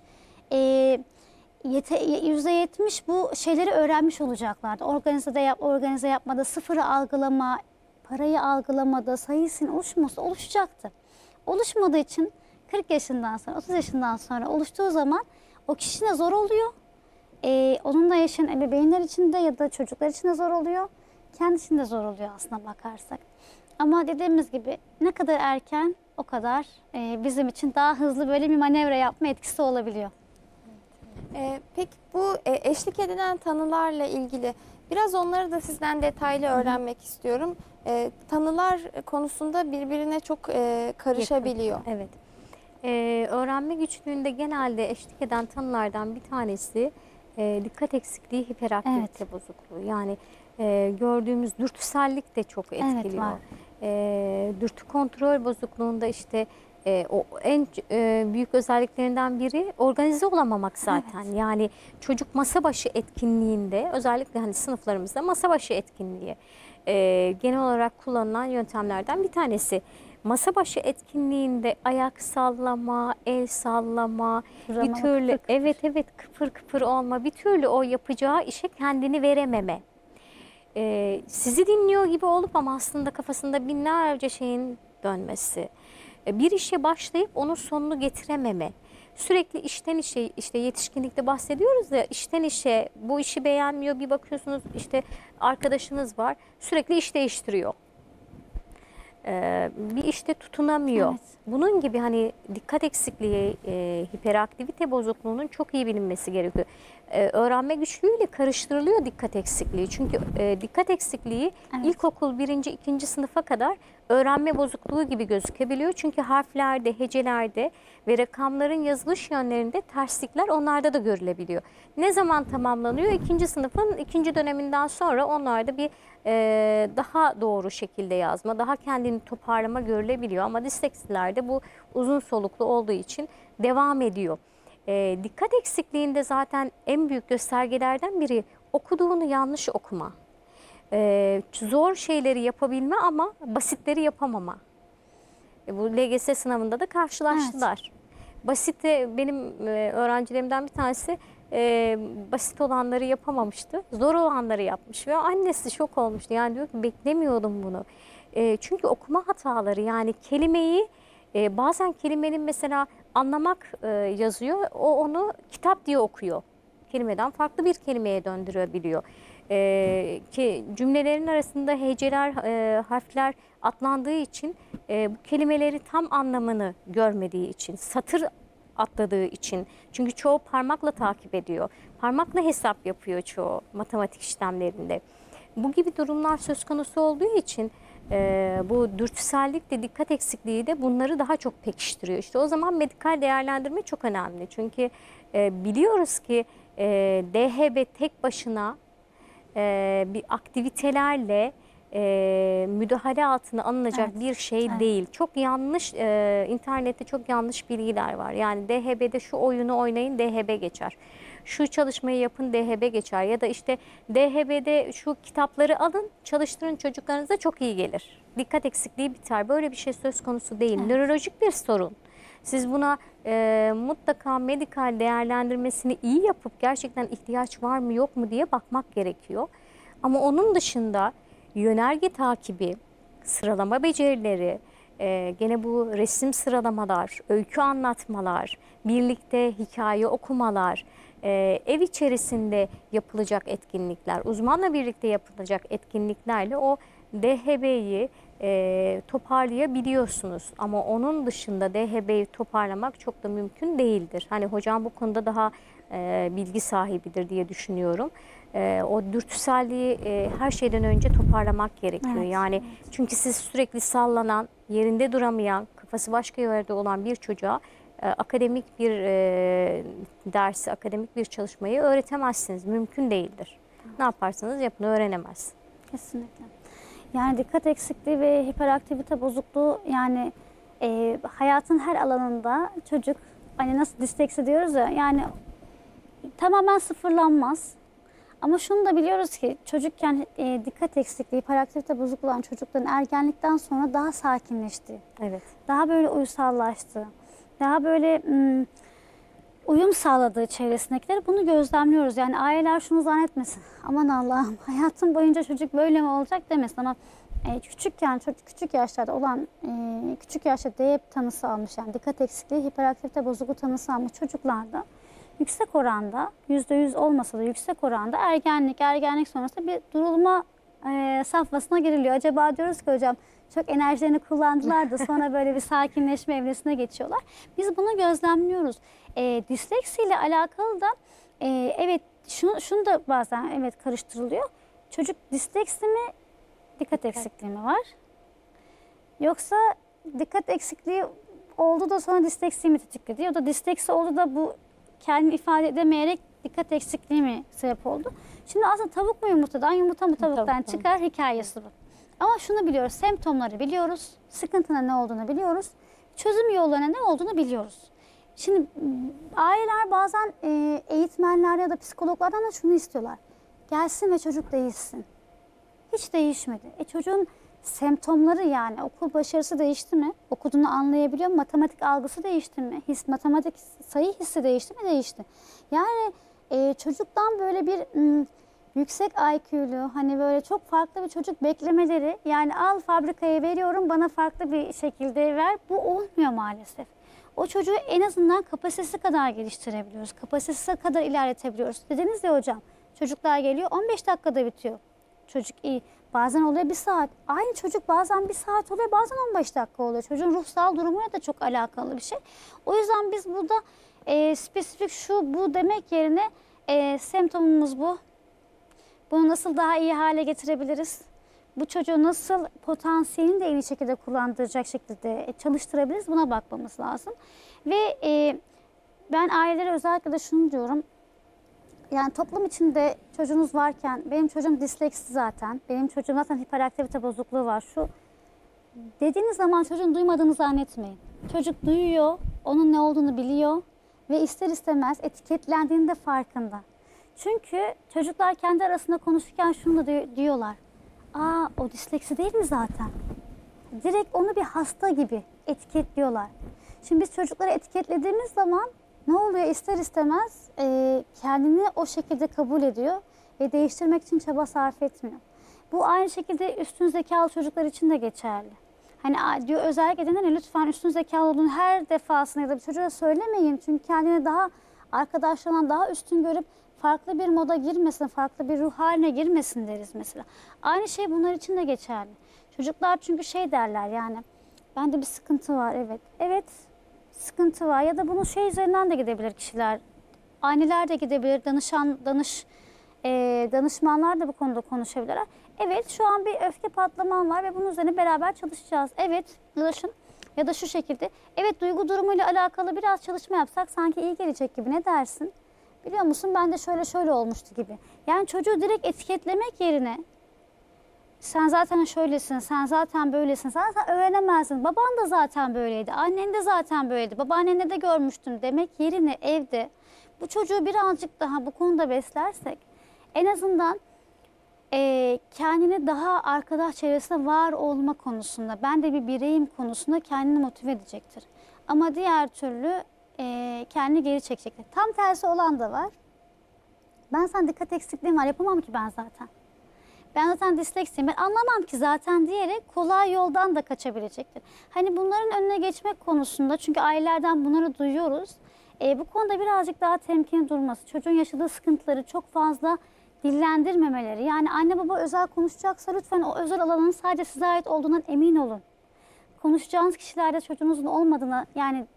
yüzde yetmiş bu şeyleri öğrenmiş olacaklardı. Organize yap, organize yapmada, sıfırı algılama, parayı algılamada, sayısının oluşması oluşacaktı. Oluşmadığı için kırk yaşından sonra, otuz yaşından sonra oluştuğu zaman o kişine zor oluyor. Ee, onunla yaşayan ebeveynler için de ya da çocuklar için de zor oluyor. Kendisinin de zor oluyor aslında bakarsak. Ama dediğimiz gibi ne kadar erken o kadar e, bizim için daha hızlı böyle bir manevra yapma etkisi olabiliyor. Ee, peki bu e, eşlik edilen tanılarla ilgili biraz onları da sizden detaylı öğrenmek Hı-hı. istiyorum. E, tanılar konusunda birbirine çok e, karışabiliyor. Yakın. Evet. Ee, öğrenme güçlüğünde genelde eşlik eden tanılardan bir tanesi e, dikkat eksikliği, hiperaktivite evet. bozukluğu. Yani e, gördüğümüz dürtüsellik de çok etkiliyor. Evet, var. E, dürtü kontrol bozukluğunda işte e, o en e, büyük özelliklerinden biri organize olamamak zaten. Evet. Yani çocuk masa başı etkinliğinde, özellikle hani sınıflarımızda masa başı etkinliği e, genel olarak kullanılan yöntemlerden bir tanesi. Masa başı etkinliğinde ayak sallama, el sallama, bir Kıvrama, türlü kıpır kıpır. evet evet kıpır kıpır olma, bir türlü o yapacağı işe kendini verememe. Ee, sizi dinliyor gibi olup ama aslında kafasında binlerce şeyin dönmesi. Ee, bir işe başlayıp onun sonunu getirememe. Sürekli işten işe, işte yetişkinlikte bahsediyoruz ya, işten işe, bu işi beğenmiyor, bir bakıyorsunuz işte arkadaşınız var sürekli iş değiştiriyor. Ee, bir işte tutunamıyor. Evet. Bunun gibi hani dikkat eksikliği, e, hiperaktivite bozukluğunun çok iyi bilinmesi gerekiyor. Ee, öğrenme güçlüğüyle karıştırılıyor dikkat eksikliği. Çünkü e, dikkat eksikliği Evet. ilkokul birinci, ikinci sınıfa kadar öğrenme bozukluğu gibi gözükebiliyor. Çünkü harflerde, hecelerde ve rakamların yazılış yönlerinde terslikler onlarda da görülebiliyor. Ne zaman tamamlanıyor? İkinci sınıfın ikinci döneminden sonra onlarda bir e, daha doğru şekilde yazma, daha kendini toparlama görülebiliyor. Ama disleksilerde bu uzun soluklu olduğu için devam ediyor. E, dikkat eksikliğinde zaten en büyük göstergelerden biri okuduğunu yanlış okuma. E, zor şeyleri yapabilme ama basitleri yapamama. E, bu L G S sınavında da karşılaştılar. Basite benim e, öğrencilerimden bir tanesi e, basit olanları yapamamıştı. Zor olanları yapmış ve annesi şok olmuştu. Yani diyor ki beklemiyordum bunu. E, çünkü okuma hataları, yani kelimeyi e, bazen kelimenin mesela anlamak e, yazıyor. O onu kitap diye okuyor. Kelimeden farklı bir kelimeye döndürebiliyor. E, ki cümlelerin arasında heceler, e, harfler atlandığı için e, bu kelimeleri tam anlamını görmediği için, satır atladığı için, çünkü çoğu parmakla takip ediyor. Parmakla hesap yapıyor çoğu matematik işlemlerinde. Bu gibi durumlar söz konusu olduğu için e, bu dürtüsellik de dikkat eksikliği de bunları daha çok pekiştiriyor. İşte o zaman medikal değerlendirme çok önemli. Çünkü e, biliyoruz ki e, D H B tek başına e, bir aktivitelerle e, müdahale altına alınacak Evet, bir şey evet. değil. Çok yanlış, e, internette çok yanlış bilgiler var. Yani D H B'de şu oyunu oynayın, D H B geçer. Şu çalışmayı yapın, D H B geçer. Ya da işte D H B'de şu kitapları alın, çalıştırın, çocuklarınıza çok iyi gelir. Dikkat eksikliği biter. Böyle bir şey söz konusu değil. Evet. Nörolojik bir sorun. Siz buna e, mutlaka medikal değerlendirmesini iyi yapıp gerçekten ihtiyaç var mı yok mu diye bakmak gerekiyor. Ama onun dışında yönerge takibi, sıralama becerileri, e, gene bu resim sıralamalar, öykü anlatmalar, birlikte hikaye okumalar, e, ev içerisinde yapılacak etkinlikler, uzmanla birlikte yapılacak etkinliklerle o D H B'yi e, toparlayabiliyorsunuz. Ama onun dışında D H B'yi toparlamak çok da mümkün değildir. Hani hocam bu konuda daha e, bilgi sahibidir diye düşünüyorum. E, o dürtüselliği e, her şeyden önce toparlamak gerekiyor. Evet, Yani çünkü siz sürekli sallanan, yerinde duramayan, kafası başka yerde olan bir çocuğa e, akademik bir e, dersi, akademik bir çalışmayı öğretemezsiniz. Mümkün değildir. Ne yaparsanız yapın, öğrenemez. Kesinlikle. Yani dikkat eksikliği ve hiperaktivite bozukluğu, yani e, hayatın her alanında çocuk, hani nasıl disleksi diyoruz ya, yani tamamen sıfırlanmaz. Ama şunu da biliyoruz ki çocukken e, dikkat eksikliği, hiperaktivite bozukluğu olan çocukların ergenlikten sonra daha sakinleşti. Evet. Daha böyle uysallaştı. Daha böyle ım, uyum sağladığı çevresindekileri, bunu gözlemliyoruz. Yani aileler şunu zannetmesin. Aman Allah'ım, hayatım boyunca çocuk böyle mi olacak demesin. Ama e, küçükken, çocuk küçük yaşlarda olan, e, küçük yaşta D H B tanısı almış, yani dikkat eksikliği, hiperaktivite bozukluğu tanısı almış çocuklarda yüksek oranda, yüzde yüz olmasa da yüksek oranda ergenlik, ergenlik sonrası bir durulma e, safhasına giriliyor. Acaba diyoruz ki hocam çok enerjilerini kullandılar da sonra böyle bir sakinleşme evresine geçiyorlar. Biz bunu gözlemliyoruz. E, disleksi ile alakalı da e, evet şunu, şunu da bazen evet karıştırılıyor. Çocuk disleksi mi, dikkat eksikliği mi var? Yoksa dikkat eksikliği oldu da sonra disleksi mi tetikledi? Ya da disleksi oldu da bu kendini ifade edemeyerek dikkat eksikliği mi sebep oldu? Şimdi aslında tavuk mu yumurtadan, yumurta mı tavuktan Tavuktan. çıkar hikayesi bu. Ama şunu biliyoruz, semptomları biliyoruz, sıkıntının ne olduğunu biliyoruz, çözüm yollarına ne olduğunu biliyoruz. Şimdi aileler bazen e, eğitmenler ya da psikologlardan da şunu istiyorlar. Gelsin ve çocuk değişsin. Hiç değişmedi. E çocuğun semptomları, yani okul başarısı değişti mi? Okuduğunu anlayabiliyor mu? Matematik algısı değişti mi? His, matematik sayı hissi değişti mi? Değişti. Yani e, çocuktan böyle bir m, yüksek I Q'lu, hani böyle çok farklı bir çocuk beklemeleri, yani al fabrikaya veriyorum bana farklı bir şekilde ver, bu olmuyor maalesef. O çocuğu en azından kapasitesi kadar geliştirebiliyoruz. Kapasitesi kadar ilerletebiliyoruz. Dediniz ya hocam, çocuklar geliyor on beş dakikada bitiyor. Çocuk iyi. Bazen oluyor bir saat. Aynı çocuk bazen bir saat oluyor, bazen on beş dakika oluyor. Çocuğun ruhsal durumuyla da çok alakalı bir şey. O yüzden biz burada e, spesifik şu bu demek yerine e, semptomumuz bu. Bunu nasıl daha iyi hale getirebiliriz? Bu çocuğu nasıl potansiyelini de en iyi şekilde kullandıracak şekilde çalıştırabiliriz? Buna bakmamız lazım. Ve e, ben ailelere özellikle de şunu diyorum. Yani toplum içinde çocuğunuz varken, benim çocuğum disleksi zaten, benim çocuğum zaten hiperaktivite bozukluğu var, şu dediğiniz zaman çocuğun duymadığını zannetmeyin. Çocuk duyuyor, onun ne olduğunu biliyor ve ister istemez etiketlendiğinde farkında. Çünkü çocuklar kendi arasında konuşurken şunu da diyorlar. Aa, o disleksi değil mi zaten? Direkt onu bir hasta gibi etiketliyorlar. Şimdi biz çocukları etiketlediğimiz zaman ne oluyor? İster istemez e, kendini o şekilde kabul ediyor ve değiştirmek için çaba sarf etmiyor. Bu aynı şekilde üstün zekalı çocuklar için de geçerli. Hani diyor özellikle denen lütfen üstün zekalı olduğunu her defasında ya da bir çocuğa söylemeyin. Çünkü kendini daha arkadaşlarından daha üstün görüp farklı bir moda girmesin, farklı bir ruh haline girmesin deriz mesela. Aynı şey bunlar için de geçerli. Çocuklar çünkü şey derler, yani bende bir sıkıntı var, evet. Evet, sıkıntı var ya da bunu şey üzerinden de gidebilir kişiler. Anneler de gidebilir, danışan, danış, e, danışmanlar da bu konuda konuşabilirler. Evet, şu an bir öfke patlamam var ve bunun üzerine beraber çalışacağız. Evet, danışın ya da şu şekilde. Evet, duygu durumuyla alakalı biraz çalışma yapsak sanki iyi gelecek gibi, ne dersin? Biliyor musun ben de şöyle şöyle olmuştu gibi. Yani çocuğu direkt etiketlemek yerine sen zaten şöylesin, sen zaten böylesin, sen zaten öğrenemezsin. Baban da zaten böyleydi, annen de zaten böyleydi, babaannende de görmüştüm demek yerine evde bu çocuğu birazcık daha bu konuda beslersek en azından e, kendini daha arkadaş çevresinde var olma konusunda, ben de bir bireyim konusunda kendini motive edecektir. Ama diğer türlü e, kendini geri çekecektir. Tam tersi olan da var. Ben sana dikkat eksikliğim var, yapamam ki ben zaten. Ben zaten disleksiyim, ben anlamam ki zaten diyerek kolay yoldan da kaçabilecektir. Hani bunların önüne geçmek konusunda, çünkü ailelerden bunları duyuyoruz. E, bu konuda birazcık daha temkinli durması, çocuğun yaşadığı sıkıntıları çok fazla dillendirmemeleri. Yani anne baba özel konuşacaksa lütfen o özel alanın sadece size ait olduğundan emin olun. Konuşacağınız kişilerde çocuğunuzun olmadığına, yani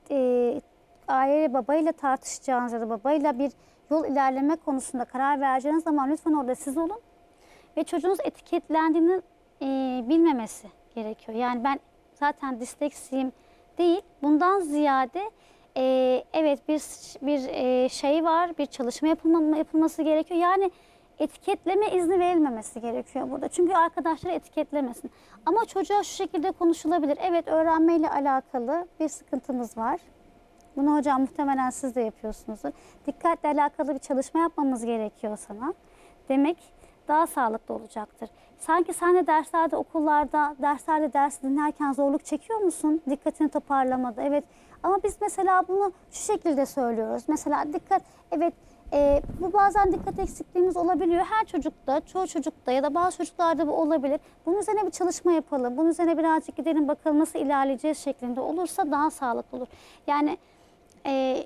e, aile babayla tartışacağınız ya da babayla bir yol ilerleme konusunda karar vereceğiniz zaman lütfen orada siz olun. Ve çocuğunuz etiketlendiğini e, bilmemesi gerekiyor. Yani ben zaten disleksiyim değil, bundan ziyade e, evet bir bir e, şey var, bir çalışma yapılma, yapılması gerekiyor. Yani etiketleme izni verilmemesi gerekiyor burada. Çünkü arkadaşları etiketlemesin. Ama çocuğa şu şekilde konuşulabilir. Evet, öğrenmeyle alakalı bir sıkıntımız var. Bunu hocam muhtemelen siz de yapıyorsunuzdur. Dikkatle alakalı bir çalışma yapmamız gerekiyor sana demek daha sağlıklı olacaktır. Sanki sen de derslerde, okullarda, derslerde ders dinlerken zorluk çekiyor musun? Dikkatini toparlamada. Evet. Ama biz mesela bunu şu şekilde söylüyoruz. Mesela dikkat, evet e, bu bazen dikkat eksikliğimiz olabiliyor. Her çocukta, çoğu çocukta ya da bazı çocuklarda bu olabilir. Bunun üzerine bir çalışma yapalım. Bunun üzerine birazcık gidelim bakalım nasıl ilerleyeceğiz şeklinde olursa daha sağlıklı olur. Yani e,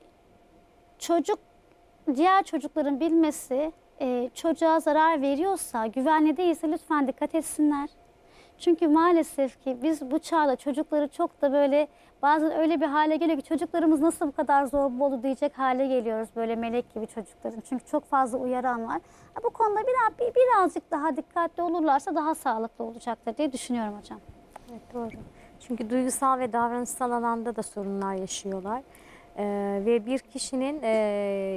çocuk, diğer çocukların bilmesi, e, çocuğa zarar veriyorsa, güvenli değilse lütfen dikkat etsinler. Çünkü maalesef ki biz bu çağda çocukları çok da böyle bazen öyle bir hale geliyor ki çocuklarımız nasıl bu kadar zorba oldu diyecek hale geliyoruz böyle melek gibi çocukların. Çünkü çok fazla uyaran var. Bu konuda biraz, bir, birazcık daha dikkatli olurlarsa daha sağlıklı olacaktır diye düşünüyorum hocam. Evet, doğru. Çünkü duygusal ve davranışsal alanda da sorunlar yaşıyorlar. Ee, ve bir kişinin e,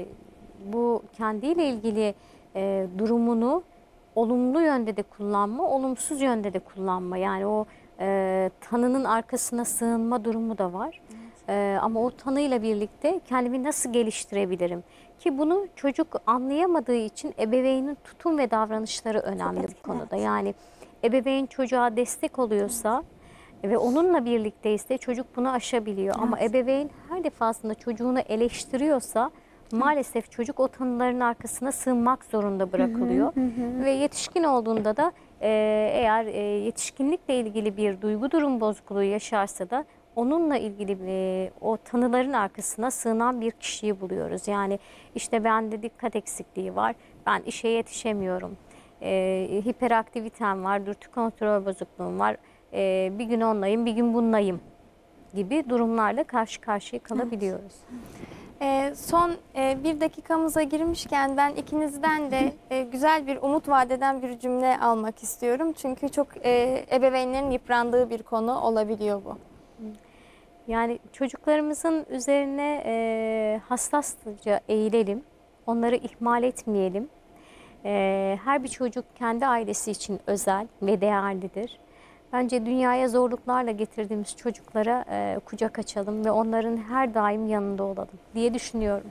bu kendiyle ilgili e, durumunu olumlu yönde de kullanma, olumsuz yönde de kullanma. Yani o e, tanının arkasına sığınma durumu da var. Evet. E, ama o tanıyla birlikte kendimi nasıl geliştirebilirim? Ki bunu çocuk anlayamadığı için ebeveynin tutum ve davranışları önemli bu konuda. Yani ebeveyn çocuğa destek oluyorsa ve onunla birlikteyse çocuk bunu aşabiliyor. Ama ebeveyn her defasında çocuğunu eleştiriyorsa maalesef çocuk o tanıların arkasına sığınmak zorunda bırakılıyor. Hı hı. Ve yetişkin olduğunda da e, eğer e, yetişkinlikle ilgili bir duygu durum bozukluğu yaşarsa da onunla ilgili e, o tanıların arkasına sığınan bir kişiyi buluyoruz. Yani işte bende dikkat eksikliği var, ben işe yetişemiyorum, e, hiperaktivitem var, dürtü kontrol bozukluğum var, e, bir gün onlayım, bir gün bunlayım gibi durumlarla karşı karşıya kalabiliyoruz. Ee, son e, bir dakikamıza girmişken ben ikinizden de e, güzel bir umut vadeden bir cümle almak istiyorum. Çünkü çok e, ebeveynlerin yıprandığı bir konu olabiliyor bu. Yani çocuklarımızın üzerine e, hassasça eğilelim, onları ihmal etmeyelim. E, her bir çocuk kendi ailesi için özel ve değerlidir. Bence dünyaya zorluklarla getirdiğimiz çocuklara e, kucak açalım ve onların her daim yanında olalım diye düşünüyorum.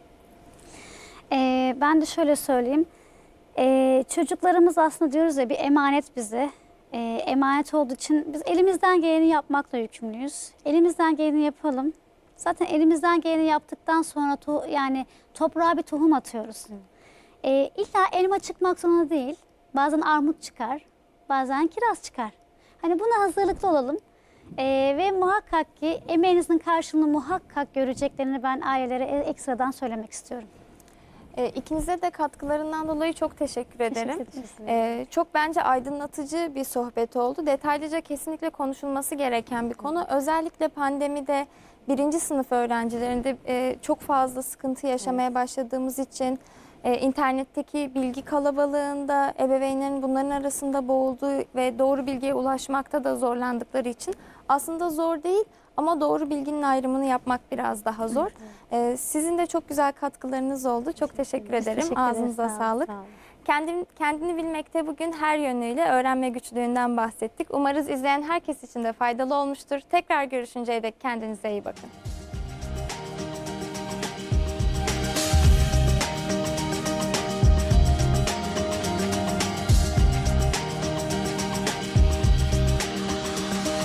Ee, ben de şöyle söyleyeyim. Ee, çocuklarımız aslında diyoruz ya bir emanet bize. Ee, emanet olduğu için biz elimizden geleni yapmakla yükümlüyüz. Elimizden geleni yapalım. Zaten elimizden geleni yaptıktan sonra to yani toprağa bir tohum atıyoruz. Ee, illa elma çıkmak zorunda değil. Bazen armut çıkar, bazen kiraz çıkar. Hani buna hazırlıklı olalım. Ee, ve muhakkak ki emeğinizin karşılığını muhakkak göreceklerini ben ailelere ekstradan söylemek istiyorum. E, ikinize de katkılarından dolayı çok teşekkür ederim. Teşekkür ederim. E, çok bence aydınlatıcı bir sohbet oldu. Detaylıca kesinlikle konuşulması gereken bir konu. Özellikle pandemide birinci sınıf öğrencilerinde e, çok fazla sıkıntı yaşamaya başladığımız için e, internetteki bilgi kalabalığında ebeveynlerin bunların arasında boğulduğu ve doğru bilgiye ulaşmakta da zorlandıkları için aslında zor değil ama doğru bilginin ayrımını yapmak biraz daha zor. E, sizin de çok güzel katkılarınız oldu. Çok teşekkür ederim. Teşekkür ederiz, Ağzınıza sağ olun, sağlık. sağ olun. Kendim, kendini bilmekte bugün her yönüyle öğrenme güçlüğünden bahsettik. Umarız izleyen herkes için de faydalı olmuştur. Tekrar görüşünceye dek kendinize iyi bakın.